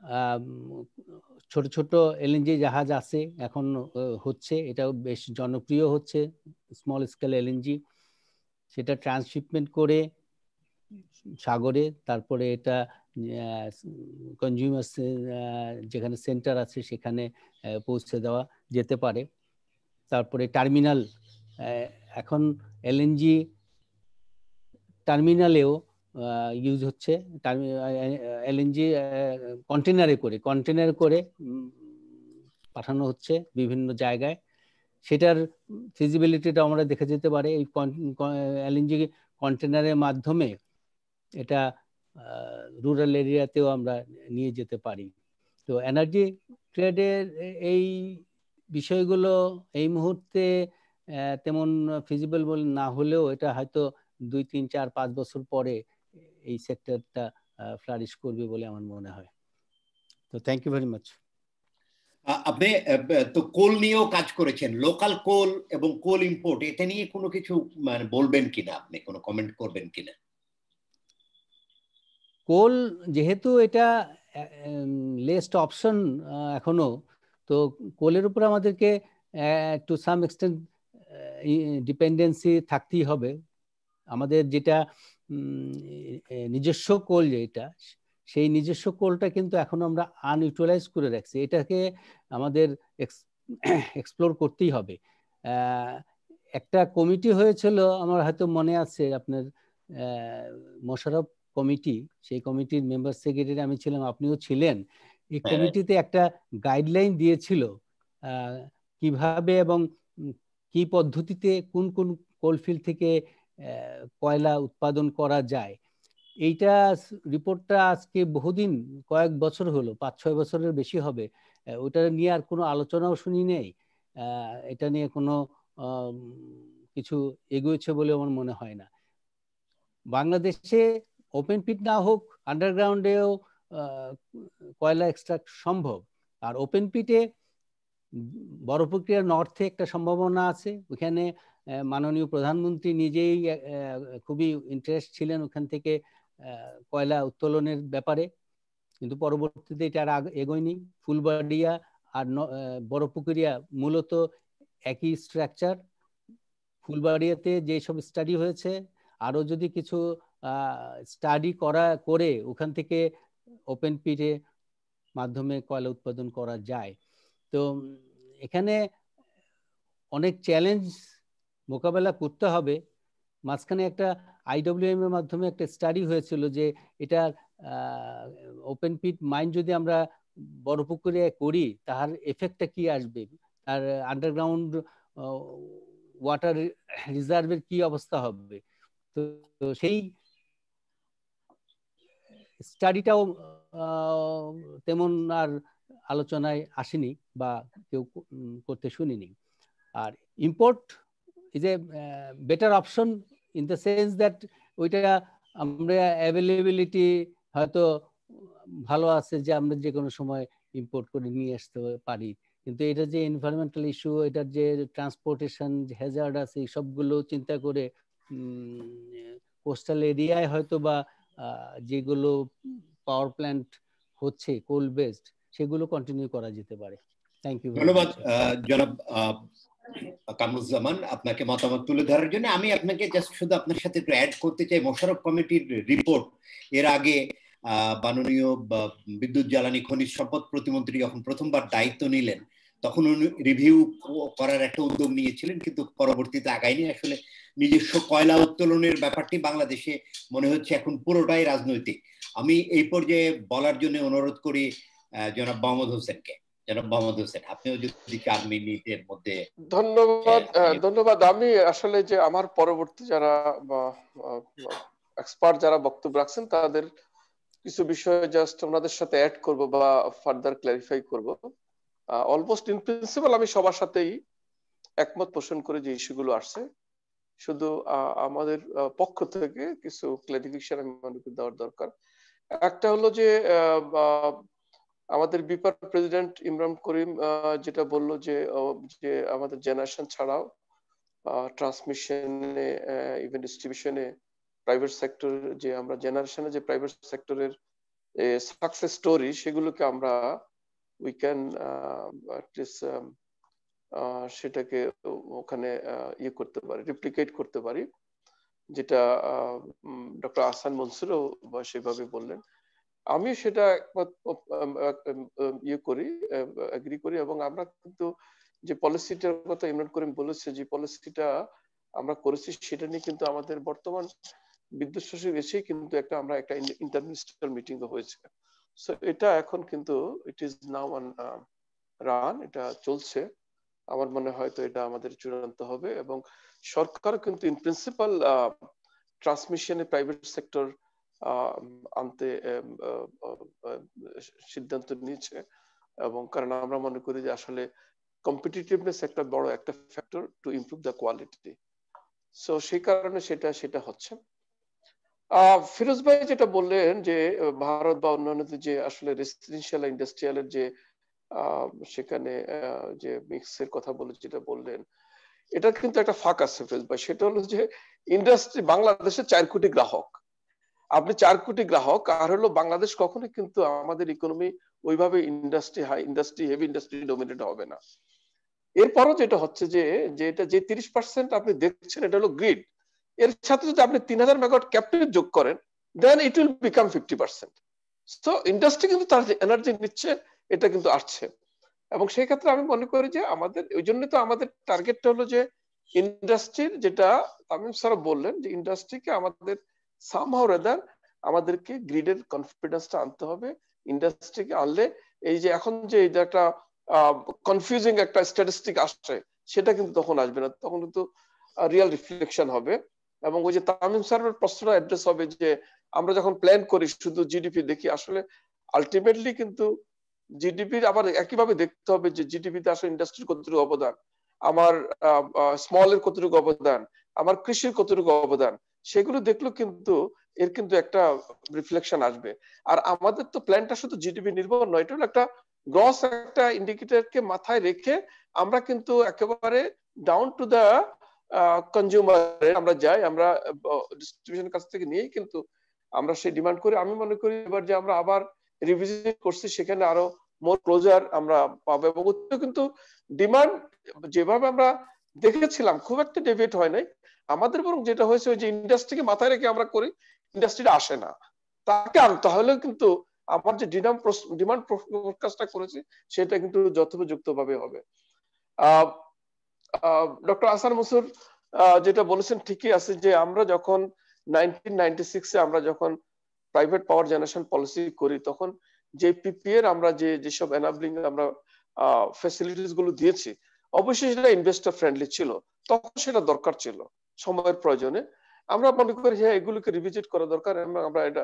ছোট ছোট এলএনজি জাহাজ আছে এখন হচ্ছে, এটাও বেশ জনপ্রিয় হচ্ছে স্মল স্কেল এলএনজি। সেটা ট্রান্সশিপমেন্ট করে সাগরে, তারপরে এটা কনজিউমার যেখানে সেন্টার আছে সেখানে পৌঁছে দেওয়া যেতে পারে। তারপরে টার্মিনাল, এখন এলএনজি টার্মিনালেও ইউজ হচ্ছে, এলএনজি কন্টেনারে করে পাঠানো হচ্ছে বিভিন্ন জায়গায়। সেটার ফিজিবিলিটিটা আমরা দেখে যেতে পারে। এই এলএনজি কন্টেনারের মাধ্যমে এটা রুরাল এরিয়াতেও আমরা নিয়ে যেতে পারি। তো এনার্জি ট্রেডের এই বিষয়গুলো এই মুহূর্তে তেমন ফিজিবল না হলেও, এটা হয়তো 2, 3, 4, 5 বছর পরে এই সেক্টরটা ফ্লারিশ করবে বলে আমার মনে হয়। তো থ্যাংক ইউ ভেরি মাচ। আপনি তো কোল নিয়েও কাজ করেছেন, লোকাল কোল এবং কোল ইম্পোর্ট, এটা নিয়ে কোনো কিছু মানে বলবেন কিনা, আপনি কোনো কমেন্ট করবেন কিনা? কোল যেহেতু এটা লেস্ট অপশন এখনো, তো কোলের উপর আমাদেরকে টু সাম এক্সটেন্ট ডিপেন্ডেন্সি থাকতেই হবে। আমাদের যেটা নিজস্ব কোল, যেটা সেই নিজস্ব কোলটা কিন্তু এখন আমরা আনইউটিলাইজ করে রাখছি। এটাকে আমাদের এক্সপ্লোর করতেই হবে। একটা কমিটি হয়েছিল, আমার হয়তো মনে আছে, আপনার মোশাররফ কমিটি, সেই কমিটির মেম্বার সেক্রেটারি আমি ছিলাম, আপনিও ছিলেন। এই কমিটিতে একটা গাইডলাইন দিয়েছিল কিভাবে এবং কি পদ্ধতিতে কোন কোন কোলফিল্ড থেকে কয়লা উৎপাদন করা যায়। এইটা রিপোর্টটা আজকে বহুদিন, কয়েক বছর হলো, 5-6 বছরের বেশি হবে, ওটা নিয়ে আর কোনো আলোচনাও শুনি নেই। এটা নিয়ে কোনো কিছু এগোচ্ছে বলে আমার মনে হয় না। বাংলাদেশে ওপেন পিট না হোক, আন্ডারগ্রাউন্ডেও কয়লা এক্সট্রাক্ট সম্ভব। আর ওপেন পিটে বড় প্রক্রিয়ার নর্থে একটা সম্ভাবনা আছে। ওখানে মাননীয় প্রধানমন্ত্রী নিজেই খুবই ইন্টারেস্ট ছিলেন ওখান থেকে কয়লা উত্তোলনের ব্যাপারে, কিন্তু পরবর্তীতে এটা আর এগোয়নি। ফুলবাড়িয়া আর বড় পুকুরিয়া মূলত একই স্ট্রাকচার। ফুলবাড়িয়াতে যেসব স্টাডি হয়েছে, আরো যদি কিছু স্টাডি করে ওখান থেকে ওপেন পিটে মাধ্যমে কয়লা উৎপাদন করা যায়। তো এখানে অনেক চ্যালেঞ্জ মোকাবেলা করতে হবে। মাঝখানে একটা IWM এর মাধ্যমে একটা স্টাডি হয়েছিল যে এটা ওপেন পিট মাইন যদি আমরা বড় পুকুরে করি তার এফেক্টটা কি আসবে, আর আন্ডারগ্রাউন্ড ওয়াটার রিজার্ভের কি অবস্থা হবে। তো সেই স্টাডিটাও তেমন আর আলোচনায় আসেনি বা কেউ করতে শুনিনি। আর import is a better option in the sense that ওইটা আমরা অ্যাভেলেবিলিটি হয়তো ভালো আছে যে আমরা যে কোনো সময় ইম্পোর্ট করে নিয়ে আসতে পারি, কিন্তু এটা যে এনভায়রনমেন্টাল ইস্যু, এটার যে ট্রান্সপোর্টেশন হ্যাজার্ড আছে সবগুলো চিন্তা করে কোস্টাল এরিয়ায় হয়তো বা যেগুলো পাওয়ার প্ল্যান্ট হচ্ছে কোল বেসড সেগুলো কন্টিনিউ করা যেতে পারে। Thank you. ধন্যবাদ জনাব কামরুজ্জামান আপনাকে মতামত তুলে ধরার জন্য। আমি আপনাকে জাস্ট শুধু আপনার সাথে একটু অ্যাড করতে চাই, মোশাররফ কমিটির রিপোর্ট এর আগে মাননীয় বিদ্যুৎ জ্বালানি খনিজ সম্পদ প্রতিমন্ত্রী যখন প্রথমবার দায়িত্ব নিলেন তখন উনি রিভিউ করার একটা উদ্যোগ নিয়েছিলেন, কিন্তু পরবর্তীতে আগায়নি। আসলে নিজস্ব কয়লা উত্তোলনের ব্যাপারটি বাংলাদেশে মনে হচ্ছে এখন পুরোটাই রাজনৈতিক। আমি এই পর্যায়ে বলার জন্য অনুরোধ করি জনাব মোহাম্মদ হোসেনকে। জনাব মোহাম্মদ হোসেন, আপনিও যদি 4 মিনিটের মধ্যে। ধন্যবাদ। আমি আসলে যে আমার পরবর্তী যারা এক্সপার্ট যারা বক্তব্য রাখছেন তাদের কিছু বিষয় জাস্ট ওনাদের সাথে অ্যাড করব বা ফার্দার ক্লারিফাই করব। অলমোস্ট ইন প্রিন্সিপাল আমি সবার সাথেই একমত পোষণ করে যে ইস্যুগুলো আসছে, শুধু আমাদের পক্ষ থেকে কিছু ক্লারিফিকেশন আমি মনে করি দেওয়ার দরকার। একটা হলো যে আমাদের বিপার প্রেসিডেন্ট ইমরান করিম যেটা বললো যে আমাদের জেনারেশন ছাড়াও ট্রান্সমিশনে ইভেন ডিস্ট্রিবিউশনে প্রাইভেট সেক্টর যে আমরা জেনারেশনে যে প্রাইভেট সেক্টরের সাকসেস স্টোরি সেগুলোকে আমরা উই ক্যান সেটাকে ওখানে ইয়ে করতে পারি, রিপ্লিকেট করতে পারি, যেটা ডক্টর আহসান মনসুরও সেভাবে বললেন। আমি সেটা ইয়ে করি, এগ্রি করি। এবং আমরা কিন্তু যে পলিসিটার কথা ইমরান করিম বলেছে, যে পলিসিটা আমরা করেছি সেটা নিয়ে কিন্তু আমাদের বর্তমান বিদ্যুৎ সচিব এসেই কিন্তু আমরা একটা ইন্টারমিনিস্ট্রিয়াল মিটিং হয়েছে। সো এটা এখন কিন্তু it is now on run, এটা চলছে। আমার মনে হয় তো এটা আমাদের চূড়ান্ত হবে এবং সরকার কিন্তু ইন প্রিন্সিপাল ট্রান্সমিশনে প্রাইভেট সেক্টর আনতে সিদ্ধান্ত নিয়েছে। এবং কারণ আমরা মনে করি যে আসলে কম্পিটিটিভনেস একটা বড় একটা factor to improve the quality. So সেই কারণে সেটা হচ্ছে। ফিরোজ ভাই যেটা বললেন যে ভারত বা অন্যান্য যে আসলে রেসিডেন্সিয়াল ইন্ডাস্ট্রিয়ালের যে সেখানে যে মিক্সের কথা বলে যেটা বললেন, এটা কিন্তু একটা ফাঁক আছে ফিরোজ ভাই। সেটা হলো যে ইন্ডাস্ট্রি বাংলাদেশে 4 কোটি গ্রাহক, আপনি 4 কোটি গ্রাহক আর হলো বাংলাদেশ কখনো কিন্তু আমাদের ইকোনমি ওইভাবে ইন্ডাস্ট্রি হেভি ইন্ডাস্ট্রি ডমিনেট হবে না। এরপরও যেটা হচ্ছে যে এটা যে 30% আপনি দেখছেন এটা হলো গ্রিড, এর সাথে যদি আপনি 3000 মেগাওয়াট ক্যাপাসিটি যোগ করেন then it will become 50%। So industry কিন্তু তার যে এনার্জি নিচ্ছে এটা কিন্তু আসছে। এবং সেই ক্ষেত্রে আমি মনে করি যে আমাদের ওই জন্য তো আমাদের টার্গেটটা হলো যে ইন্ডাস্ট্রির যেটা তামিম স্যার বললেন যে ইন্ডাস্ট্রিকে আমাদের সামহাউ রাদার আমাদেরকে গ্রিডের কনফিডেন্সটা আনতে হবে। ইন্ডাস্ট্রিকে আনলে এই যে এখন যে একটা কনফিউজিং একটা স্ট্যাটিস্টিক আসছে সেটা কিন্তু তখন আসবে না, তখন কিন্তু রিয়েল রিফ্লেকশন হবে। এবং ওই যে তামিম স্যারের প্রশ্নটা অ্যাড্রেস হবে যে আমরা যখন প্ল্যান করি শুধু জিডিপি দেখি, আসলে আলটিমেটলি কিন্তু জিডিপির আবার একইভাবে দেখতে হবে যে জিডিপিতে আসলে ইন্ডাস্ট্রির কতটুকু অবদান, আমার স্মলের কতটুকু অবদান, আমার কৃষির কতটুকু অবদান, সেগুলো দেখলেও কিন্তু এর কিন্তু একটা রিফ্লেকশন আসবে। আর আমাদের তো প্ল্যানটা শুধু জিডিপি নির্ভর নয়, এটা হলো একটা গ্রস একটা ইন্ডিকেটরকে মাথায় রেখে আমরা কিন্তু একেবারে ডাউন টু দা কনজিউমার আমরা যাই, আমরা ডিস্ট্রিবিউশনের কাছ থেকে নিয়েই কিন্তু আমরা সেই ডিমান্ড করি। আমি মনে করি এবার যে আমরা আবার রিভিজিট করছি সেখানে আরো মোর ক্লোজার আমরা পাবো। এবং কিন্তু ডিমান্ড যেভাবে আমরা দেখেছিলাম খুব একটা ডেভিয়েট হয় নাই আমাদের, বরং যেটা হয়েছে ওই যে ইন্ডাস্ট্রিকে মাথায় রেখে আমরা করি, ইন্ডাস্ট্রিটা আসে না, তাকে আনতে হলে কিন্তু আমার যে ডিমান্ড ফোরকাস্টটা করেছি সেটা কিন্তু যথোপযুক্ত ভাবে হবে। ডক্টর আহসান মনসুর যেটা বলেছেন ঠিকই আছে, যে আমরা যখন 1996 এ আমরা যখন প্রাইভেট পাওয়ার জেনারেশন পলিসি করি, তখন যে পিপিএর আমরা যেসব এনাবলিং আমরা ফ্যাসিলিটিস গুলো দিয়েছি, অবশ্যই সেটা ইনভেস্টর ফ্রেন্ডলি ছিল, তখন সেটা দরকার ছিল সময়ের প্রয়োজনে। আমরা মনে করি হ্যাঁ এগুলোকে রিভিজিট করা দরকার, আমরা এটা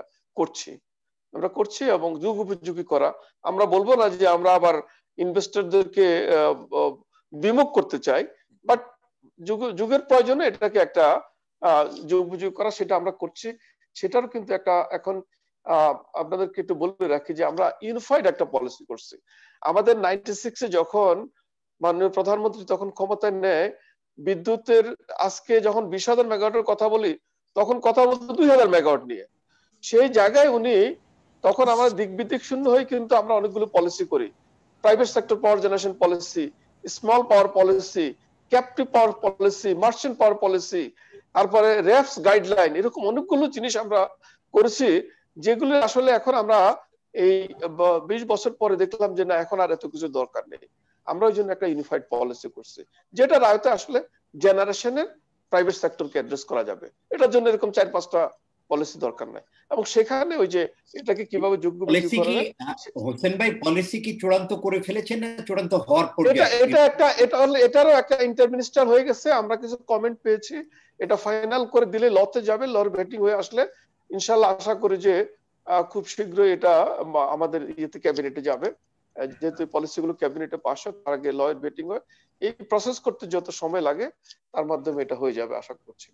করছি এবং যুগ উপযোগী করা। আমরা বলবো না যে আমরা আবার ইনভেস্টরদেরকে বিমুখ করতে চাই, বাট যুগের প্রয়োজনে এটাকে একটা যুগ উপযোগী করা, সেটা আমরা করছি। সেটারও কিন্তু একটা এখন আপনাদেরকে একটু বলে রাখি যে আমরা ইউনিফাইড একটা পলিসি করছি। আমাদের 96 এ যখন মাননীয় প্রধানমন্ত্রী তখন ক্ষমতায় নেয়, বিদ্যুতের আজকে যখন 20,000 মেগাওয়াটের কথা বলি, তখন কথা বলতো 2,000 মেগাওয়াট নিয়ে। সেই জায়গায় উনি তখন আমরা দিক শূন্য হয়ে কিন্তু আমরা অনেকগুলো পলিসি করি, private sector power generation policy, small power policy, captive power policy, merchant power policy, তারপরে রেফস গাইডলাইন, এরকম অনেকগুলো জিনিস আমরা করেছি, যেগুলো আসলে এখন আমরা এই 20 বছর পরে দেখলাম যে না, এখন আর এত কিছু দরকার নেই। আমরা ওই জন্য একটা ইউনিফাইড পলিসি করছি, যেটা রায়তে আসলে জেনারেশনের প্রাইভেট সেক্টরকে অ্যাড্রেস করা যাবে। এটার জন্য এরকম 4-5টা পলিসি দরকার নাই। এবং সেখানে ওই যে এটাকে কিভাবে যোগ্য পলিসি কি হোসেন ভাই, পলিসি কি চূড়ান্ত করে ফেলেছেন না চূড়ান্ত হওয়ার পর্যায়ে? এটারও একটা ইন্টারমিনিস্টার হয়ে গেছে, আমরা কিছু কমেন্ট পেয়েছি, এটা ফাইনাল করে দিলে লতে যাবে, লর ভেটিং হয়ে আসলে ইনশাআল্লাহ আশা করি যে খুব শীঘ্রই এটা আমাদের ইয়েতে ক্যাবিনেটে যাবে। যেহেতু পলিসি গুলো ক্যাবিনেটে পাস হয়, তার আগে লয়ের ভেটিং হয়, এই প্রসেস করতে যত সময় লাগে তার মাধ্যমে এটা হয়ে যাবে আশা করছি।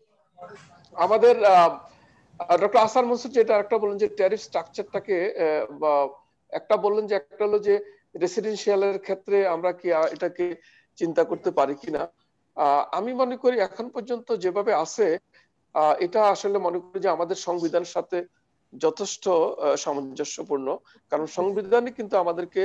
আমাদের ডক্টর আহসান মনসুর যেটা একটা বললেন যে ট্যারিফ স্ট্রাকচারটাকে একটা বললেন যে একটা হলো যে রেসিডেন্সিয়ালের ক্ষেত্রে আমরা কি এটাকে চিন্তা করতে পারি কিনা। আমি মনে করি এখন পর্যন্ত যেভাবে আছে এটা আসলে মনে করি যে আমাদের সংবিধানের সাথে যথেষ্ট সামঞ্জস্যপূর্ণ, কারণ সংবিধানে কিন্তু আমাদেরকে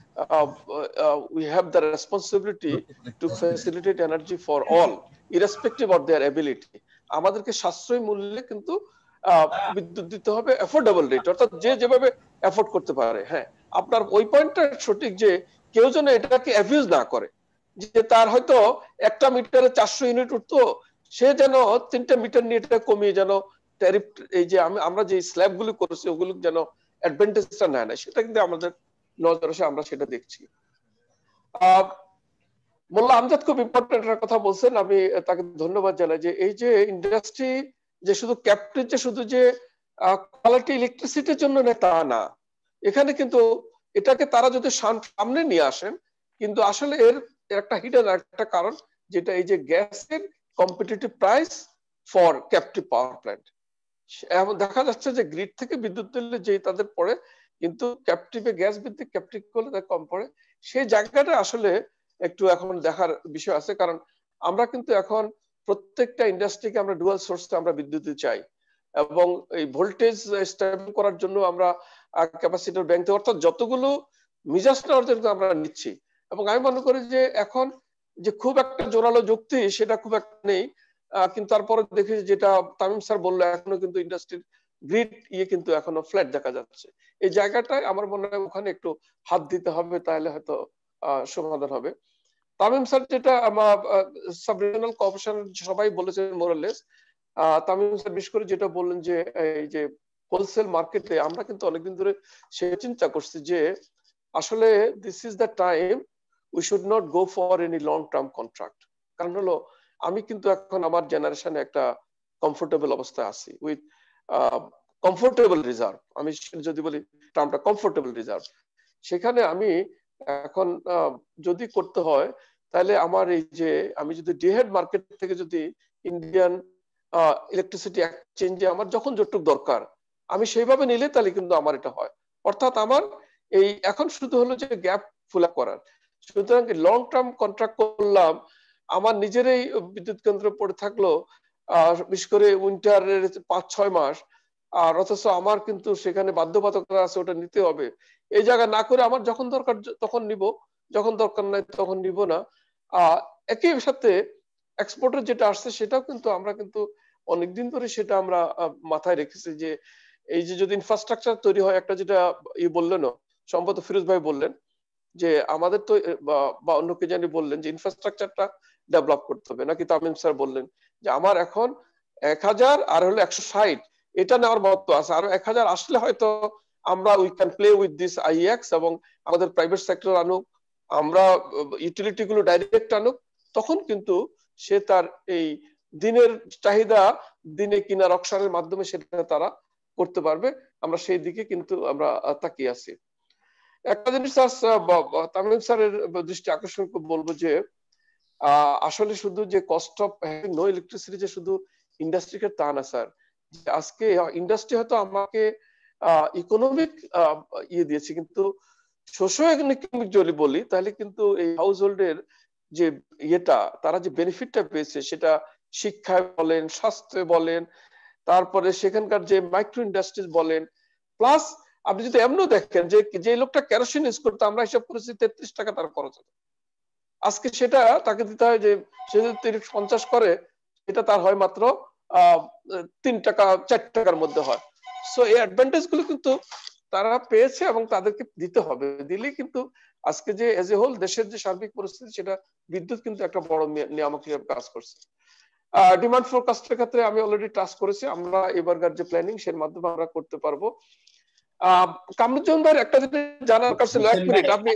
we have the responsibility to facilitate energy for all irrespective of their ability। আমাদেরকে সাশ্রয়ী মূল্যে কিন্তু বিদ্যুৎ দিতে হবে, অ্যাফোর্ডেবল রেট, অর্থাৎ যে যেভাবে অ্যাফোর্ড করতে পারে। হ্যাঁ, আপনার ওই পয়েন্টটা সঠিক যে কেউ যেন এটাকে অ্যাবিউজ না করে, যে তার হয়তো একটা মিটারে 400 ইউনিট উঠতো, সে যেন 3টা মিটার নিয়ে এটা কমিয়ে যেন ট্যারিফ, এই যে আমরা যে স্ল্যাব গুলো করেছি ওগুলো যেন অ্যাডভান্টেজটা নেয় না, সেটা কিন্তু আমাদের নজর আসে, আমরা সেটা দেখছি। মোল্লা আমজাদ খুব ইম্পর্টেন্ট একটা কথা বলছেন, আমি তাকে ধন্যবাদ জানাই যে এই যে ইন্ডাস্ট্রি যে শুধু ক্যাপ্টিভ যে শুধু যে কোয়ালিটি ইলেকট্রিসিটির জন্য নেয় তা না, এখানে কিন্তু এটাকে তারা যদি সামনে নিয়ে আসেন, কিন্তু আসলে এর একটা হিডেন একটা কারণ, যেটা এই যে গ্যাসের competitive price for captive power plant. এখন দেখা যাচ্ছে যে গ্রিড থেকে বিদ্যুৎ দিলে যে তাদের পড়ে, কিন্তু ক্যাপটিভে গ্যাস ভিত্তিক ক্যাপটিভ করলে তার কম পড়ে। সেই জায়গাটা আসলে একটু এখন দেখার বিষয় আছে, কারণ আমরা কিন্তু এখন প্রত্যেকটা ইন্ডাস্ট্রিকে আমরা ডুয়াল সোর্সে আমরা বিদ্যুৎ চাই, এবং এই ভোল্টেজ স্টেবল করার জন্য আমরা ক্যাপাসিটর ব্যাংক থেকে, অর্থাৎ যতগুলো মিজাজ নেওয়ার জন্য আমরা নিচ্ছি। এবং আমি মনে করি যে এখন যে খুব একটা জোরালো যুক্তি সেটা খুব একটা নেই, কিন্তু তারপরে দেখি যেটা তামিম স্যার বললো, এখনো কিন্তু ইন্ডাস্ট্রির গ্রিড কিন্তু এখনো ফ্ল্যাট দেখা যাচ্ছে। এই জায়গাটায় আমার মনে হয় ওখানে একটু হাত দিতে হবে, তাহলে হয়তো সমাধান হবে। তামিম স্যার যেটা আমার সাব রিজিওনাল কর্পোরেশন সবাই বলেছেন মোরালেস, তামিম স্যার বিশেষ করে যেটা বললেন যে এই যে হোলসেল মার্কেটে আমরা কিন্তু অনেকদিন ধরে সে চিন্তা করছি যে আসলে this is the time we should not go for any long term contract. কারণ হলো আমি কিন্তু এখন আমার জেনারেশনে একটা কমফোর্টেবল অবস্থায় আছি উইথ কমফোর্টেবল রিজার্ভ। আমি যদি বলি টার্মটা কমফোর্টেবল রিজার্ভ, সেখানে আমি এখন যদি করতে হয় তাহলে আমার এই যে আমি যদি ডে হেড মার্কেট থেকে যদি ইন্ডিয়ান ইলেকট্রিসিটি এক্সচেঞ্জে আমার যখন যতটুকু দরকার আমি সেইভাবে নিলে তাহলে কিন্তু আমার এটা হয়। অর্থাৎ আমার এই এখন শুধু হলো যে গ্যাপ ফুল আপ করার। সুতরাং লং টার্ম কন্ট্রাক্ট করলাম, আমার নিজেরই বিদ্যুৎ কেন্দ্র পড়ে থাকলো বিশেষ করে উইন্টারের 5-6 মাস, আর অথচ আমার কিন্তু সেখানে বাধ্যবাধকতা আছে, ওটা নিতে হবে। এই জায়গা না করে আমার যখন দরকার তখন নিব, যখন দরকার নাই তখন নিব না। একই সাথে এক্সপোর্টের যেটা আসছে সেটাও কিন্তু আমরা কিন্তু অনেকদিন ধরে সেটা আমরা মাথায় রেখেছি যে এই যে যদি ইনফ্রাস্ট্রাকচার তৈরি হয়, একটা যেটা বললেন সম্ভবত ফিরোজ ভাই বললেন যে আমাদের তো বা অন্য কে জানি বললেন যে ইনফ্রাস্ট্রাকচারটা ডেভেলপ করতে হবে, নাকি তামিম স্যার বললেন যে আমার এখন 1000 আর হলো 160 এটা নেওয়ার মতো আছে, আরো 1000 আসলে হয়তো আমরা we can play with this IX এবং আমাদের প্রাইভেট সেক্টর আনুক, আমরা ইউটিলিটি গুলো ডাইরেক্ট আনুক, তখন কিন্তু সে তার এই দিনের চাহিদা দিনে কিনা রকশনের মাধ্যমে সেটা তারা করতে পারবে। আমরা সেই দিকে কিন্তু আমরা তাকিয়ে আছি। একটা জিনিস তামিম স্যারের দৃষ্টি আকর্ষণ বলবো যে আসলে শুধু যে cost of having no electricity যে শুধু ইন্ডাস্ট্রিকে তা না স্যার, আজকে ইন্ডাস্ট্রি হয়তো আমাকে ইকোনমিক ইয়ে দিয়েছে, কিন্তু সোশ্য ইকোনমিক যদি বলি তাহলে কিন্তু এই হাউস হোল্ডের যে ইয়েটা তারা যে বেনিফিটটা পেয়েছে সেটা শিক্ষায় বলেন, স্বাস্থ্যে বলেন, তারপরে সেখানকার যে মাইক্রো ইন্ডাস্ট্রিজ বলেন, প্লাস আপনি যদি এমনও দেখেন যে যে লোকটা কেরোসিন ইউজ করতো আমরা হিসাব করেছি 33 টাকা তার খরচ হতো, আজকে সেটা তাকে দিতে হয় যে সে যদি 50 করে এটা তার হয় মাত্র 3 টাকা 4 টাকার মধ্যে হয়। সো এই অ্যাডভান্টেজ গুলো কিন্তু তারা পেয়েছে এবং তাদেরকে দিতে হবে, দিলেই কিন্তু আজকে যে এজ এ হোল দেশের যে সার্বিক পরিস্থিতি সেটা বিদ্যুৎ কিন্তু একটা বড় নিয়ামক হিসেবে কাজ করছে। ডিমান্ড ফোরকাস্টের ক্ষেত্রে আমি অলরেডি টাচ করেছি, আমরা এবারকার যে প্ল্যানিং সের মাধ্যমে আমরা করতে পারবো। কামরুজ্জামান ভাই একটা জিনিস জানার দরকার ছিল, 1 মিনিট আপনি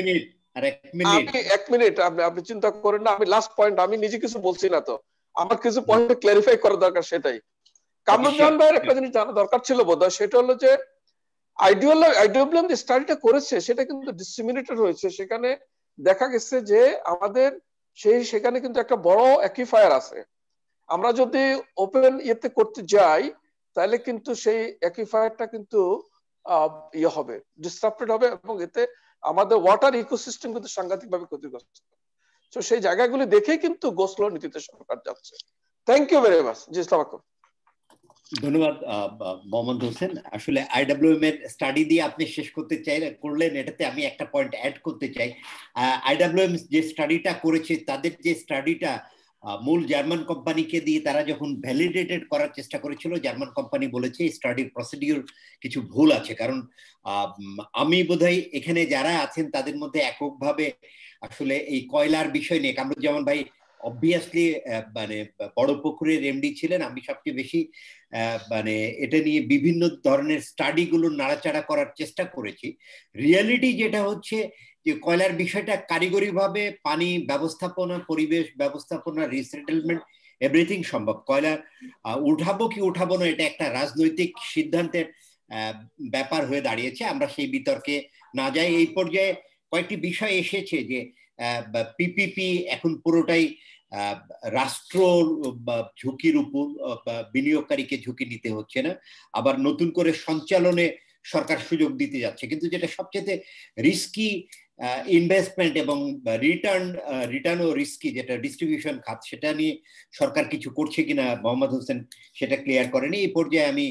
আপনি চিন্তা করেন না, আমি লাস্ট পয়েন্ট, আমি নিজে কিছু বলছি না তো, আমার কিছু পয়েন্ট ক্লারিফাই করা দরকার, সেটাই কামরুজ্জামান ভাইয়ের একটা জিনিস জানা দরকার ছিল বোধহয়, সেটা হলো যে আইডিওব্লাম যে স্টাডিটা করেছে সেটা কিন্তু ডিসিমিনেটেড হয়েছে, সেখানে দেখা গেছে যে আমাদের সেখানে কিন্তু একটা বড় অ্যাকিফায়ার আছে, আমরা যদি ওপেন ইয়েতে করতে যাই তাহলে কিন্তু সেই অ্যাকিফায়ারটা কিন্তু ইয়ে হবে, ডিসরাপ্টেড হবে এবং এতে আমাদের ওয়াটার ইকোসিস্টেম কিন্তু সাংঘাতিকভাবে ক্ষতিগ্রস্ত। তো সেই জায়গাগুলি দেখেই কিন্তু গোসল নীতিতে সরকার যাচ্ছে। Thank you very much. জি আসসালামু আলাইকুম। ধন্যবাদ মোহাম্মদ হোসেন। আসলে আইডব্লিউএম এর স্টাডি দিয়ে আপনি শেষ করলেন, এটাতে আমি একটা পয়েন্ট অ্যাড করতে চাই। আইডব্লিউএম যে স্টাডিটা করেছে তাদের যে স্টাডিটা মূল জার্মান কোম্পানিকে দিয়ে তারা যখন ভ্যালিডেটেড করার চেষ্টা করেছিল, জার্মান কোম্পানি বলেছে স্টাডির প্রসিডিউর কিছু ভুল আছে। কারণ আমি বোধহয় এখানে যারা আছেন তাদের মধ্যে এককভাবে আসলে এই কয়লার বিষয় নিয়ে, কামরুজ্জামান ভাই অবভিয়াসলি মানে বড় পুকুরের এমডি ছিলেন, আমি সবচেয়ে বেশি মানে এটা নিয়ে বিভিন্ন ধরনের স্টাডি গুলো নাড়াচাড়া করার চেষ্টা করেছি। রিয়ালিটি যেটা হচ্ছে যে কয়লার বিষয়টা কারিগরিভাবে পানি ব্যবস্থাপনা, পরিবেশ ব্যবস্থাপনা, রিসেটেলমেন্ট এভরিথিং সম্ভব। কয়লা উঠাবো কি উঠাবো না এটা একটা রাজনৈতিক সিদ্ধান্তের ব্যাপার হয়ে দাঁড়িয়েছে, আমরা সেই বিতর্কে না যাই। এই পর্যায়ে কয়েকটি বিষয় এসেছে যে পিপিপি এখন পুরোটাই রাষ্ট্র ঝুঁকির উপর, বিনিয়োগকারীকে ঝুঁকি নিতে হচ্ছে না, আবার নতুন করে সঞ্চালনে সরকার সুযোগ দিতে যাচ্ছে। কিন্তু যেটা সবচেয়ে রিস্কি ইনভেস্টমেন্ট এবং রিটার্ন ও রিস্কি যেটা ডিস্ট্রিবিউশন খাত, সেটা নিয়ে সরকার কিছু করছে কিনা মোহাম্মদ হোসেন সেটা ক্লিয়ার করেনি। এই পর্যায়ে আমি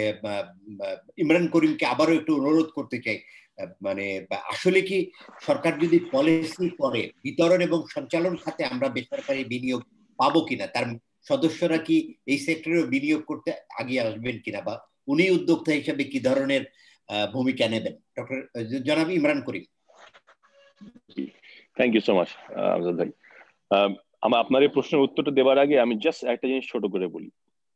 ইমরান করিমকে আবারও একটু অনুরোধ করতে চাই, মানে আসলে কি সরকার যদি পলিসি করে বিতরণ এবং সঞ্চালন খাতে আমরা বেসরকারি বিনিয়োগ পাবো কিনা, তার সদস্যরা কি এই সেক্টরে বিনিয়োগ করতে আগিয়ে আসবেন কিনা, বা উনি উদ্যোক্তা হিসেবে কি ধরনের ভূমিকা নেবেন? ডক্টর জনাব Imran Karim. Thank you so much Amjad ভাই। আমার আপনার এই প্রশ্নের উত্তরটা দেওয়ার আগে আমি জাস্ট একটা জিনিস ছোট করে বলি।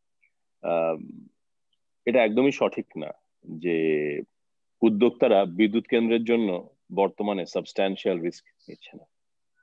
এটা একদমই সঠিক না যে উদ্যোক্তারা বিদ্যুৎ কেন্দ্রের জন্য বর্তমানে সাবস্ট্যান্সিয়াল রিস্ক নিচ্ছে না।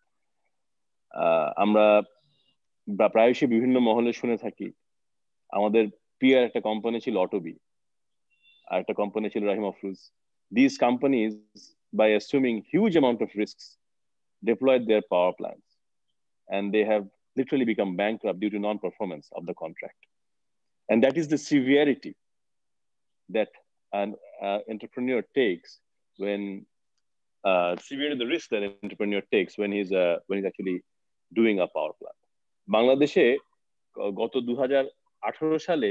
আমরা প্রায়শই বিভিন্ন মহলে শুনে থাকি, আমাদের পিয়ার একটা কোম্পানি ছিল অটোবি, আর একটা কোম্পানি ছিল রাহিম Afroz. These companies, by assuming huge amount of risks, deployed their power plants, and they have literally become bankrupt due to non-performance of the contract. And that is the severity that an entrepreneur takes when severity the risk that an entrepreneur takes when he's actually doing a power plant. বাংলাদেশে গত 2018 সালে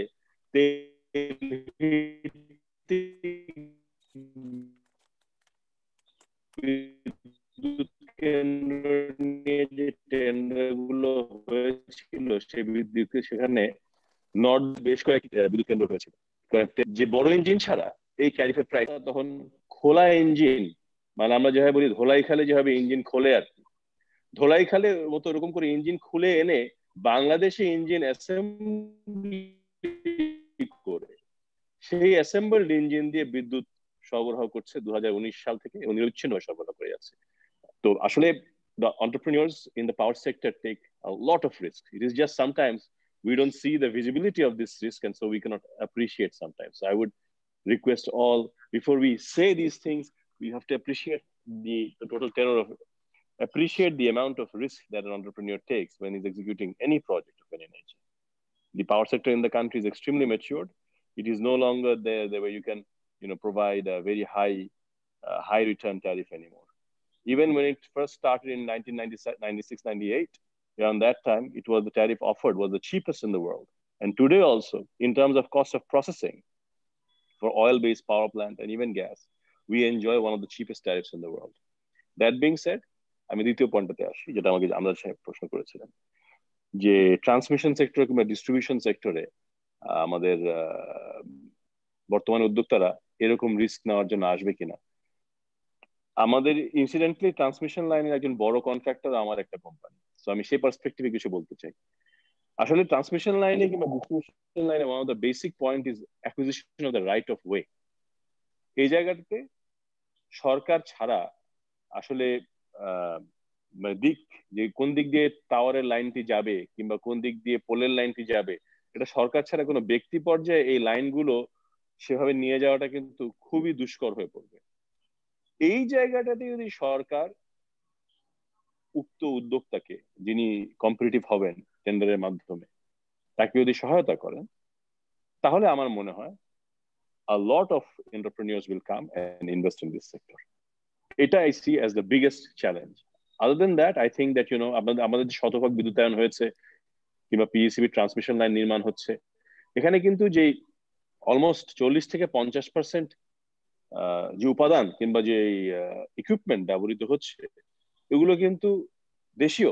যে tender গুলো হয়েছিল সেখানে north বেশ কয়েকটি বিদ্যুৎ কেন্দ্র হয়েছিল। যে বড় ইঞ্জিন ছাড়া এই ক্যারিফের প্রাইস তখন খোলা ইঞ্জিন, মানে আমরা যেভাবে বলি ধোলাই খালে যেভাবে ইঞ্জিন খোলে আর কি, ধোলাইখালের মতো এরকম করে ইঞ্জিন খুলে এনে বাংলাদেশে ইঞ্জিন অ্যাসেম্বলি করে সেই অ্যাসেম্বলড ইঞ্জিন দিয়ে বিদ্যুৎ সরবরাহ করছে 2019 সাল থেকে এবং নিরবিচ্ছিন্নভাবে সরবরাহ করে যাচ্ছে। তো আসলে the entrepreneurs in the power sector take a lot of risk. It is just sometimes we don't see the visibility of this risk, and so we cannot appreciate sometimes. So I would request all, before we say these things, we have to appreciate the total tenor of it. Appreciate the amount of risk that an entrepreneur takes when he's executing any project of any nature. The power sector in the country is extremely matured. It is no longer there where you can, provide a very high return tariff anymore. Even when it first started in 1996, 98, around that time, the tariff offered was the cheapest in the world. And today also, in terms of cost of processing for oil-based power plant and even gas, we enjoy one of the cheapest tariffs in the world. That being said, আমি দ্বিতীয় পয়েন্টটাতে আসি, যেটা আমাকে আমজাদ সাহেব প্রশ্ন করেছিলেন, যে transmission sector কিংবা ডিস্ট্রিবিউশন সেক্টরে আমাদের বর্তমানে উদ্যোক্তারা এরকম রিস্ক নেওয়ার জন্য আসবে কিনা। আমাদের ইনসিডেন্টলি ট্রান্সমিশন লাইনের একজন বড় কন্ট্রাক্টর আমার একটা কোম্পানি, তো আমি সেই পার্সপেক্টিভে কিছু বলতে চাই। আসলে ট্রান্সমিশন লাইনে কিংবা ডিস্ট্রিবিউশন লাইনে one of the basic point is acquisition of the right of way. এই জায়গাটাতে সরকার ছাড়া আসলে যে কোন দিক দিয়ে টাওয়ারের লাইনটি যাবে কিংবা কোন দিক দিয়ে পোলের লাইনটি যাবে, এটা সরকার ছাড়া কোনো ব্যক্তি পর্যায়ে এই লাইনগুলো সেভাবে নিয়ে যাওয়াটা কিন্তু খুবই দুষ্কর হয়ে পড়বে। এই জায়গাটাতে যদি সরকার উক্ত উদ্যোক্তাকে, যিনি কম্পিটিটিভ হবেন টেন্ডারের মাধ্যমে, তাকে যদি সহায়তা করেন, তাহলে আমার মনে হয় a lot of entrepreneurs will come and invest in this sector. Eta I see as the biggest challenge. Other than that, I think that আমাদের যে শতভাগ বিদ্যুতায়ন হয়েছে কিংবা পিইসিবি ট্রান্সমিশন লাইন নির্মাণ হচ্ছে, এখানে কিন্তু যে অলমোস্ট 40 থেকে 50% যে উপাদান কিংবা যে ইকুইপমেন্ট ব্যবহৃত হচ্ছে, এগুলো কিন্তু দেশীয়।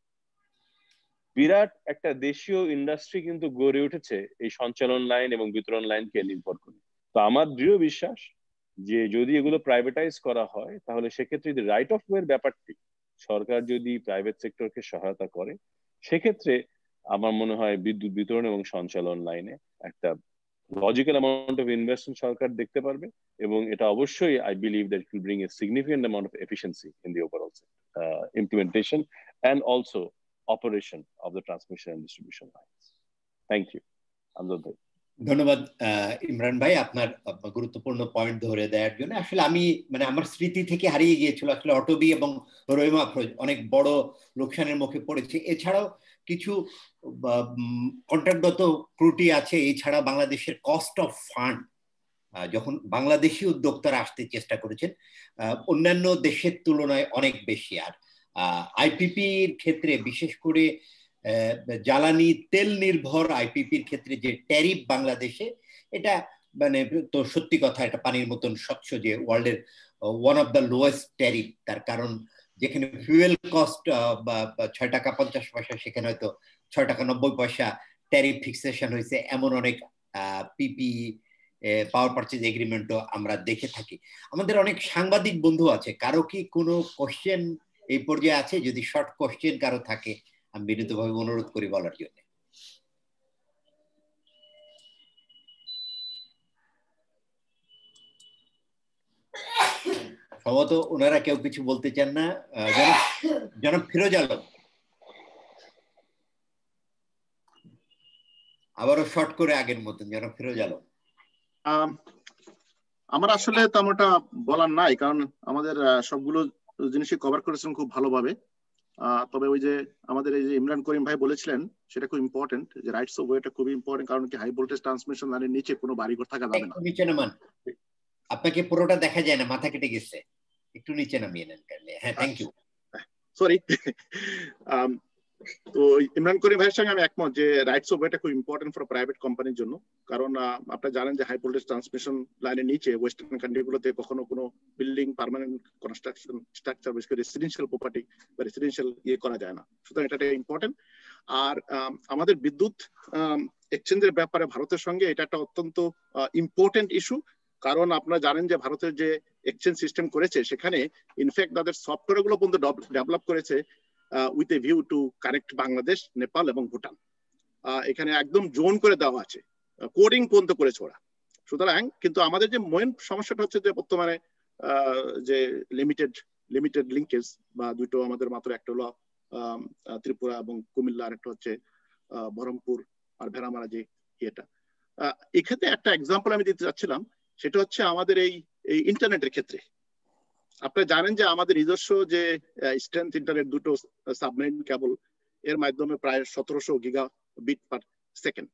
বিরাট একটা দেশীয় ইন্ডাস্ট্রি কিন্তু গড়ে উঠেছে এই সঞ্চালন লাইন এবং বিতরণ লাইনকে নির্ভর করে। তো আমার দৃঢ় বিশ্বাস যে যদি এগুলো প্রাইভেটাইজ করা হয়, তাহলে সেক্ষেত্রে যদি রাইট অফ ওয়ের ব্যাপারটি সরকার যদি প্রাইভেট সেক্টরকে সহায়তা করে, সেক্ষেত্রে আমার মনে হয় বিদ্যুৎ বিতরণ এবং সঞ্চালন লাইনে একটা লজিক্যাল অ্যামাউন্ট অফ ইনভেস্টমেন্ট সরকার দেখতে পারবে, এবং এটা অবশ্যই I believe that it will bring a significant amount of efficiency in the overall implementation and also operation of the transmission and distribution lines. Thank you. ধন্যবাদ ইমরান ভাই, আপনার গুরুত্বপূর্ণ পয়েন্ট ধরে দেওয়ার জন্য। আসলে আমি আমার স্মৃতি থেকে হারিয়ে গিয়েছিল, আসলে অটোবি এবং রহিমা আফরোজ অনেক বড় লোকসানের মুখে পড়েছে। এছাড়াও কিছু কন্ট্রাক্টগত ত্রুটি আছে। এছাড়া বাংলাদেশের কস্ট অফ ফান্ড, যখন বাংলাদেশি উদ্যোক্তারা আসতে চেষ্টা করেছেন, অন্যান্য দেশের তুলনায় অনেক বেশি। আর আইপিপির ক্ষেত্রে বিশেষ করে জ্বালানি তেল নির্ভর আইপিপির ক্ষেত্রে যে ট্যারিফ বাংলাদেশে, এটা তো সত্যি কথা, এটা পানির মতন স্বচ্ছ যে ওয়ার্ল্ডের one of the lowest tariff. তার কারণ যেখানে ফুয়েল কস্ট 6 টাকা 50 পয়সা, সেখানে হয়তো 6 টাকা 90 পয়সা ট্যারিফ ফিক্সেশন হয়েছে। এমন অনেক পিপি পাওয়ার পারচেজ এগ্রিমেন্টও আমরা দেখে থাকি। আমাদের অনেক সাংবাদিক বন্ধু আছে, কারো কি কোনো কোশ্চেন এই পর্যায়ে আছে? যদি শর্ট কোশ্চেন কারো থাকে, আমি বিনীতভাবে অনুরোধ করি বলার জন্য। সম্ভবত ওনারা কেউ কিছু বলতে চান না। জনাব ফিরোজ আলম, আবারও শর্ট করে আগের মতন। জনাব ফিরোজ আলম। আমার আসলে তেমনটা বলার নাই, কারণ আমাদের সবগুলো জিনিসই কভার করেছেন খুব ভালোভাবে। তবে ওই যে আমাদের এই যে ইমরান করিম ভাই বলেছিলেন, সেটা খুব ইম্পর্টেন্ট, যে রাইটস অফ ওয়েটা খুবই ইম্পর্টেন্ট। কারণ কি, হাই ভোল্টেজ ট্রান্সমিশন লাইনের নিচে কোনো বাড়িঘর থাকা যাবে না। নিচে নামান, আপনাকে পুরোটা দেখা যায় না, মাথা কেটে গেছে, একটু নিচে নামিয়ে নেন। হ্যাঁ, থ্যাংক ইউ, সরি। তো ইমরান করিম ভাইয়ের সঙ্গে আমি একমত যে রাইটস অফ ওয়েটা খুব ইম্পর্টেন্ট ফর প্রাইভেট কোম্পানির জন্য। কারণ আপনারা জানেন যে হাই ভোল্টেজ ট্রান্সমিশন লাইনের নিচে ওয়েস্টার্ন কান্ট্রিগুলোতে কখনো কোনো বিল্ডিং, পার্মানেন্ট কনস্ট্রাকশন স্ট্রাকচার, বিশেষ করে রেসিডেন্সিয়াল প্রপার্টি বা রেসিডেন্সিয়াল করা যায় না। সুতরাং এটা ইম্পর্টেন্ট। আর আমাদের বিদ্যুৎ এক্সচেঞ্জের ব্যাপারে ভারতের সঙ্গে এটা একটা অত্যন্ত ইম্পর্টেন্ট ইস্যু। কারণ আপনারা জানেন যে ভারতের যে এক্সচেঞ্জ সিস্টেম করেছে, সেখানে ইনফ্যাক্ট তাদের সফটওয়্যার গুলো পর্যন্ত ডেভেলপ করেছে with a view to connect Bangladesh, Nepal এবং ভুটান। এখানে একদম জোন করে দেওয়া আছে, কোডিং পর্যন্ত করেছে ওরা। সুতরাং কিন্তু আমাদের যে মেইন সমস্যাটা হচ্ছে যে বর্তমানে যে লিমিটেড লিঙ্কেজ, বা দুটো আমাদের মাত্র একটা হলো ত্রিপুরা এবং কুমিল্লা, আর একটা হচ্ছে বহরমপুর আর ভেড়ামারা যে ইয়েটা। এক্ষেত্রে একটা এক্সাম্পল আমি দিতে চাচ্ছিলাম, সেটা হচ্ছে আমাদের এই ইন্টারনেটের ক্ষেত্রে। আপনারা জানেন যে আমাদের নিজস্ব যে স্ট্রেংথ ইন্টারনেট দুটো সাবমেরিন কেবল, এর মাধ্যমে প্রায় 1700 গিগাবিট পার সেকেন্ড।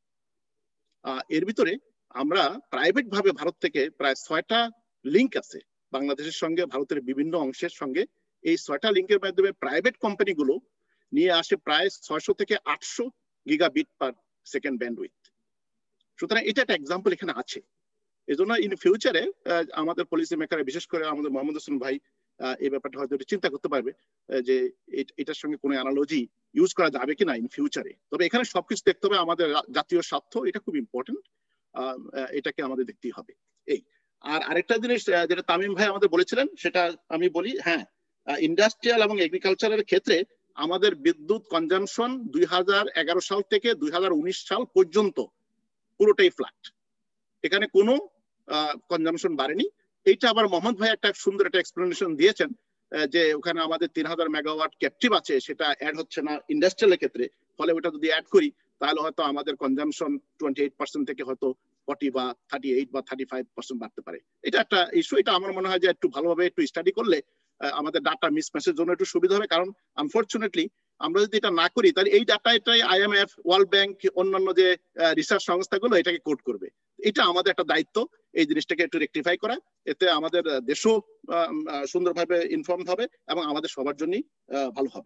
এর ভিতরে আমরা প্রাইভেট ভাবে ভারত থেকে প্রায় 6টা লিঙ্ক আছে বাংলাদেশের সঙ্গে, ভারতের বিভিন্ন অংশের সঙ্গে। এই 6টা লিঙ্কের মাধ্যমে প্রাইভেট কোম্পানিগুলো নিয়ে আসে প্রায় 600 থেকে 800 গিগাবিট পার সেকেন্ড ব্যান্ডউইথ। সুতরাং এটা একটা এক্সাম্পল এখানে আছে। এই জন্য ইন ফিউচারে আমাদের পলিসি মেকার, বিশেষ করে আমাদের মোহাম্মদ হোসেন ভাই এই ব্যাপারটা হয়তো চিন্তা করতে পারবে যে এটার সঙ্গে কোনো অ্যানালজি ইউজ করা যাবে কিনা ইন ফিউচারে। তবে এখানে সবকিছু দেখতে হবে, আমাদের জাতীয় স্বার্থ এটা খুব ইম্পর্টেন্ট, এটাকে আমাদের দেখতেই হবে। এই আর আরেকটা জিনিস যেটা তামিম ভাই আমাদের বলেছিলেন, সেটা আমি বলি। হ্যাঁ, ইন্ডাস্ট্রিয়াল এবং এগ্রিকালচারের ক্ষেত্রে আমাদের বিদ্যুৎ কনজাম্পশন 2011 সাল থেকে 2019 সাল পর্যন্ত পুরোটাই ফ্ল্যাট, এখানে কোনো কনজাম্পশন বাড়েনি। এইটা আবার মোহাম্মদ ভাই একটা সুন্দর একটা এক্সপ্লেনেশন দিয়েছেন, যে ওখানে আমাদের 3000 মেগাওয়াট ক্যাপটিভ আছে, সেটা অ্যাড হচ্ছে না ইন্ডাস্ট্রিয়ালের ক্ষেত্রে। ফলে ওটা যদি অ্যাড করি তাহলে হয়তো আমাদের কনজাম্পশন 28% থেকে হয়তো 40 বা 38 বা 35% বাড়তে পারে। এটা একটা ইস্যু। এটা আমার মনে হয় যে একটু ভালোভাবে একটু স্টাডি করলে আমাদের ডাটা মিসম্যাচের জন্য একটু সুবিধা হবে। কারণ আনফরচুনেটলি আমরা যদি এটা না করি তাহলে এই ডাটা এটাই IMF, ওয়ার্ল্ড ব্যাংক, অন্যান্য যে রিসার্চ সংস্থাগুলো এটাকে কোড করবে। এটা আমাদের একটা দায়িত্ব এই জিনিসটাকে একটু রেকটিফাই করা, এতে আমাদের দেশও সুন্দরভাবে ইনফর্মড হবে এবং আমাদের সবার জন্যই ভালো হবে।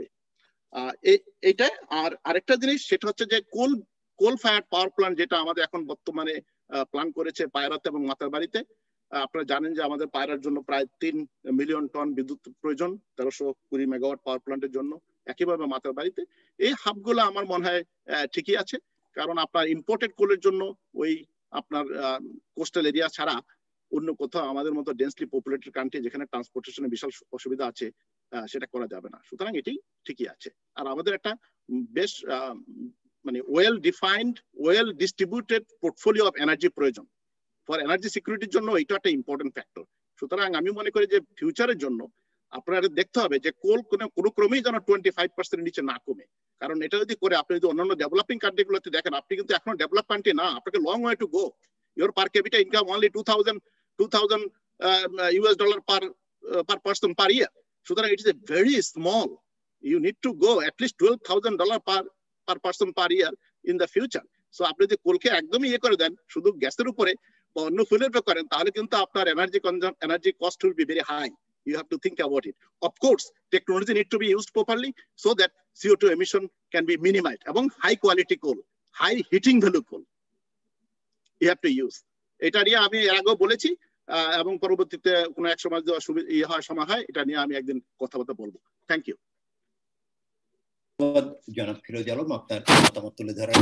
এইটা। আর আরেকটা জিনিস সেটা হচ্ছে যে কোল ফায়ার পাওয়ার প্ল্যান্ট, যেটা আমাদের এখন বর্তমানে প্ল্যান করেছে পায়রাতে এবং মাতারবাড়িতে। আপনারা জানেন যে আমাদের পায়রার জন্য প্রায় 3 মিলিয়ন টন বিদ্যুৎ প্রয়োজন 1320 মেগাওয়াট পাওয়ার প্ল্যান্টের জন্য। একইভাবে মাতারবাড়িতে এই হাবগুলো আমার মনে হয় ঠিকই আছে, কারণ আপনার ইম্পোর্টেড কোলের জন্য ওই আপনার কোস্টাল এরিয়া ছাড়া অন্য কোথাও আমাদের মতো ডেন্সলি পপুলেটেড কান্ট্রি যেখানে ট্রান্সপোর্টেশনের বিশাল অসুবিধা আছে সেটা করা যাবে না। সুতরাং এটি ঠিকই আছে। আর আমাদের একটা বেশ মানে well defined, well distributed portfolio of energy প্রয়োজন ফর এনার্জি সিকিউরিটির জন্য। এটা একটা ইম্পর্টেন্ট ফ্যাক্টর। সুতরাং আমি মনে করি যে ফিউচারের জন্য আপনারা দেখতে হবে যে কোল কোনো ক্রমেই যেন 25% নিচে না কমে। কারণ এটা যদি করে, আপনি যদি অন্যান্য ডেভেলপিং কান্ট্রিগুলোতে দেখেন, আপনি কিন্তু এখনো ডেভেলপ কান্ট্রি না, আপনাকে long way to go. Your per capita income only $2000 per person per year. সুতরাং it is a very small. You need to go at least $12,000 per person per year in the future. সো আপনি যদি কোলকে একদমই ইয়ে করে দেন, শুধু গ্যাসের উপরে বা অন্য ফুয়েলের উপরে করেন, তাহলে কিন্তু আপনার energy cost will be very high. You have to think about it. Of course, technology need to be used properly so that CO2 emission can be minimized. এবং high quality coal, high heating value coal you have to use. এটা নিয়ে আমি এর আগেও বলেছি, এবং পরবর্তীতে কোনো এক সময় সময় হয় এটা নিয়ে আমি একদিন কথাবার্তা বলবো। Thank you. জনাব ফিরোজ আলম, আপনার মতামত তুলে ধরার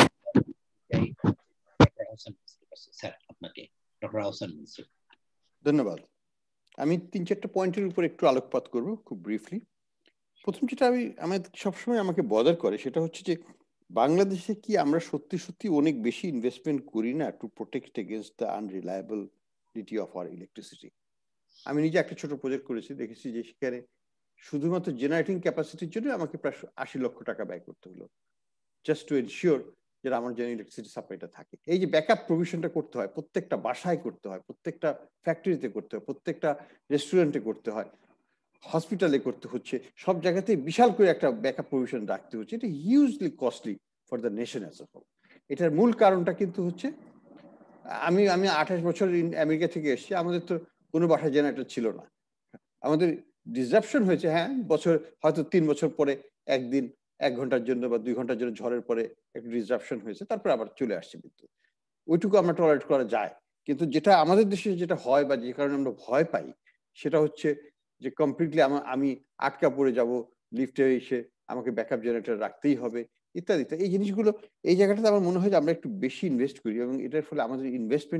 স্যার আপনাকে। ডক্টর আহসান মনসুর। ধন্যবাদ। আমি 3-4টা পয়েন্টের উপর একটু আলোকপাত করব খুব ব্রিফলি। প্রথম যেটা সবসময় আমাকে বদার করে সেটা হচ্ছে যে বাংলাদেশে কি আমরা সত্যি সত্যি অনেক বেশি ইনভেস্টমেন্ট করি না to protect against the unreliability of our electricity. আমি নিজে একটা ছোট প্রজেক্ট করেছি, দেখেছি যে সেখানে শুধুমাত্র জেনারেটিং ক্যাপাসিটির জন্য আমাকে প্রায় 80 লক্ষ টাকা ব্যয় করতে হলো, জাস্ট টু এনশিওর যে আমার যেন ইলেকট্রিসিটি সাপ্লাইটা থাকে। এই যে ব্যাকআপ প্রভিশনটা করতে হয়, প্রত্যেকটা বাসায় করতে হয়, প্রত্যেকটা ফ্যাক্টরিতে করতে হয়, প্রত্যেকটা রেস্টুরেন্টে করতে হয়, হসপিটালে করতে হচ্ছে, সব জায়গাতে বিশাল করে একটা ব্যাকআপ প্রভিশন রাখতে হচ্ছে। এটা hugely costly for the nation as a whole. এটার মূল কারণটা কিন্তু হচ্ছে আমি 28 বছর আমেরিকা থেকে এসেছি, আমাদের তো কোনো বাসায় জেনারেটর ছিল না। আমাদের ডিসরাপশন হয়েছে, হ্যাঁ, বছর হয়তো 3 বছর পরে একদিন 1 ঘন্টার জন্য বা 2 ঘন্টার জন্য ঝড়ের পরে একটু ডিসরাপশন হয়েছে, তারপর আবার চলে আসছে বিদ্যুৎ। ওইটুকু আমরা টলারেট করা যায়। কিন্তু যেটা আমাদের দেশে যেটা হয় বা যে কারণে আমরা ভয় পাই সেটা হচ্ছে যে কমপ্লিটলি আমি আটকা পড়ে যাব, লিফটে এসে আমাকে ব্যাকআপ জেনারেটর রাখতেই হবে ইত্যাদি। এই জিনিসগুলো এই জায়গাটাতে আমার মনে হয় যে আমরা একটু বেশি ইনভেস্ট করি এবং এটার ফলে আমাদের ইনভেস্টমেন্টের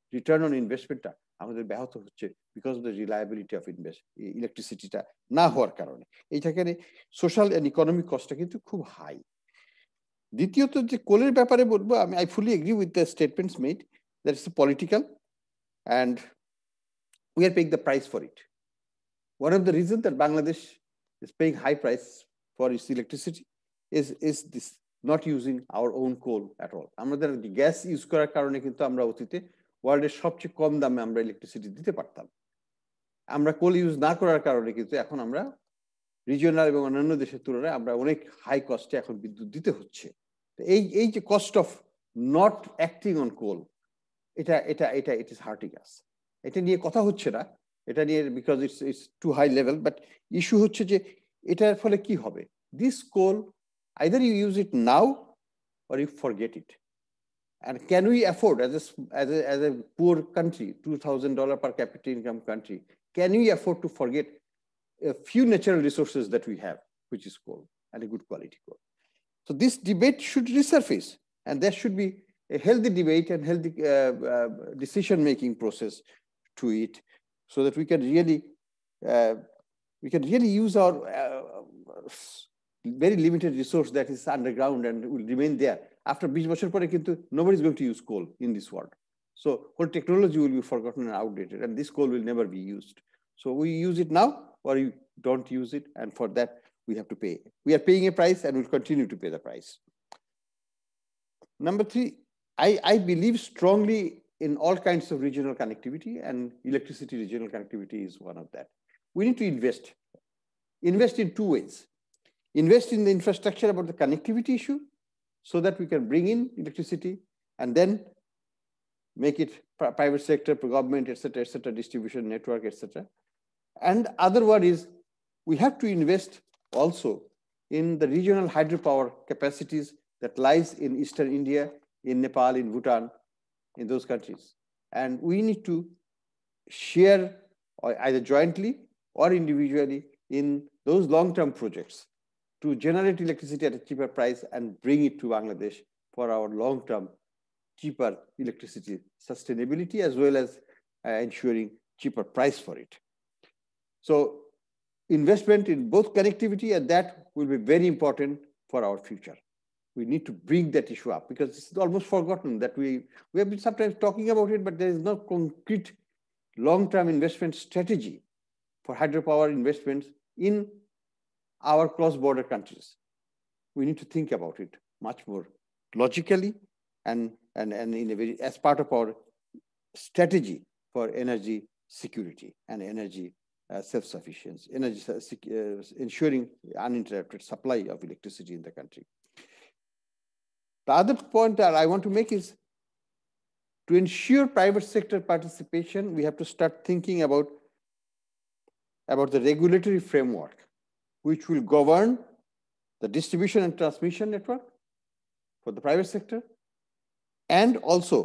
রিটার্ন অন ইনভেস্টমেন্টটা আমাদের ব্যাহত হচ্ছে because of the reliability of ইলেকট্রিসিটিটা না হওয়ার কারণে। এইখানে সোশ্যাল অ্যান্ড ইকোনমিক কস্টটা কিন্তু খুব হাই। দ্বিতীয়ত যে কোলের ব্যাপারে বলবো, আমি I fully agree with the statements made that is political and we are paying the price for it. One of the reasons that Bangladesh is paying high price for its electricity is this not using our own coal at all. আমাদের gas use করার কারণে কিন্তু আমরা অতীতে ওয়ার্ল্ডের সবচেয়ে কম দামে আমরা ইলেকট্রিসিটি দিতে পারতাম। আমরা কোল ইউজ না করার কারণে কিন্তু এখন আমরা রিজিওনাল এবং অন্যান্য দেশের তুলনায় আমরা অনেক হাই কস্টে এখন বিদ্যুৎ দিতে হচ্ছে। এই যে cost of not acting on coal, এটা ইট ইজ হার্টিং আস। এটা নিয়ে কথা হচ্ছে না, এটা নিয়ে because it's too high level, but issue হচ্ছে যে এটার ফলে কি হবে। This coal either you use it now or you forget it. And can we afford as a poor country, $2,000 per capita income country, can we afford to forget a few natural resources that we have, which is coal and a good quality coal? So this debate should resurface, and there should be a healthy debate and healthy decision-making process to it, so that we can really use our very limited resource that is underground and will remain there. After 20 বছর পরে কিন্তু nobody is going to use coal in this world. So whole technology will be forgotten and outdated, and this coal will never be used. So we use it now or you don't use it, and for that we have to pay. We are paying a price and we'll continue to pay the price. Number 3, I believe strongly in all kinds of regional connectivity, and electricity regional connectivity is one of that. We need to invest in two ways. Invest in the infrastructure about the connectivity issue so that we can bring in electricity and then make it private sector, government, etc., distribution network, etc. And other one is we have to invest also in the regional hydropower capacities that lies in Eastern India, in Nepal, in Bhutan, in those countries. And we need to share either jointly or individually in those long-term projects to generate electricity at a cheaper price and bring it to Bangladesh for our long-term cheaper electricity sustainability, as well as ensuring cheaper price for it. So investment in both connectivity and that will be very important for our future. We need to bring that issue up because it's almost forgotten that we have been sometimes talking about it, but there is no concrete long-term investment strategy for hydropower investments in our cross-border countries. We need to think about it much more logically and in a very, as part of our strategy for energy security and energy self-sufficiency, ensuring uninterrupted supply of electricity in the country. The other point that I want to make is to ensure private sector participation, we have to start thinking about the regulatory framework which will govern the distribution and transmission network for the private sector, and also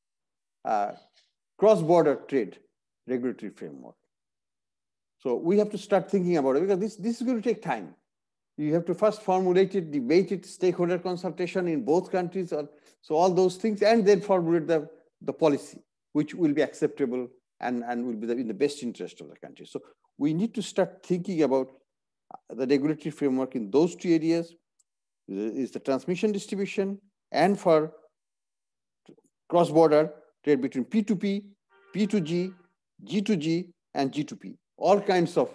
cross-border trade regulatory framework. So we have to start thinking about it because this is going to take time. You have to first formulate it, debate it, stakeholder consultation in both countries, so all those things, and then formulate the policy, which will be acceptable and will be in the best interest of the country. So we need to start thinking about the regulatory framework in those two areas, is the transmission distribution, and for cross-border trade between P2P, P2G, G2G, and G2P. All kinds of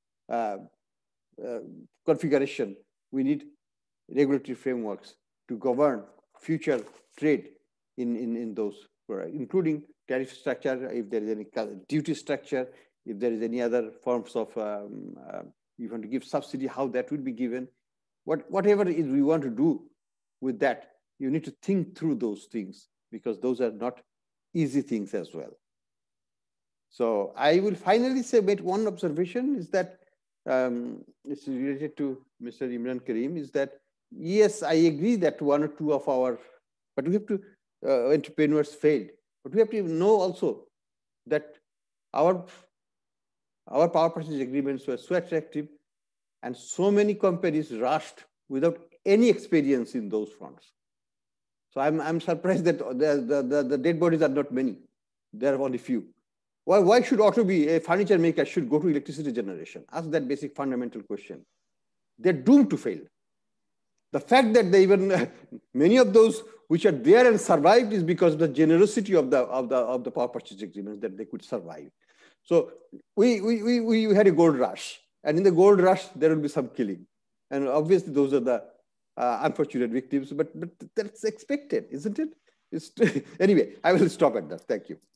configuration. We need regulatory frameworks to govern future trade in those, including tariff structure, if there is any duty structure, if there is any other forms of you want to give subsidy, how that would be given. Whatever we want to do with that, you need to think through those things because those are not easy things as well. So I will finally say, make one observation is that it's related to Mr. Imran Karim, is that yes, I agree that one or two of our, but we have to, entrepreneurs failed, but we have to know also that our power purchase agreements were so attractive and so many companies rushed without any experience in those fronts. So I'm surprised that the dead bodies are not many. There are only few. Why should auto be a furniture maker should go to electricity generation? Ask that basic fundamental question. They're doomed to fail. The fact that they even many of those which are there and survived is because of the generosity of the power purchase agreements that they could survive. So we had a gold rush, and in the gold rush there will be some killing, and obviously those are the unfortunate victims. But that's expected, isn't it? Anyway, I will stop at that. Thank you.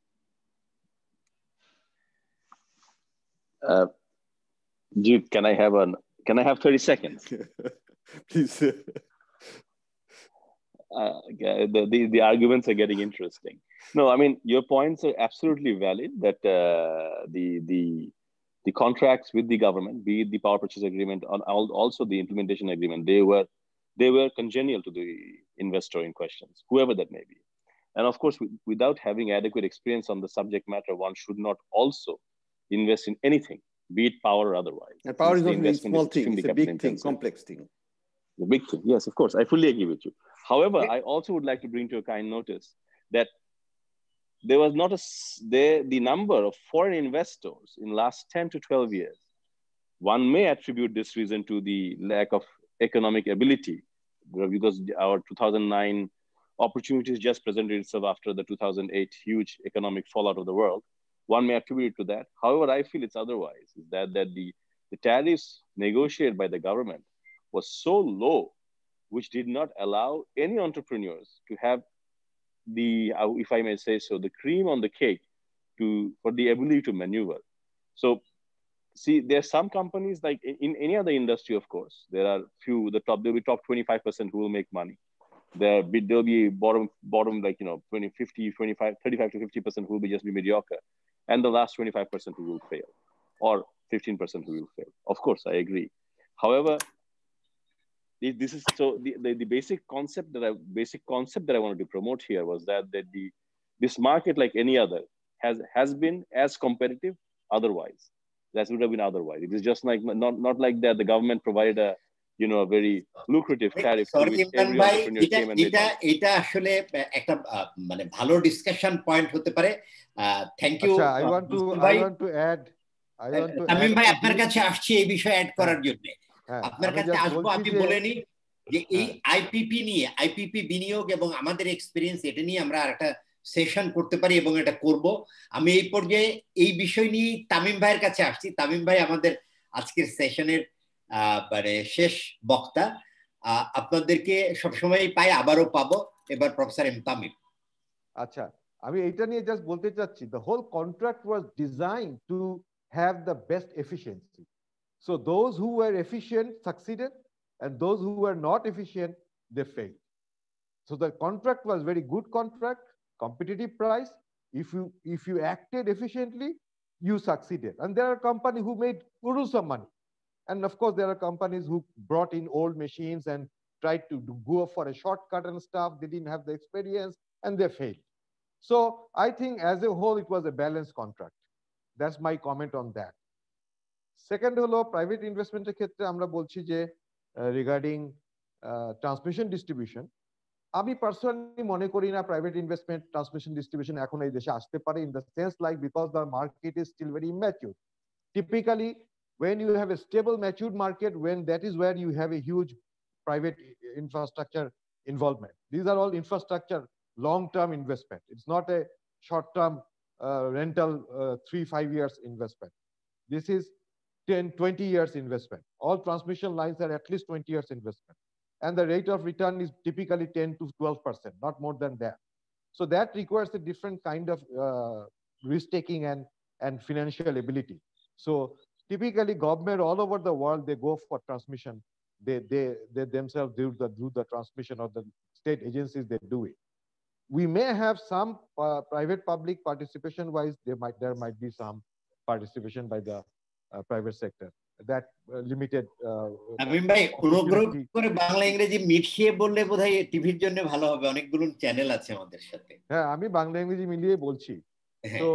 Jeet, can I have 30 seconds? Please. The arguments are getting interesting. No, I mean, your points are absolutely valid that the contracts with the government, be it the power purchase agreement and also the implementation agreement, they were congenial to the investor in questions, whoever that may be. And of course, without having adequate experience on the subject matter, one should not also invest in anything, be it power or otherwise. And power is not a small thing, it's a big thing, complex thing. The big thing, yes, of course, I fully agree with you. However, I also would like to bring to a kind notice that there was not the number of foreign investors in last 10 to 12 years. One may attribute this reason to the lack of economic ability, because our 2009 opportunities just presented itself after the 2008 huge economic fallout of the world. One may attribute it to that. However, I feel it's otherwise, is that the tariffs negotiated by the government was so low, which did not allow any entrepreneurs to have the, if I may say so, the cream on the cake for the ability to maneuver. So see, there are some companies, like in any other industry, of course, there are few, there'll be top 25% who will make money. There'll be bottom like, 20, 50, 25, 35 to 50% who will just be mediocre. And the last 25% who will fail, or 15% who will fail. Of course, I agree. However, this is so the basic concept that I wanted to promote here was that this market, like any other, has been as competitive otherwise. That would have been otherwise. It is just like not like that the government provided a very lucrative tariff to which every entrepreneur came and এটা আসলে একটা মানে ভালো discussion point হতে পারে। Thank you. I want to add Tamim ভাই আপনার কাছে আসছি এই বিষয়ে অ্যাড করার জন্য। আপনার কাছে আসবো, আমি বলে নিই যে এই আইপিপি বিনিয়োগ এবং আমাদের এক্সপেরিয়েন্স, এটা নিয়ে আমরা একটা সেশন করতে পারি এবং এটা করব। আমি এই পর্যায়ে এই বিষয় নিয়ে তামিম ভাইয়ের কাছে আসছি। তামিম ভাই আমাদের আজকের সেশনের মানে শেষ বক্তা। আপনাদেরকে সবসময় পাই, আবারও পাবো। এবার প্রফেসর এম তামিম। আচ্ছা, আমি এইটা নিয়ে জাস্ট বলতে চাচ্ছি, the whole contract was designed to have the best efficiency. So those who were efficient succeeded, and those who were not efficient, they failed. So the contract was very good contract, competitive price. If you acted efficiently, you succeeded. And there are companies who made some money. And of course, there are companies who brought in old machines and tried to go for a shortcut and stuff. They didn't have the experience and they failed. So I think as a whole, it was a balanced contract. That's my comment on that. Second হলো private ইনভেস্টমেন্টের ক্ষেত্রে আমরা বলছি যে regarding transmission distribution, আমি personally মনে করি না প্রাইভেট ইনভেস্টমেন্ট ট্রান্সমিশন ডিস্ট্রিবিউশন এখন এই দেশে আসতে পারে, in the sense like because the market is still very immature. Typically when you have a stable matured market, when that is where you have a huge private infrastructure involvement. These are all infrastructure long-term investment. It's not a short-term rental 3-5 years investment. This is 10-20 years investment. All transmission lines are at least 20 years investment, and the rate of return is typically 10 to 12%, not more than that. So that requires a different kind of risk taking and financial ability. So typically, government all over the world, they go for transmission. They themselves do the transmission, or the state agencies, they do it. We may have some private-public participation-wise. There might be some participation by the private sector. That limited. Tamim ভাই, অনুগ্রহ করে বাংলা ইংরেজি মিশিয়ে বললে বোধহয় টিভির জন্য ভালো হবে। অনেকগুলো চ্যানেল আছে আমাদের সাথে। হ্যাঁ, আমি বাংলা ইংরেজি মিলিয়ে বলছি। So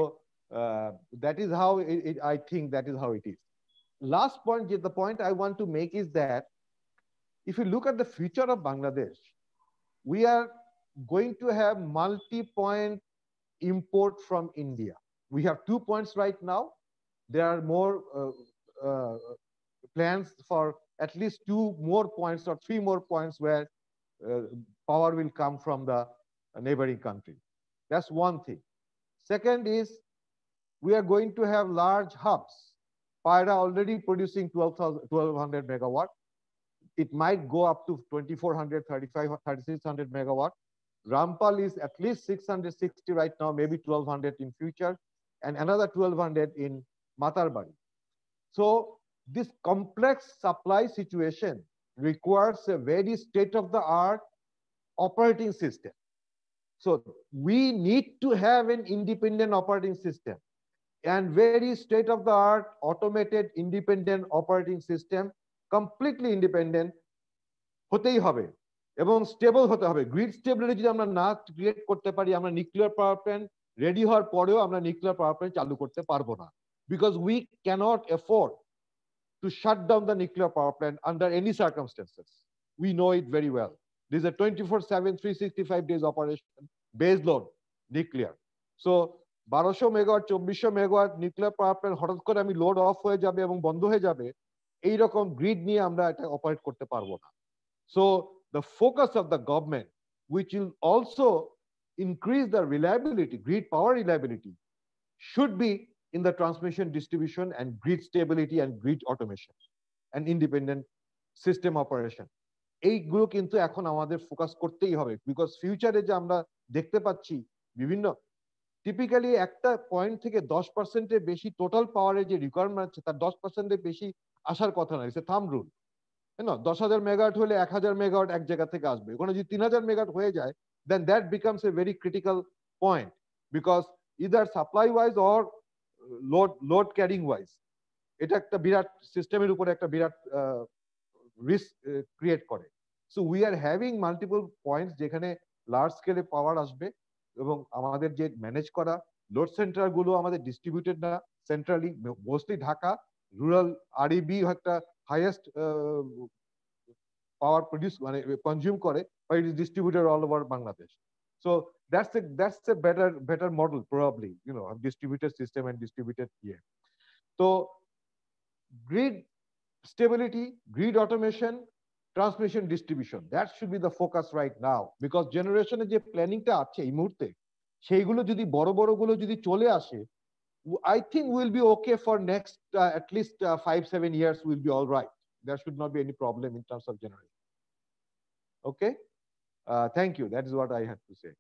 that is how I think that is how it is. Last point, the point I want to make is that if you look at the future of Bangladesh, we are going to have multi-point import from India. We have 2 points right now. There are more plans for at least 2 more points or 3 more points where power will come from the neighboring country. That's one thing. Second is we are going to have large hubs. Pyra already producing 1200 megawatt. It might go up to 2400, 3600 megawatt. Rampal is at least 660 right now, maybe 1200 in future, and another 1200 in Matarbari. So this complex supply situation requires a very state-of-the-art operating system. So we need to have an independent operating system, and very state-of-the-art automated independent operating system, completely independent হতেই হবে এবং stable হতে হবে। Grid stability যদি আমরা না create করতে পারি, আমরা নিউক্লিয়ার পাওয়ার প্ল্যান্ট রেডি হওয়ার পরেও আমরা নিউক্লিয়ার পাওয়ার প্ল্যান্ট চালু করতে পারবো না, because we cannot afford to shut down the nuclear power plant under any circumstances. We know it very well. This is a 24/7, 365 days operation, base load nuclear. So 1200 megawatt, 2400 megawatt nuclear power plant হঠাৎ করে আমি load of হয়ে যাবে এবং বন্ধ হয়ে যাবে, এই রকম গ্রিড নিয়ে আমরা এটা অপারেট করতে পারবো না। So the focus of the government, which will also increase the reliability, grid power reliability, should be in the transmission, distribution, and grid stability and grid automation and independent system operation. এইগুলো কিন্তু এখন আমাদের focus করতেই হবে, because ফিউচারে যে আমরা দেখতে পাচ্ছি বিভিন্ন টিপিক্যালি একটা পয়েন্ট থেকে 10%-এর বেশি টোটাল পাওয়ারের যে রিকোয়ারমেন্ট আছে তার 10%-এর বেশি আসার কথা নয়। ইটস এ থাম্ব রুল, না 10,000 মেগাওয়াট হলে 1000 মেগাওয়াট এক জায়গা থেকে আসবে। ওখানে যদি 3000 মেগাওয়াট হয়ে যায়, then that becomes a very critical point, because either supply wise or load carrying wise এটা একটা বিরাট সিস্টেমের উপরে একটা বিরাট রিস্ক ক্রিয়েট করে। So we are having multiple points যেখানে লার্জ স্কেলে পাওয়ার আসবে, এবং আমাদের যে ম্যানেজ করা লোড সেন্টার গুলো আমাদের ডিস্ট্রিবিউটেড না, centrally mostly Dhaka, rural REB একটা হাইয়েস্ট পাওয়ার প্রডিউস মানে কনজিউম করে, but it is distributed all over Bangladesh. So that's a better model probably, you know, distributed system and distributed here. So grid stability, grid automation, transmission, distribution, that should be the focus right now, because generation যে প্ল্যানিংটা আছে এই মুহূর্তে সেইগুলো যদি বড় গুলো যদি চলে আসে, I think we'll be okay for next at least 5-7 years. We'll be all right. There should not be any problem in terms of generation. Okay. Thank you. That is what I have to say.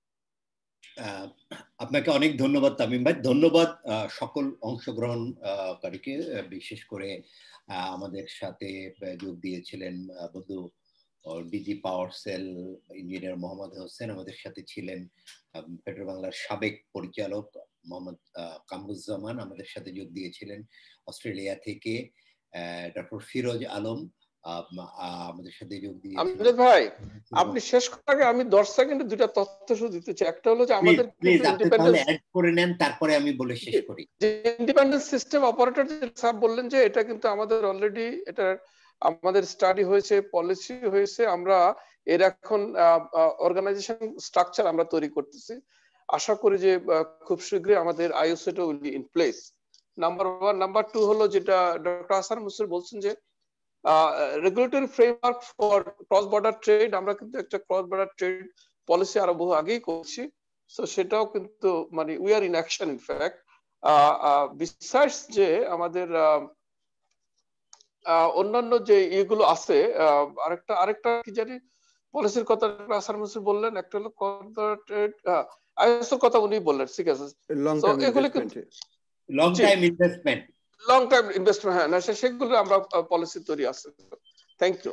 আপনাকে অনেক ধন্যবাদ তামিম ভাই। ধন্যবাদ সকল অংশগ্রহণকারীকে, বিশেষ করে আমাদের সাথে যোগ দিয়েছিলেন বন্ধু DG power cell engineer Mohammad Hossain, আমাদের সাথে ছিলেন পেট্রোবাংলার সাবেক পরিচালক মোহাম্মদ কামরুজ্জামান, আমাদের সাথে যোগ দিয়েছিলেন অস্ট্রেলিয়া থেকে ডক্টর ফিরোজ আলম, আমাদের সাথে যোগ দিয়ে। আমজাদ ভাই, আপনি শেষ করার আগে আমি 10 সেকেন্ডে দুটো তথ্য শুধু দিতে চাই। একটা হলো যে আমাদের ইন্ডিপেন্ডেন্ট অ্যাড করে নেন, তারপরে আমি বলে শেষ করি। যে ইন্ডিপেন্ডেন্ট সিস্টেম অপারেটর যে স্যার বললেন যে এটা কিন্তু আমাদের অলরেডি এটা আমাদের স্টাডি হয়েছে, পলিসি হয়েছে, আমরা এর এখন অর্গানাইজেশন স্ট্রাকচার আমরা তৈরি করতেছি। আশা করি যে খুব শীঘ্রই আমাদের আইওসিটা will be in place. Number 1। Number 2 হলো যেটা ডক্টর হাসান মুনসুর বলছেন যে regulatory framework for cross border trade, আমরা কিন্তু একটা ক্রস বর্ডার ট্রেড পলিসি আরো বহু আগেই করছি। সো সেটাও কিন্তু মানে we are in action in fact. Besides যে আমাদের অন্যান্য যে এগুলো আছে, আরেকটা কি জানি পলিসির কথা হাসান মুনসুর বললেন, একটা হলো কর্পোরেট আইএসওর কথা উনি বললেন, ঠিক আছে। সো এগুলো কিন্তু লং টাইম ইনভেস্টমেন্ট, হ্যাঁ না, সেগুলো আমরা পলিসি তৈরি আছে। Thank you.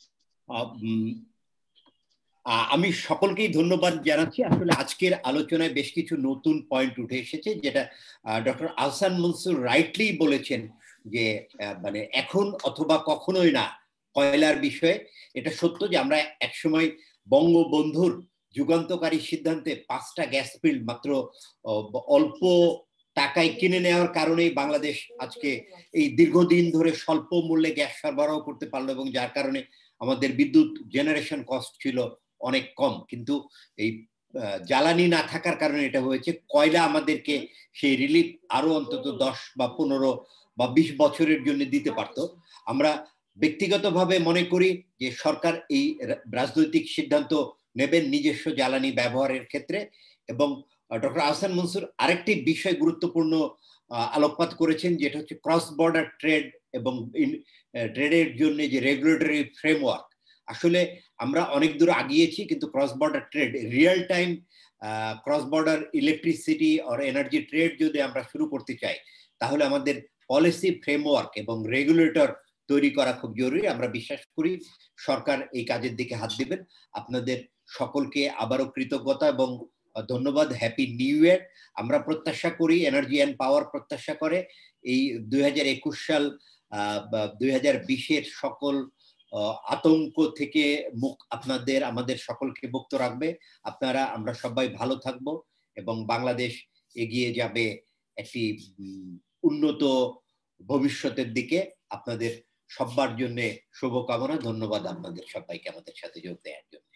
আমি সকলকেই ধন্যবাদ জানাচ্ছি। আসলে আজকের আলোচনায় বেশ কিছু নতুন পয়েন্ট উঠে এসেছে, যেটা ডক্টর আহসান মনসুর রাইটলি বলেছেন যে মানে এখন অথবা কখনোই না কয়লার বিষয়ে। এটা সত্য যে আমরা একসময় বঙ্গবন্ধুর যুগান্তকারী সিদ্ধান্তে 5টা গ্যাস ফিল্ড মাত্র অল্প টাকায় কিনে নেওয়ার কারণেই বাংলাদেশ আজকে এই দীর্ঘদিন ধরে স্বল্প মূল্যে গ্যাস সরবরাহ করতে পারলো, এবং যার কারণে আমাদের বিদ্যুৎ জেনারেশন কস্ট ছিল অনেক কম। কিন্তু এই জ্বালানি না থাকার কারণে এটা হয়েছে। কয়লা আমাদেরকে সেই রিলিফ আরো অন্তত 10 বা 15 বা 20 বছরের জন্য দিতে পারতো। আমরা ব্যক্তিগতভাবে মনে করি যে সরকার এই রাজনৈতিক সিদ্ধান্ত নেবেন নিজস্ব জ্বালানি ব্যবহারের ক্ষেত্রে। এবং ডক্টর আহসান মনসুর আরেকটি বিষয় গুরুত্বপূর্ণ আলোকপাত করেছেন, যেটা হচ্ছে ক্রস বর্ডার ট্রেড এবং ট্রেডের জন্য যে রেগুলেটরি ফ্রেমওয়ার্ক। আসলে আমরা অনেক দূর আগিয়েছি, কিন্তু cross border trade, real time cross border electricity আর এনার্জি ট্রেড যদি আমরা শুরু করতে চাই, তাহলে আমাদের পলিসি ফ্রেমওয়ার্ক এবং রেগুলেটর তৈরি করা খুব জরুরি। আমরা বিশ্বাস করি সরকার এই কাজের দিকে হাত দিবেন। আপনাদের সকলকে আবারও কৃতজ্ঞতা এবং ধন্যবাদ। Happy new year. আমরা প্রত্যাশা করি, এনার্জি অ্যান্ড পাওয়ার প্রত্যাশা করে এই 2021 সাল 2020-এর সকল আতঙ্ক থেকে আপনাদের আমাদের সকলকে মুক্ত রাখবে। আপনারা আমরা সবাই ভালো থাকব এবং বাংলাদেশ এগিয়ে যাবে একটি উন্নত ভবিষ্যতের দিকে। আপনাদের সবার জন্য শুভকামনা। ধন্যবাদ আপনাদের সবাইকে আমাদের সাথে যোগ দেওয়ার জন্য।